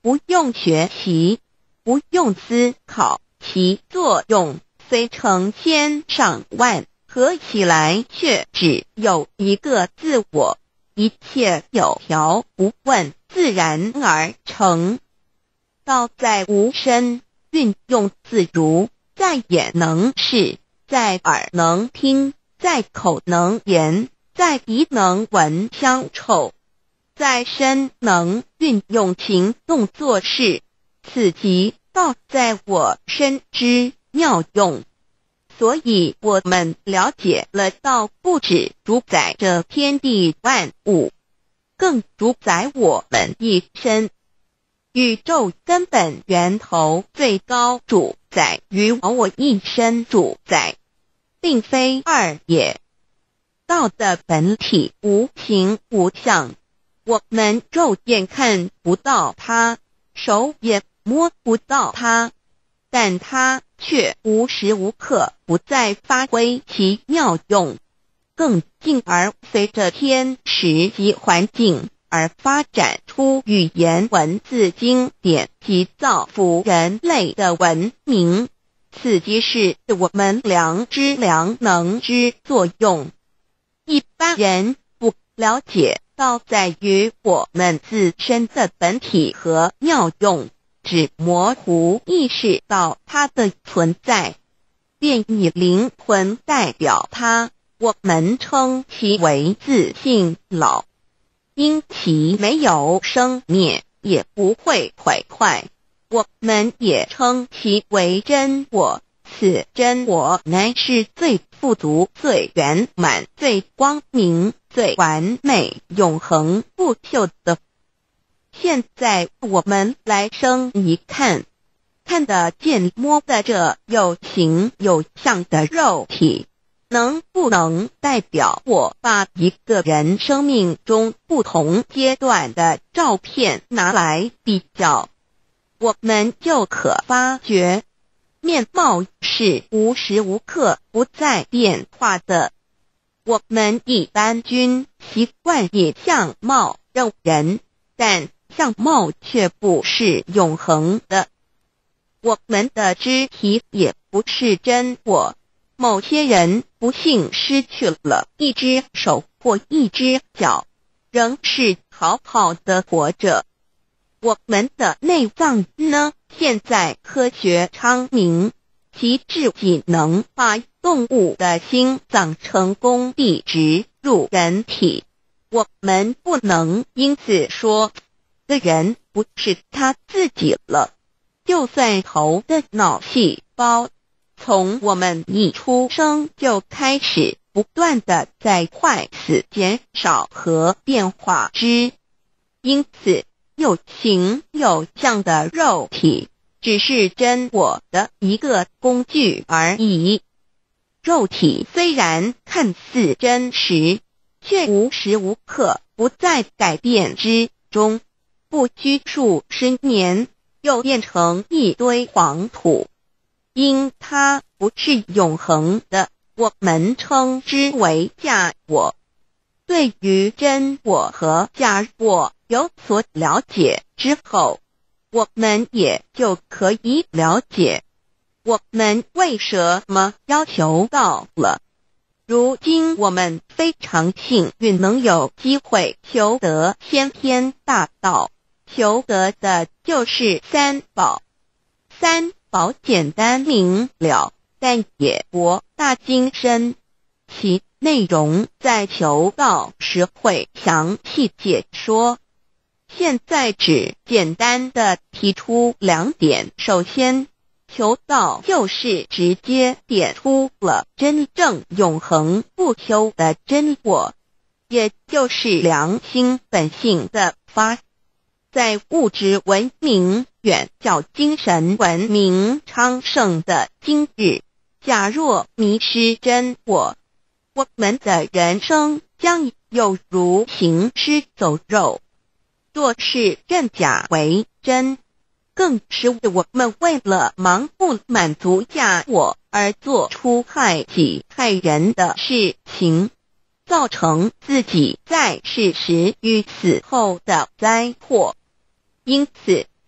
不用学习，不用思考，其作用虽成千上万，合起来却只有一个自我，一切有条不紊，自然而成。道在无声，运用自如，在眼能视，在耳能听，在口能言，在鼻能闻香臭，在身能运用行动做事，此即道在我身之妙用。所以我们了解了道不只主宰这天地万物，更主宰我们一身。宇宙根本源头最高主宰与我一身主宰，并非二也。道的本体无形无相，我们肉眼看不到它，手也摸不到它，但它却无时无刻不在发挥其妙用，更进而随着天时及环境而发展出语言文字经典及造福人类的文明，此即是我们良知良能之作用。一般人不了解道在于我们自身的本体和妙用，只模糊意识到它的存在，便以灵魂代表它，我们称其为自性老。因其没有生灭，也不会毁坏，我们也称其为真我。此真我乃是最富足、最圆满、最光明、最完美、永恒不朽的。现在我们来生一看，看得见摸得着有形有相的肉体，能不能代表我把一个人生命中不同阶段的照片拿来比较，我们就可发觉面貌是无时无刻不在变化的。我们一般均习惯以相貌认人，但相貌却不是永恒的。我们的肢体也不是真我，某些人不幸失去了一只手或一只脚，仍是好好的活着。我们的内脏呢？现在科学昌明，其至仅能把动物的心脏成功地植入人体。我们不能因此说这人不是他自己了。就算头的脑细胞从我们一出生就开始不断的在坏死、减少和变化之，因此有形有相的肉体只是真我的一个工具而已。肉体虽然看似真实，却无时无刻不在改变之中，不拘数十年又变成一堆黄土。因它不是永恒的，我们称之为假我。对于真我和假我有所了解之后，我们也就可以了解我们为什么要求道了。如今我们非常幸运能有机会求得先天大道，求得的就是三宝。三宝简单明了，但也博大精深，其内容在求道时会详细解说。现在只简单的提出两点。首先，求道就是直接点出了真正永恒不朽的真我，也就是良心本性的发。在物质文明远较精神文明昌盛的今日，假若迷失真我，我们的人生将有如行尸走肉。若是认假为真，更是我们为了盲目满足假我而做出害己害人的事情，造成自己在世时与死后的灾祸。因此，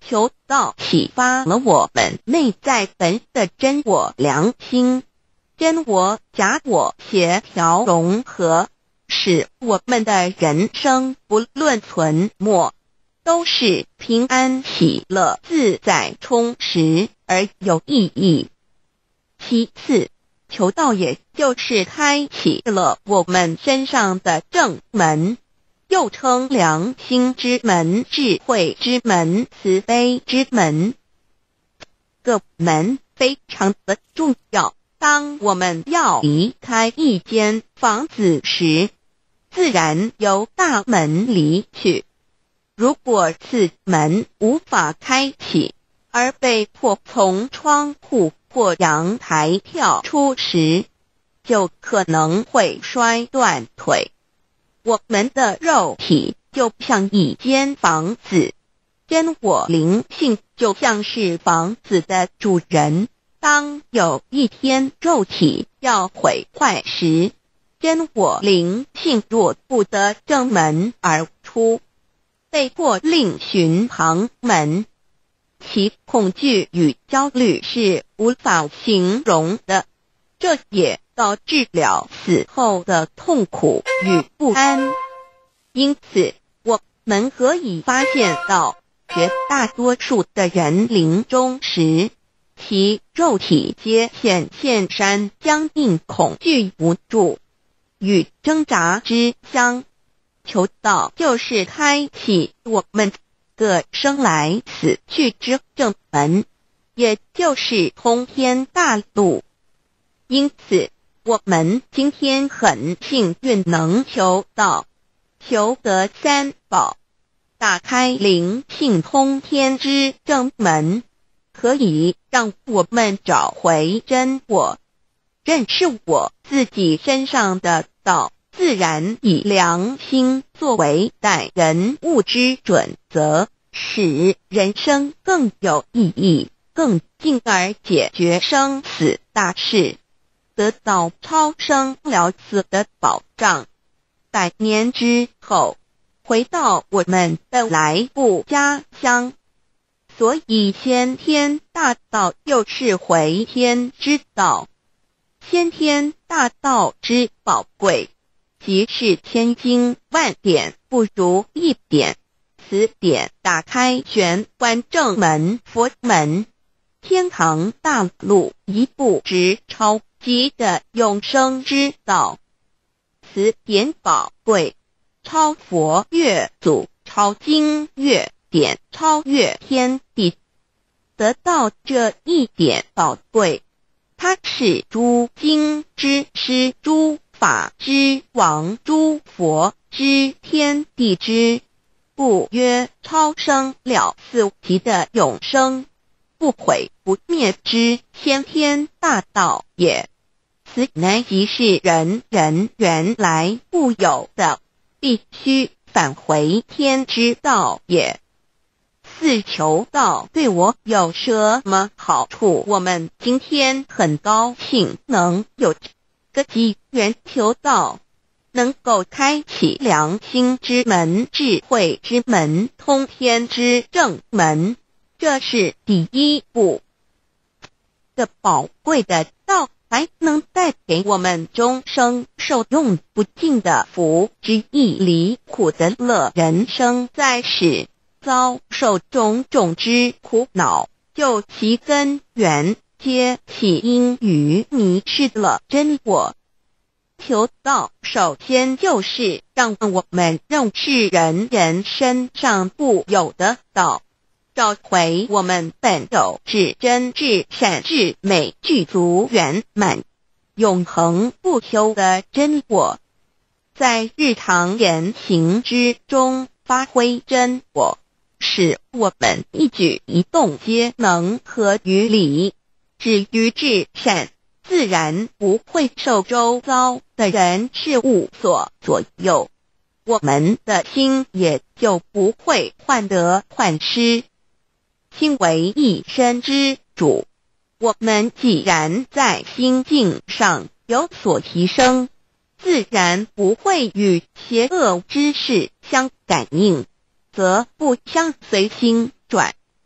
求道启发了我们内在本的真我良心，真我假我协调融合，使我们的人生不论存没，都是平安喜乐自在充实而有意义。其次，求道也就是开启了我们身上的正门，又称良心之门、智慧之门、慈悲之门。这个门非常的重要。当我们要离开一间房子时，自然由大门离去。如果此门无法开启，而被迫从窗户或阳台跳出时，就可能会摔断腿。我们的肉体就像一间房子，真我灵性就像是房子的主人。当有一天肉体要毁坏时，真我灵性若不得正门而出，被迫另寻旁门，其恐惧与焦虑是无法形容的，这也导致了死后的痛苦与不安。因此，我们可以发现到，绝大多数的人临终时，其肉体皆显现山僵硬、恐惧、无助与挣扎之相。求道就是开启我们个生来死去之正门，也就是通天大路。因此，我们今天很幸运能求道，求得三宝，打开灵性通天之正门，可以让我们找回真我，认识我自己身上的道，自然以良心作为待人物之准则，使人生更有意义，更进而解决生死大事，得到超生了死的保障。百年之后，回到我们的来故家乡。所以先天大道又是回天之道，先天大道之宝贵，即是千经万典不如一点。此典打开玄关正门佛门，天堂大路一步直超级的永生之道。此典宝贵，超佛越祖，超经越典，超越天地。得到这一点宝贵，它是诸经之师，诸法之王，诸佛之天地之，故曰超生了四极的永生，不毁不灭之先天大道也。此乃即是人人原来固有的，必须返回天之道也。四求道对我有什么好处？我们今天很高兴能有这个机缘求道，能够开启良心之门、智慧之门、通天之正门，这是第一步。这宝贵的道还能带给我们终生受用不尽的福之益，离苦得乐。人生在世，遭受种种之苦恼，就其根源皆起因于迷失了真我。求道首先就是让我们认识人人身上固有的道，找回我们本有至真至善至美具足圆满永恒不朽的真我，在日常言行之中发挥真我，使我们一举一动皆能合于理，止于至善，自然不会受周遭的人事物所左右，我们的心也就不会患得患失。心为一身之主，我们既然在心境上有所提升，自然不会与邪恶之事相感应，则不相随心转，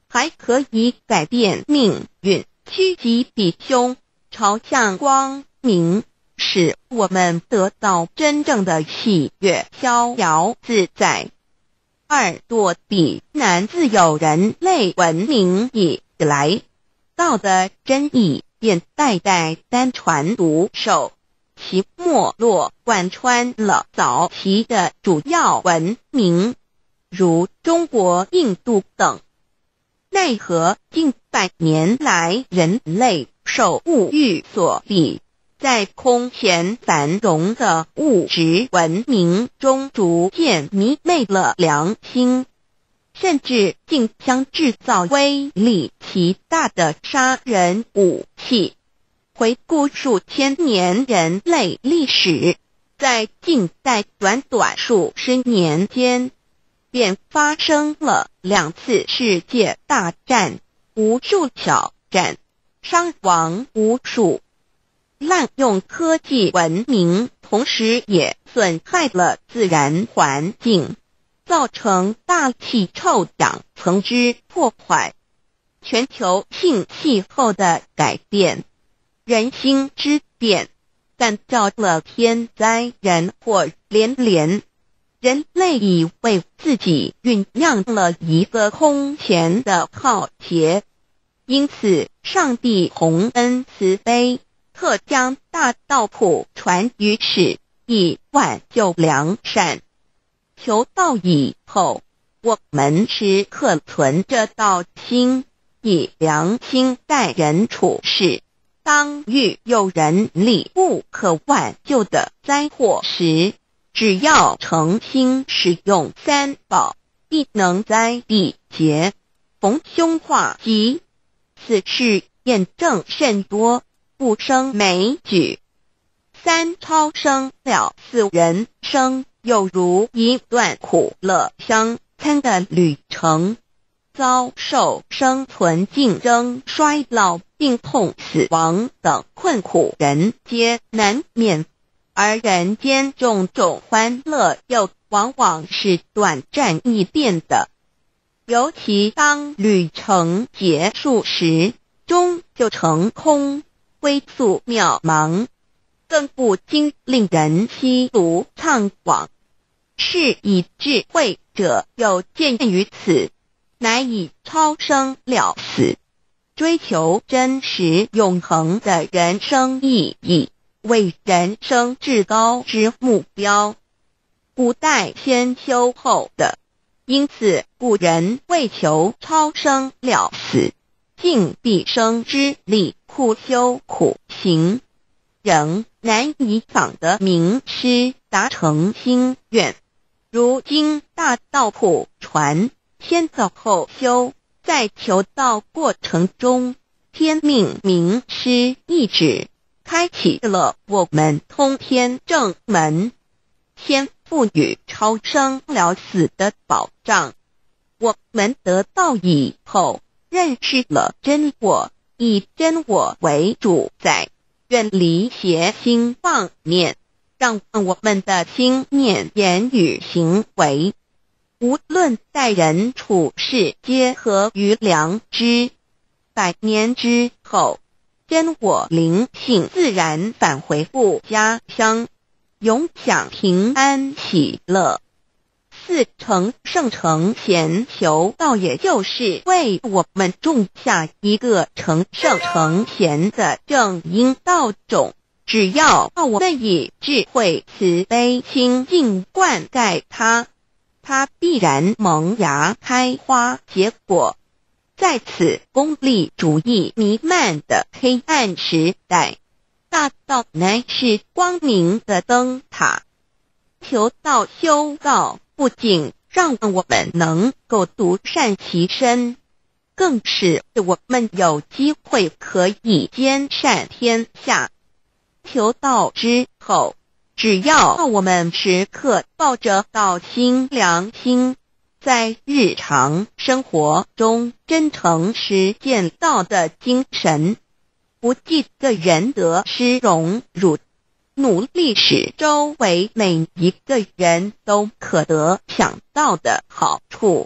还可以改变命运，趋吉避凶，朝向光明，使我们得到真正的喜悦，逍遥自在。二多地南自有人类文明以来，道的真义便代代单传独授，其没落贯穿了早期的主要文明，如中国、印度等。奈何近百年来人类受物欲所逼，在空前繁荣的物质文明中逐渐迷昧了良心，甚至竟将制造威力极大的杀人武器。回顾数千年人类历史，在近代短短数十年间，便发生了两次世界大战，无数挑战，伤亡无数。滥用科技文明，同时也损害了自然环境，造成大气臭氧层之破坏，全球性气候的改变，人心之变，干造了天灾人祸连连。人类已为自己酝酿了一个空前的浩劫，因此上帝洪恩慈悲，特将大道谱传于世，以挽救良善。求道以后，我们时刻存着道心，以良心待人处事。当遇有人力不可挽救的灾祸时，只要诚心使用三宝，必能灾必劫，逢凶化吉。此事验证甚多，不胜枚举。三超生了四人生，有如一段苦乐相参的旅程，遭受生存竞争、衰老、病痛、死亡等困苦，人皆难免。而人间种种欢乐又往往是短暂易变的，尤其当旅程结束时，终就成空，归宿渺茫，更不禁令人凄毒怅惘。是以智慧者有鉴于此，乃以超生了死，追求真实永恒的人生意义为人生至高之目标，古代先修后的，因此古人为求超生了死，尽毕生之力苦修苦行，仍难以访得名师达成心愿。如今大道谱传，先走后修，在求道过程中，天命名师一指，开启了我们通天正门，先赋予超生了死的保障。我们得道以后，认识了真我，以真我为主宰，远离邪心妄念，让我们的心念、言语、行为，无论待人处事，皆合于良知。百年之后，真我灵性自然返回故家乡，永享平安喜乐。四成圣成贤求道，也就是为我们种下一个成圣成贤的正因道种。只要我们以智慧慈悲清净灌溉它，它必然萌芽开花结果。在此功利主义弥漫的黑暗时代，大道乃是光明的灯塔。求道修道，不仅让我们能够独善其身，更使我们有机会可以兼善天下。求道之后，只要我们时刻抱着道心良心，在日常生活中真诚实践道的精神，不计个人得失荣辱，努力使周围每一个人都可得享到的好处，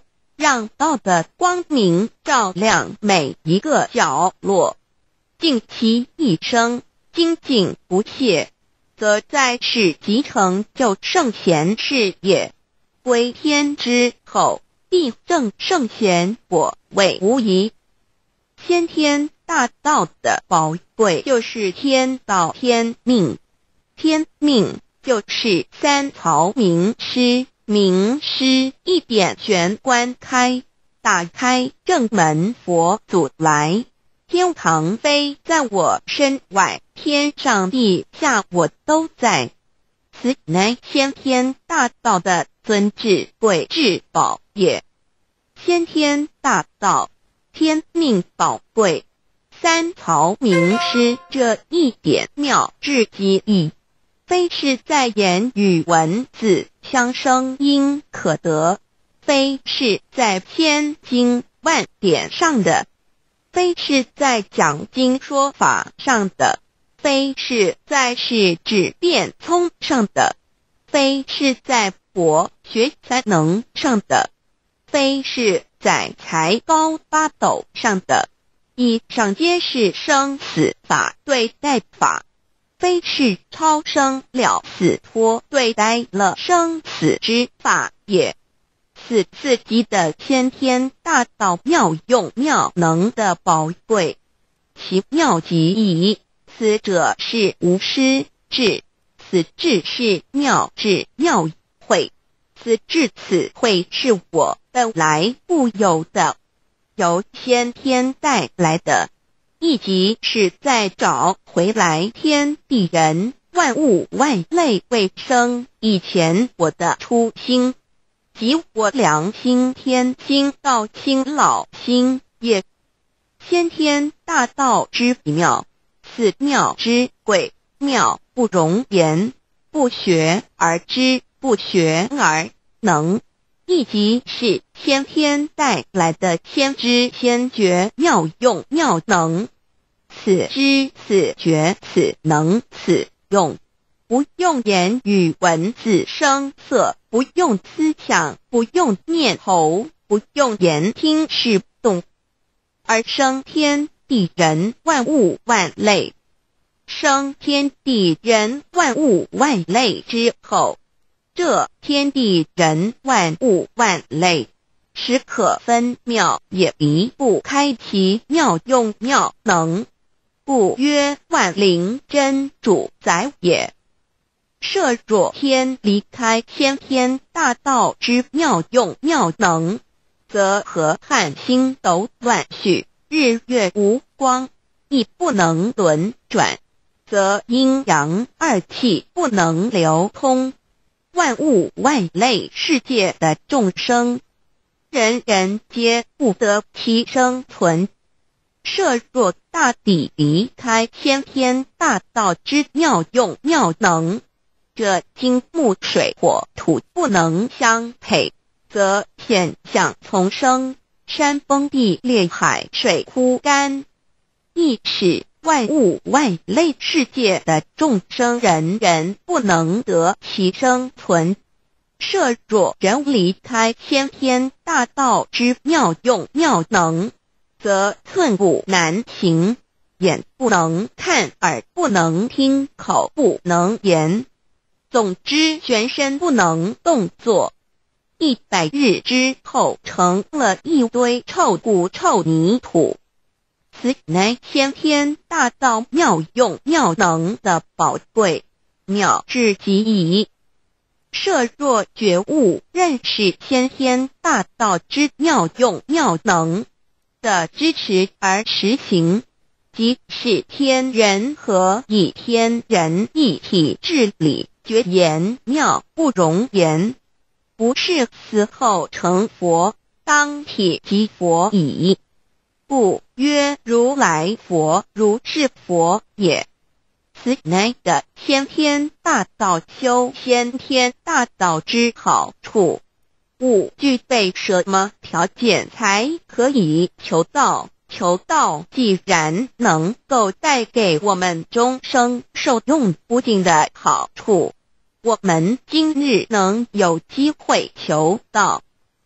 让道的光明照亮每一个角落，尽其一生精进不懈，则在世即成就圣贤事业。归天之后，必证圣贤果位无疑。先天大道的宝贵就是天道天命，天命就是三曹名师，名师一点玄关开，打开正门佛祖来，天堂飞在我身外，天上地下我都在。此乃先天大道的尊至贵至宝也。先天大道，天命宝贵，三曹名师这一点妙至极意，非是在言语文字相声音可得，非是在千经万典上的，非是在讲经说法上的，非是在是指变聪上的，非是在博学才能上的，非是在才高八斗上的。以上皆是生死法对待法，非是超生了死脱对待了生死之法也。此次级的先天大道妙用妙能的宝贵，其妙极矣。此者是无师智，此智是妙智妙慧，此智此慧是我本来固有的，由先天带来的，亦即是在找回来天地人万物万类未生以前我的初心，即我良心天心道心老心也。先天大道之妙，此妙之贵，妙不容言，不学而知，不学而能，亦即是先天带来的先知先觉妙用妙能。此知此觉此能此用，不用言语文字声色，不用思想，不用念头，不用言听是动，而生天地人万物万类。生天地人万物万类之后，这天地人万物万类实可分妙，也离不开其妙用妙能，故曰万灵真主宰也。设若天离开先天大道之妙用妙能，则河汉星斗乱序，日月无光，亦不能轮转，则阴阳二气不能流通，万物万类世界的众生，人人皆不得其生存。设若大地离开先天大道之妙用妙能，这金木水火土不能相配，则现象丛生，山崩地裂，海水枯干，亦使万物万类世界的众生人人不能得其生存。设若人离开先天大道之妙用妙能，则寸步难行，眼不能看，耳不能听，口不能言，总之全身不能动作。一百日之后，成了一堆臭骨臭泥土。此乃先天大道妙用妙能的宝贵，妙至极矣。设若觉悟认识先天大道之妙用妙能的支持而实行，即是天人合一，天人一体治理，绝言妙不容言，不是死后成佛，当体即佛矣。故曰如来佛，如是佛也。此乃的先天大道修先天大道之好处。勿具备什么条件才可以求道？求道既然能够带给我们终生受用不尽的好处，我们今日能有机会求道，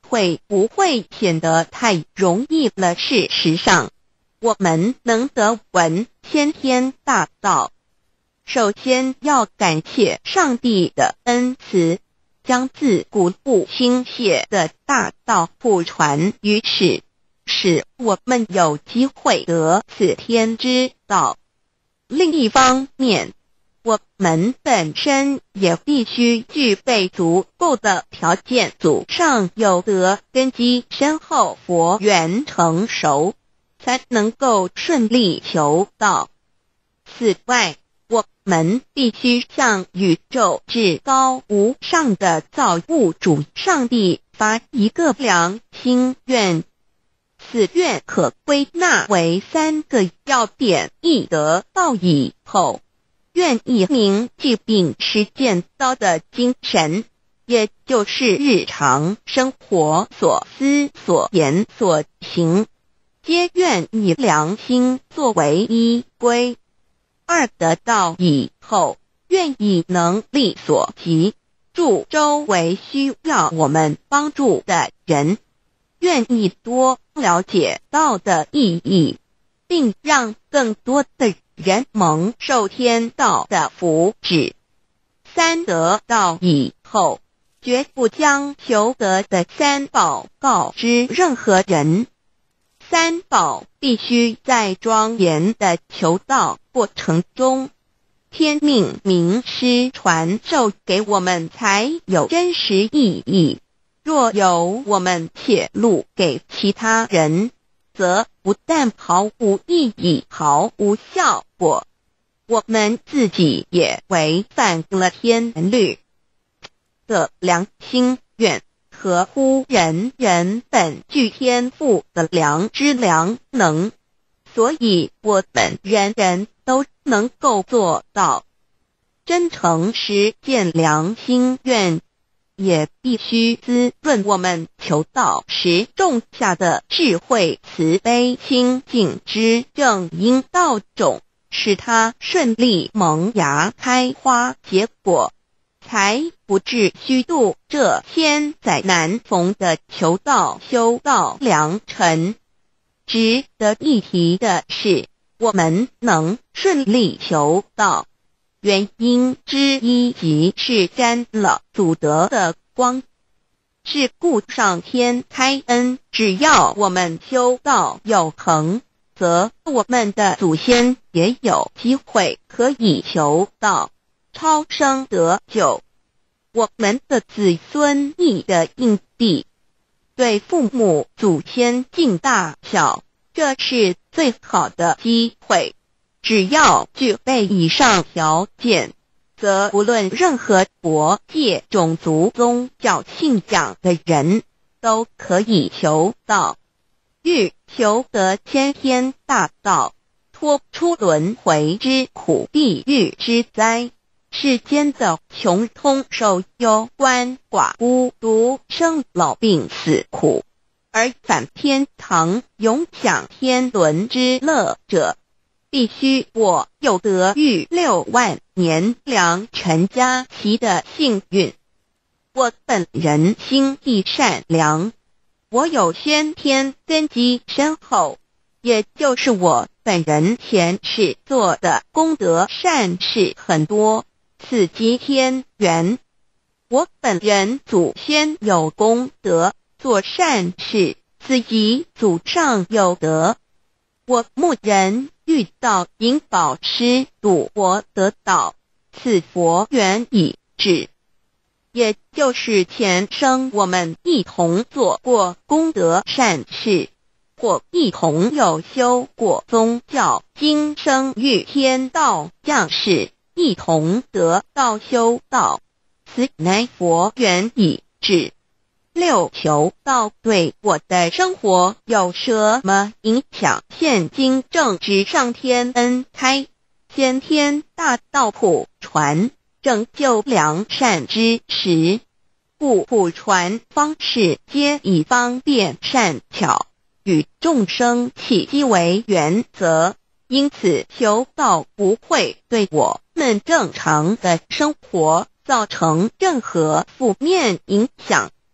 会不会显得太容易了？事实上，我们能得闻先天大道，首先要感谢上帝的恩慈，将自古不倾泻的大道普传于世，使我们有机会得此天之道。另一方面，我们本身也必须具备足够的条件，祖上有德，根基深厚，佛缘成熟，才能够顺利求道。此外，我们必须向宇宙至高无上的造物主上帝发一个良心愿，此愿可归纳为三个要点：一得道以后，愿以明既并实践道的精神，也就是日常生活所思所言所行，皆愿以良心作为依归。二得道以后，愿以能力所及，助周围需要我们帮助的人，愿意多了解道的意义，并让更多的人蒙受天道的福祉。三得道以后，绝不将求得的三宝告知任何人。三宝必须在庄严的求道过程中，天命名师传授给我们，才有真实意义。若由我们泄露给其他人，则不但毫无意义，毫无效果，我们自己也违反了天律的良心愿，合乎人人本具天赋的良知良能，所以我们人人都能够做到。真诚实践良心愿，也必须滋润我们求道时种下的智慧、慈悲、清净之正因道种，使它顺利萌芽、开花结果，才不至虚度这千载难逢的求道修道良辰。值得一提的是，我们能顺利求道，原因之一即是沾了祖德的光，是故上天开恩，只要我们修道有恒，则我们的祖先也有机会可以求道超生得救。我们的子孙亦的印地，对父母祖先尽大孝，这是最好的机会。只要具备以上条件，则无论任何国界、种族、宗教信仰的人都可以求道。欲求得先天大道，脱出轮回之苦、地狱之灾，世间的穷通受忧、鳏寡孤独、生老病死苦，而返天堂永享天伦之乐者，必须我有得遇六万年良辰佳期的幸运。我本人心地善良，我有先天根基深厚，也就是我本人前世做的功德善事很多，此即天缘。我本人祖先有功德，做善事，此即祖上有德。我牧人遇到引导师，度我得道，此佛缘已至，也就是前生我们一同做过功德善事，或一同有修过宗教，今生遇天道降世，一同得道修道，此乃佛缘已至。六求道对我的生活有什么影响？现今正值上天恩开，先天大道普传，拯救良善之时，故普传方式皆以方便善巧，与众生契机为原则，因此求道不会对我们正常的生活造成任何负面影响。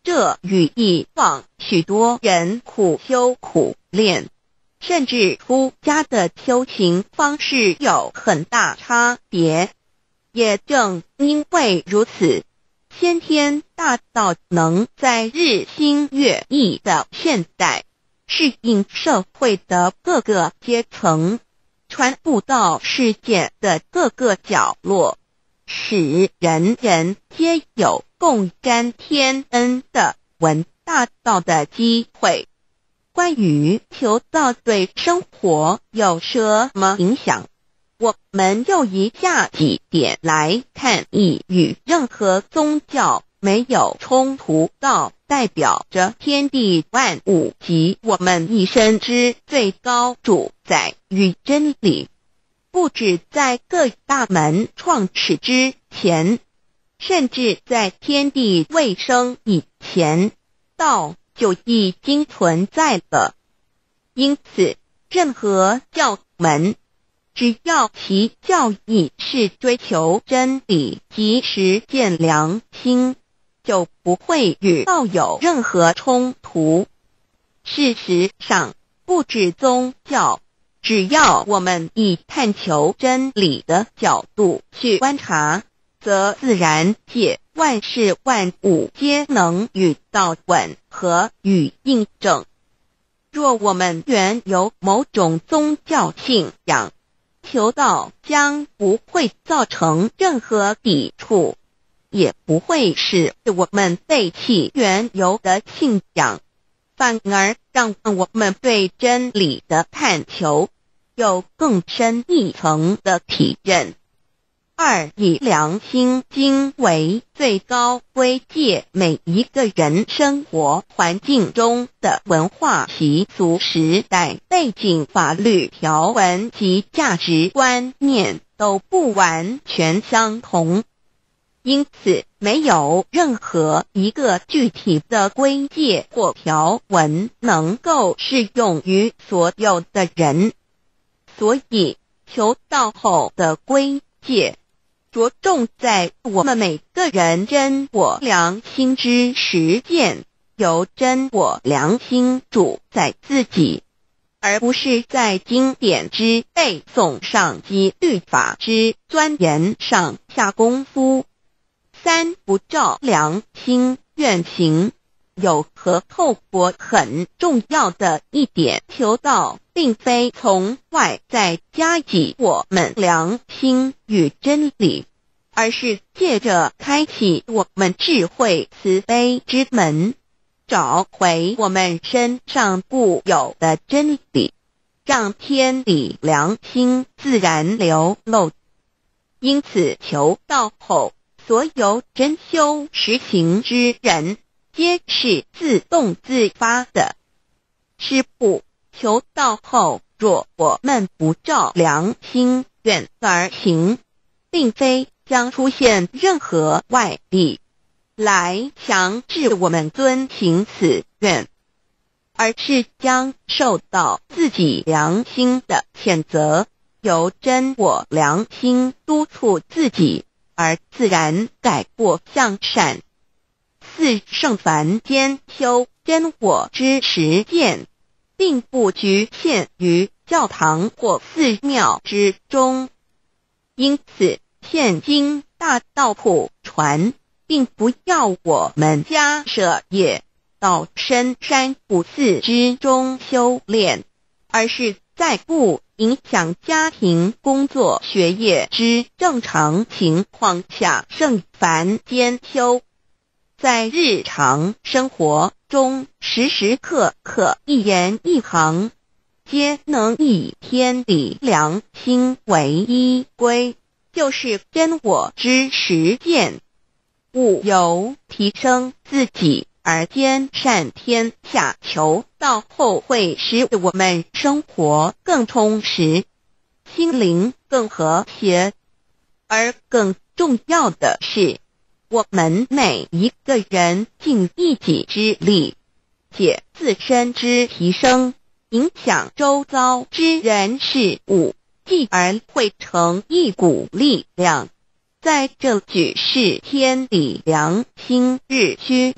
这与以往许多人苦修苦练，甚至出家的修行方式有很大差别。也正因为如此，先天大道能在日新月异的现代，适应社会的各个阶层，传布到世界的各个角落，使人人皆有共沾天恩的闻大道的机会。关于求道对生活有什么影响，我们就以下几点来看。一、与任何宗教没有冲突，道代表着天地万物及我们一生之最高主宰与真理。不止在各大门创始之前，甚至在天地未生以前，道就已经存在了。因此，任何教门，只要其教义是追求真理及实践良心，就不会与道有任何冲突。事实上，不止宗教，只要我们以探求真理的角度去观察，则自然界万事万物皆能与道吻合与印证。若我们原有某种宗教信仰，求道将不会造成任何抵触，也不会使我们背弃原有的信仰，反而让我们对真理的探求有更深一层的体认。二、以良心经为最高规戒每一个人生活环境中的文化习俗、时代背景、法律条文及价值观念都不完全相同，因此没有任何一个具体的规戒或条文能够适用于所有的人。所以求道后的规戒着重在我们每个人真我良心之实践，由真我良心主宰自己，而不是在经典之背诵上及律法之钻研上下功夫。三、不照良心愿行。有何后果很重要的一点，求道并非从外在加给我们良心与真理，而是借着开启我们智慧慈悲之门，找回我们身上固有的真理，让天理良心自然流露。因此求道后，所有真修实行之人皆是自动自发的。是不，求道后，若我们不照良心愿而行，并非将出现任何外力来强制我们遵行此愿，而是将受到自己良心的谴责，由真我良心督促自己，而自然改过向善。四、圣凡间修真我之实践，并不局限于教堂或寺庙之中。因此，现今大道普传，并不要我们家舍业到深山古寺之中修炼，而是在不影响家庭、工作、学业之正常情况下圣凡间修。在日常生活中，时时刻刻一言一行，皆能以天理良心为依归，就是真我之实践。务由提升自己而兼善天下，求道后会使我们生活更充实，心灵更和谐。而更重要的是，我们每一个人尽一己之力，借自身之提升，影响周遭之人事物，继而汇成一股力量，在这举世天理良心日趋沦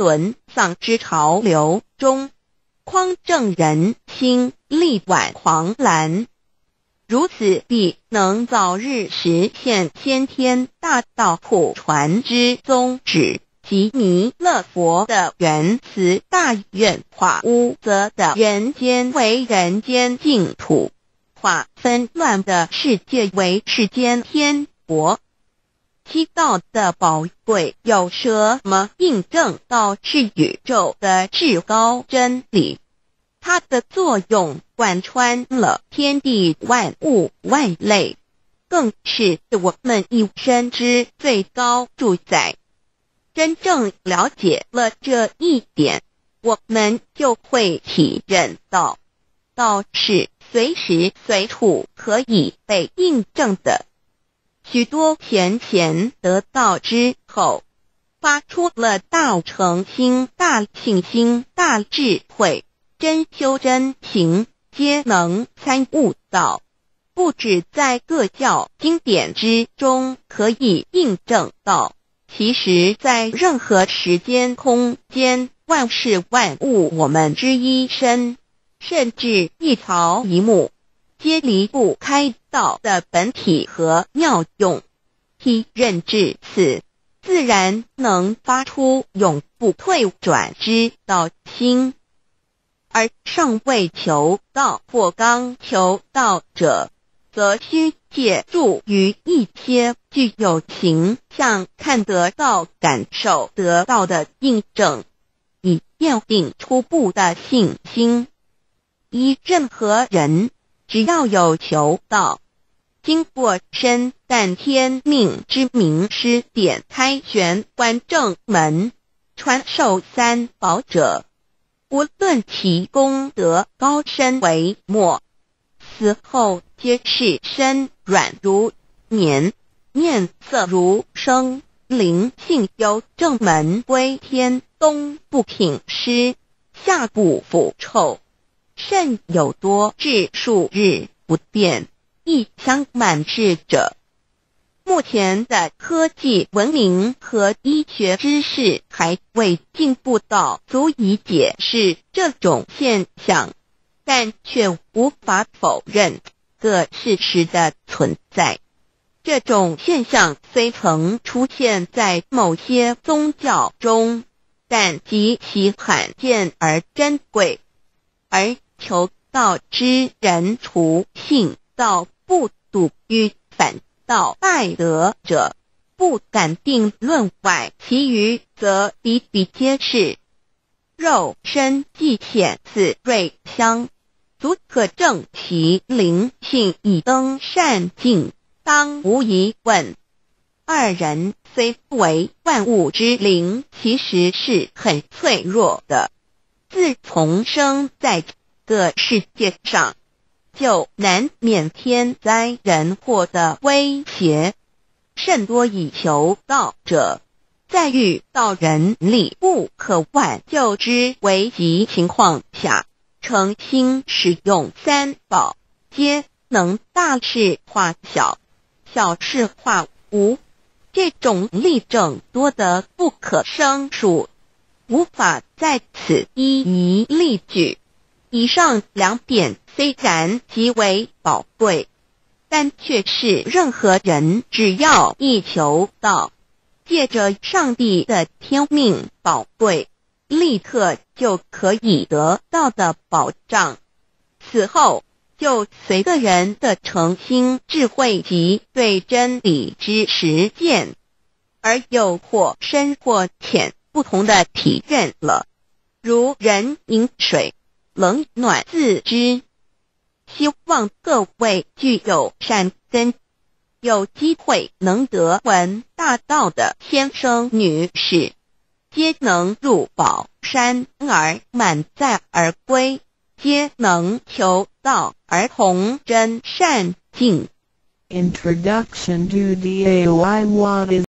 丧之潮流中，匡正人心，力挽狂澜。如此必能早日实现先天大道普传之宗旨及弥勒佛的原慈大愿，化污浊的人间为人间净土，化纷乱的世界为世间天国。七道的宝贵有什么印证道是宇宙的至高真理？它的作用贯穿了天地万物万类，更是我们一生之最高主宰。真正了解了这一点，我们就会体认到，道是随时随处可以被印证的。许多贤贤得道之后，发出了大诚心、大信心、大智慧，真修真行，皆能参悟到，不止在各教经典之中可以印证到，其实在任何时间空间，万事万物我们之一身，甚至一草一木，皆离不开道的本体和妙用。体认至此，自然能发出永不退转之道心。而尚未求道或刚求道者，则需借助于一些具有形象看得到、感受得到的印证，以奠定初步的信心。依任何人，只要有求道，经过身但天命之名师点开玄关正门，传授三宝者，无论其功德高深为末，死后皆是身软如棉，面色如生，灵性由正门归天，东不品湿，下不腐臭，甚有多至数日不变，一相满世者。目前的科技文明和医学知识还未进步到足以解释这种现象，但却无法否认个事实的存在。这种现象虽曾出现在某些宗教中，但极其罕见而珍贵，而求道之人除信道不笃于反道败德者，不敢定论外，其余则比比皆是。肉身既显似瑞香，足可证其灵性已登善境，当无疑问。二人虽不为万物之灵，其实是很脆弱的。自从生在这个世界上，就难免天灾人祸的威胁，甚多以求道者，在遇到人力不可挽救之危急情况下，诚心使用三宝，皆能大事化小，小事化无。这种例证多得不可胜数，无法在此一一例举。以上两点虽然极为宝贵，但却是任何人只要一求道，借着上帝的天命宝贵，立刻就可以得到的保障。此后就随个人的诚心、智慧及对真理之实践，而有或深或浅不同的体认了。如人饮水，冷暖自知。希望各位具有善根，有机会能得闻大道的先生女士，皆能入宝山而满载而归，皆能求道而同真善境。 Introduction to D A Y What is